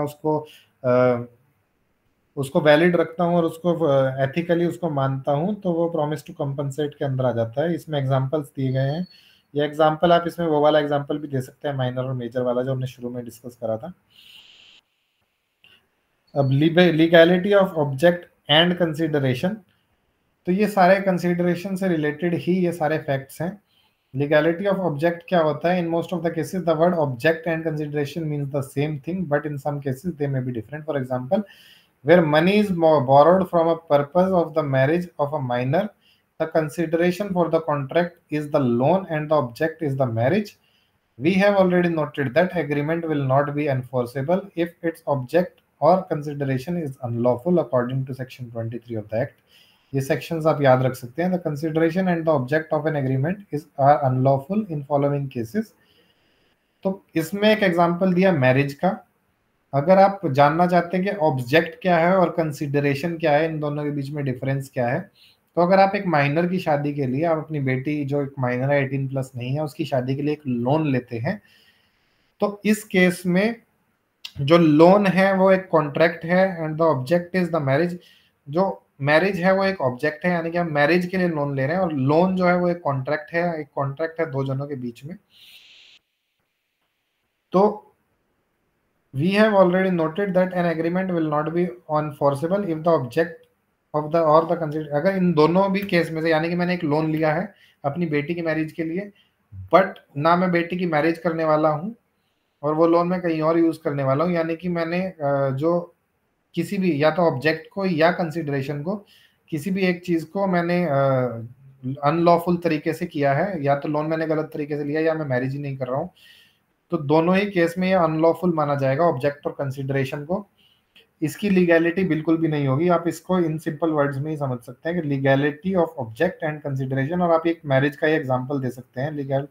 उसको वैलिड रखता हूं और उसको एथिकली उसको मानता हूं, तो वो प्रॉमिस टू कंपनसेट के अंदर आ जाता है। इसमें एग्जांपल्स दिए गए हैं, ये एग्जांपल आप इसमें वो वाला एग्जांपल भी दे सकते हैं, माइनर और मेजर वाला जो हमने शुरू में डिस्कस करा था। अब legality of object and consideration, तो ये सारे कंसिडरेशन से रिलेटेड ही ये सारे फैक्ट्स हैं। लीगैलिटी ऑफ ऑब्जेक्ट क्या होता है? In most of the cases the word object and consideration means the same thing, but in some cases they may be different. For example, where money is borrowed from a purpose of the marriage of a minor, the consideration for the contract is the loan and the object is the marriage. We have already noted that agreement will not be enforceable if its object or consideration is unlawful according to section 23 of the act. ये sections आप याद रख सकते हैं। The consideration and the object of an agreement are unlawful in following cases. तो इसमें एक example दिया मैरिज का, अगर आप जानना चाहते हैं कि ऑब्जेक्ट क्या है और कंसिडरेशन क्या है, इन दोनों के बीच में डिफरेंस क्या है, तो अगर आप एक माइनर की शादी के लिए, आप अपनी बेटी जो एक माइनर है 18 प्लस नहीं है, उसकी शादी के लिए एक लोन लेते हैं, तो इस केस में जो लोन है वो एक कॉन्ट्रैक्ट है and the object is the marriage. जो मैरिज है वो एक ऑब्जेक्ट है, यानी कि हम मैरिज के लिए लोन ले रहे हैं, और लोन जो है वो एक कॉन्ट्रैक्ट है, एक कॉन्ट्रैक्ट है दो जनों के बीच में। तो we have already noted that an agreement will not be enforceable if the object of the or the consider, अगर इन दोनों भी केस में से, यानी कि मैंने एक लोन लिया है अपनी बेटी की मैरिज के लिए, बट ना मैं बेटी की मैरिज करने वाला हूँ और वो लोन मैं कहीं और यूज करने वाला हूँ, यानी कि मैंने जो किसी भी, या तो ऑब्जेक्ट को या कंसिडरेशन को, किसी भी एक चीज को मैंने अनलॉफुल तरीके से किया है, या तो लोन मैंने गलत तरीके से लिया, या मैं मैरिज ही नहीं कर रहा हूँ, तो दोनों ही केस में ये अनलॉफुल माना जाएगा ऑब्जेक्ट और कंसिडरेशन को। इसकी लीगैलिटी बिल्कुल भी नहीं होगी। आप इसको इन सिंपल वर्ड्स में ही समझ सकते हैं कि legality of object and consideration, और आप एक मैरिज का ही एग्जांपल दे सकते हैं लीगल।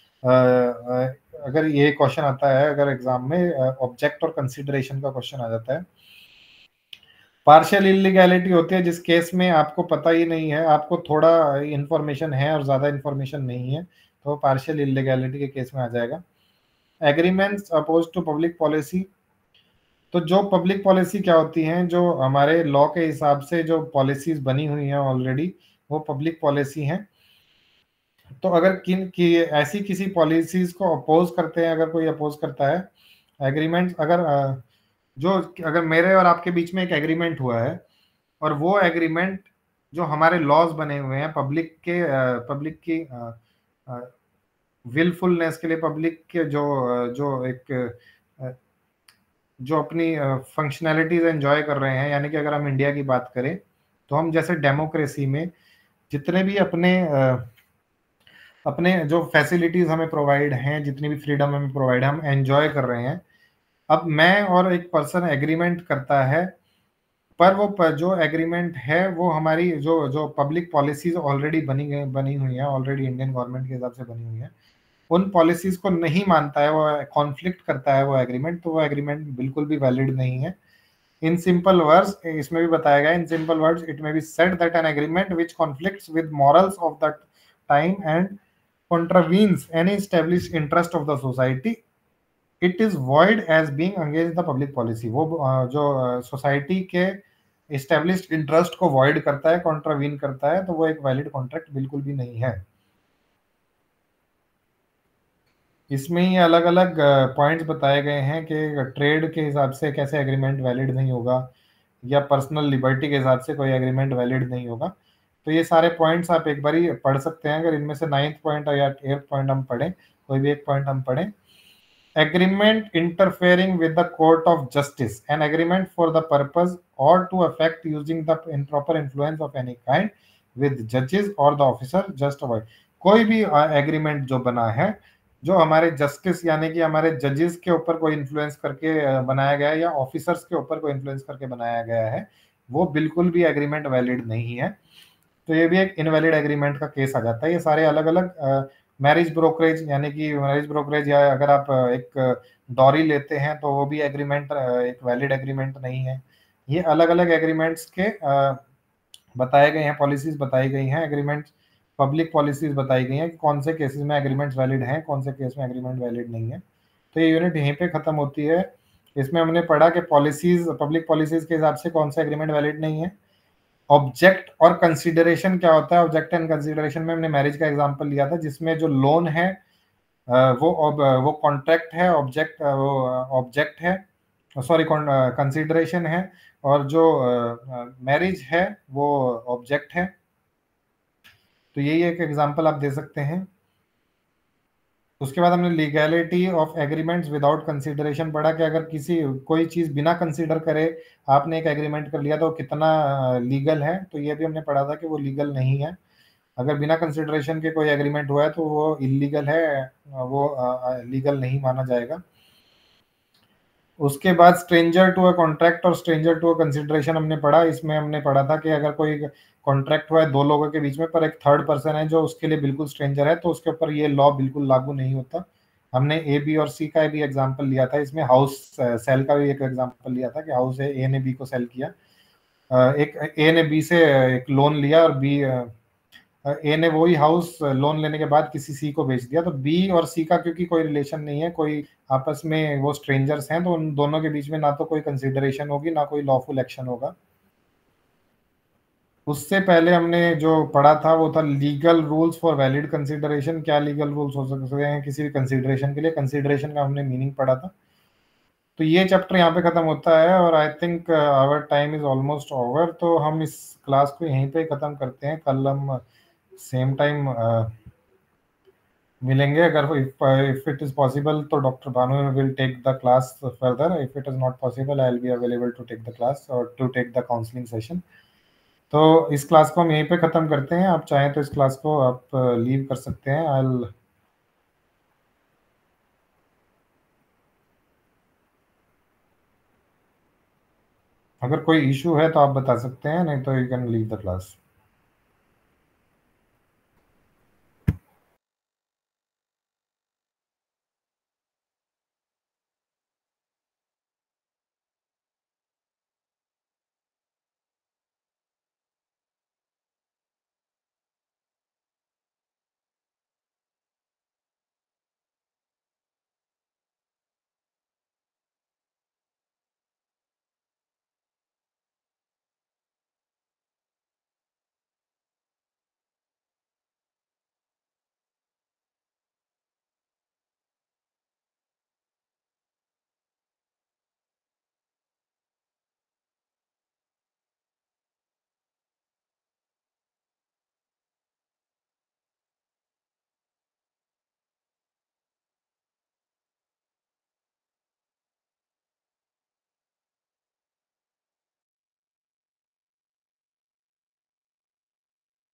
अगर ये क्वेश्चन आता है, अगर एग्जाम में ऑब्जेक्ट और कंसिडरेशन का क्वेश्चन आ जाता है, पार्शियल इलीगैलिटी होती है जिस केस में आपको पता ही नहीं है, आपको थोड़ा इंफॉर्मेशन है और ज्यादा इंफॉर्मेशन नहीं है, तो पार्शियल इलीगैलिटी के केस में आ जाएगा। Agreements oppose to public policy, तो जो पब्लिक पॉलिसी क्या होती हैं, जो हमारे लॉ के हिसाब से जो पॉलिसीज बनी हुई हैं ऑलरेडी, वो पब्लिक पॉलिसी हैं। तो अगर किन की ऐसी किसी पॉलिसीज को अपोज करते हैं, अगर कोई अपोज करता है एग्रीमेंट, अगर जो अगर मेरे और आपके बीच में एक एग्रीमेंट हुआ है, और वो एग्रीमेंट जो हमारे लॉज बने हुए हैं पब्लिक की विलफुलनेस के लिए, पब्लिक के जो एक जो अपनी फंक्शनैलिटीज एंजॉय कर रहे हैं, यानी कि अगर हम इंडिया की बात करें, तो हम जैसे डेमोक्रेसी में जितने भी अपने जो फैसिलिटीज हमें प्रोवाइड हैं, जितनी भी फ्रीडम हमें प्रोवाइड है, हम एंजॉय कर रहे हैं। अब मैं और एक पर्सन एग्रीमेंट करता है, पर वो जो एग्रीमेंट है वो हमारी जो जो पब्लिक पॉलिसीज ऑलरेडी बनी हुई है, ऑलरेडी इंडियन गवर्नमेंट के हिसाब से बनी हुई है, उन पॉलिसीज को नहीं मानता है, वो कॉन्फ्लिक्ट करता है वो एग्रीमेंट, तो वो एग्रीमेंट बिल्कुल भी वैलिड नहीं है। इन सिंपल वर्ड्स, इसमें भी बताया गया, in simple words it may be said that an agreement which conflicts with morals of the time and contravenes any established interest of the society, it is void as being against the public policy। वो जो society के established interest को void करता है, contravene करता है, तो वो एक वैलिड कॉन्ट्रैक्ट बिल्कुल भी नहीं है। इसमें ही अलग अलग पॉइंट्स बताए गए हैं कि ट्रेड के हिसाब से कैसे एग्रीमेंट वैलिड नहीं होगा, या पर्सनल लिबर्टी के हिसाब से कोई एग्रीमेंट वैलिड नहीं होगा। तो ये सारे पॉइंट्स आप एक बार ही पढ़ सकते हैं, अगर इनमें से 9th पॉइंट या 8th पॉइंट हम पढ़ें, कोई भी एक पॉइंट हम पढ़ें। Agreement interfering with the court of justice, an agreement for the purpose or to affect using the improper influence of any kind with जजेस or the officer just avoid. कोई भी एग्रीमेंट जो बना है, जो हमारे जस्टिस यानी कि हमारे जजेस के ऊपर कोई इन्फ्लुएंस करके बनाया गया है, या ऑफिसर्स के ऊपर कोई इन्फ्लुएंस करके बनाया गया है, वो बिल्कुल भी एग्रीमेंट वैलिड नहीं है। तो ये भी एक इनवैलिड एग्रीमेंट का केस आ जाता है। ये सारे अलग अलग मैरिज ब्रोकरेज, यानी कि मैरिज ब्रोकरेज, या अगर आप एक डॉरी लेते हैं तो वो भी एग्रीमेंट एक वैलिड एग्रीमेंट नहीं है। ये अलग अलग एग्रीमेंट्स के बताए गए हैं, पॉलिसीज बताई गई हैं, एग्रीमेंट पब्लिक पॉलिसीज बताई गई हैं कि कौन से केसेस में एग्रीमेंट्स वैलिड हैं, कौन से केस में एग्रीमेंट वैलिड नहीं है। तो ये यूनिट यहीं पे खत्म होती है। इसमें हमने पढ़ा कि पॉलिसीज, पब्लिक पॉलिसीज के हिसाब से कौन सा एग्रीमेंट वैलिड नहीं है। ऑब्जेक्ट और कंसिडरेशन क्या होता है, ऑब्जेक्ट एंड कंसिडरेशन में हमने मैरिज का एग्जांपल लिया था, जिसमें जो लोन है वो कॉन्ट्रैक्ट है, ऑब्जेक्ट वो ऑब्जेक्ट है, सॉरी कंसिडरेशन है, और जो मैरिज है वो ऑब्जेक्ट है। तो यही एक एग्जांपल आप दे सकते हैं। उसके बाद हमने legality of agreements without consideration पढ़ा कि अगर किसी कोई चीज बिना कंसिडर करे आपने एक एग्रीमेंट कर लिया तो कितना लीगल है, तो ये भी हमने पढ़ा था कि वो लीगल नहीं है। अगर बिना कंसिडरेशन के कोई एग्रीमेंट हुआ है तो वो इलीगल है, वो लीगल नहीं माना जाएगा। उसके बाद स्ट्रेंजर टू अ कॉन्ट्रैक्ट और स्ट्रेंजर टू अ कंसिडरेशन हमने पढ़ा। इसमें हमने पढ़ा था कि अगर कोई कॉन्ट्रैक्ट हुआ है दो लोगों के बीच में, पर एक थर्ड पर्सन है जो उसके लिए बिल्कुल स्ट्रेंजर है, तो उसके ऊपर ये लॉ बिल्कुल लागू नहीं होता। हमने ए बी और सी का भी एग्जांपल लिया था, इसमें हाउस सेल का भी एक एग्जांपल लिया था कि हाउस है, ए ने बी को सेल किया, एक ए ने बी से एक लोन लिया और बी ए ने वही हाउस लोन लेने के बाद किसी सी को बेच दिया, तो बी और सी का क्योंकि कोई रिलेशन नहीं है, कोई आपस में वो स्ट्रेंजर्स हैं, तो उन दोनों के बीच में ना तो कोई कंसिडरेशन होगी ना कोई लॉफुल एक्शन होगा। उससे पहले हमने जो पढ़ा था वो था legal rules for valid consideration. क्या लीगल रूल्स हो सकते हैं किसी भी कंसिडरेशन के लिए, कंसिडरेशन का हमने मीनिंग पढ़ा था। तो ये चैप्टर यहाँ पे खत्म होता है और I think our time is almost over, तो हम इस क्लास को यहीं पे खत्म करते हैं। कल हम सेम टाइम मिलेंगे, अगर इफ इट इज पॉसिबल तो doctor Bhanu will take the class further, if it is not possible I will be available to take the class or to take the counselling session. तो इस class को हम यहीं पे ख़त्म करते हैं, आप चाहें तो इस क्लास को आप लीव कर सकते हैं। आई, अगर कोई इशू है तो आप बता सकते हैं, नहीं तो you can leave the class.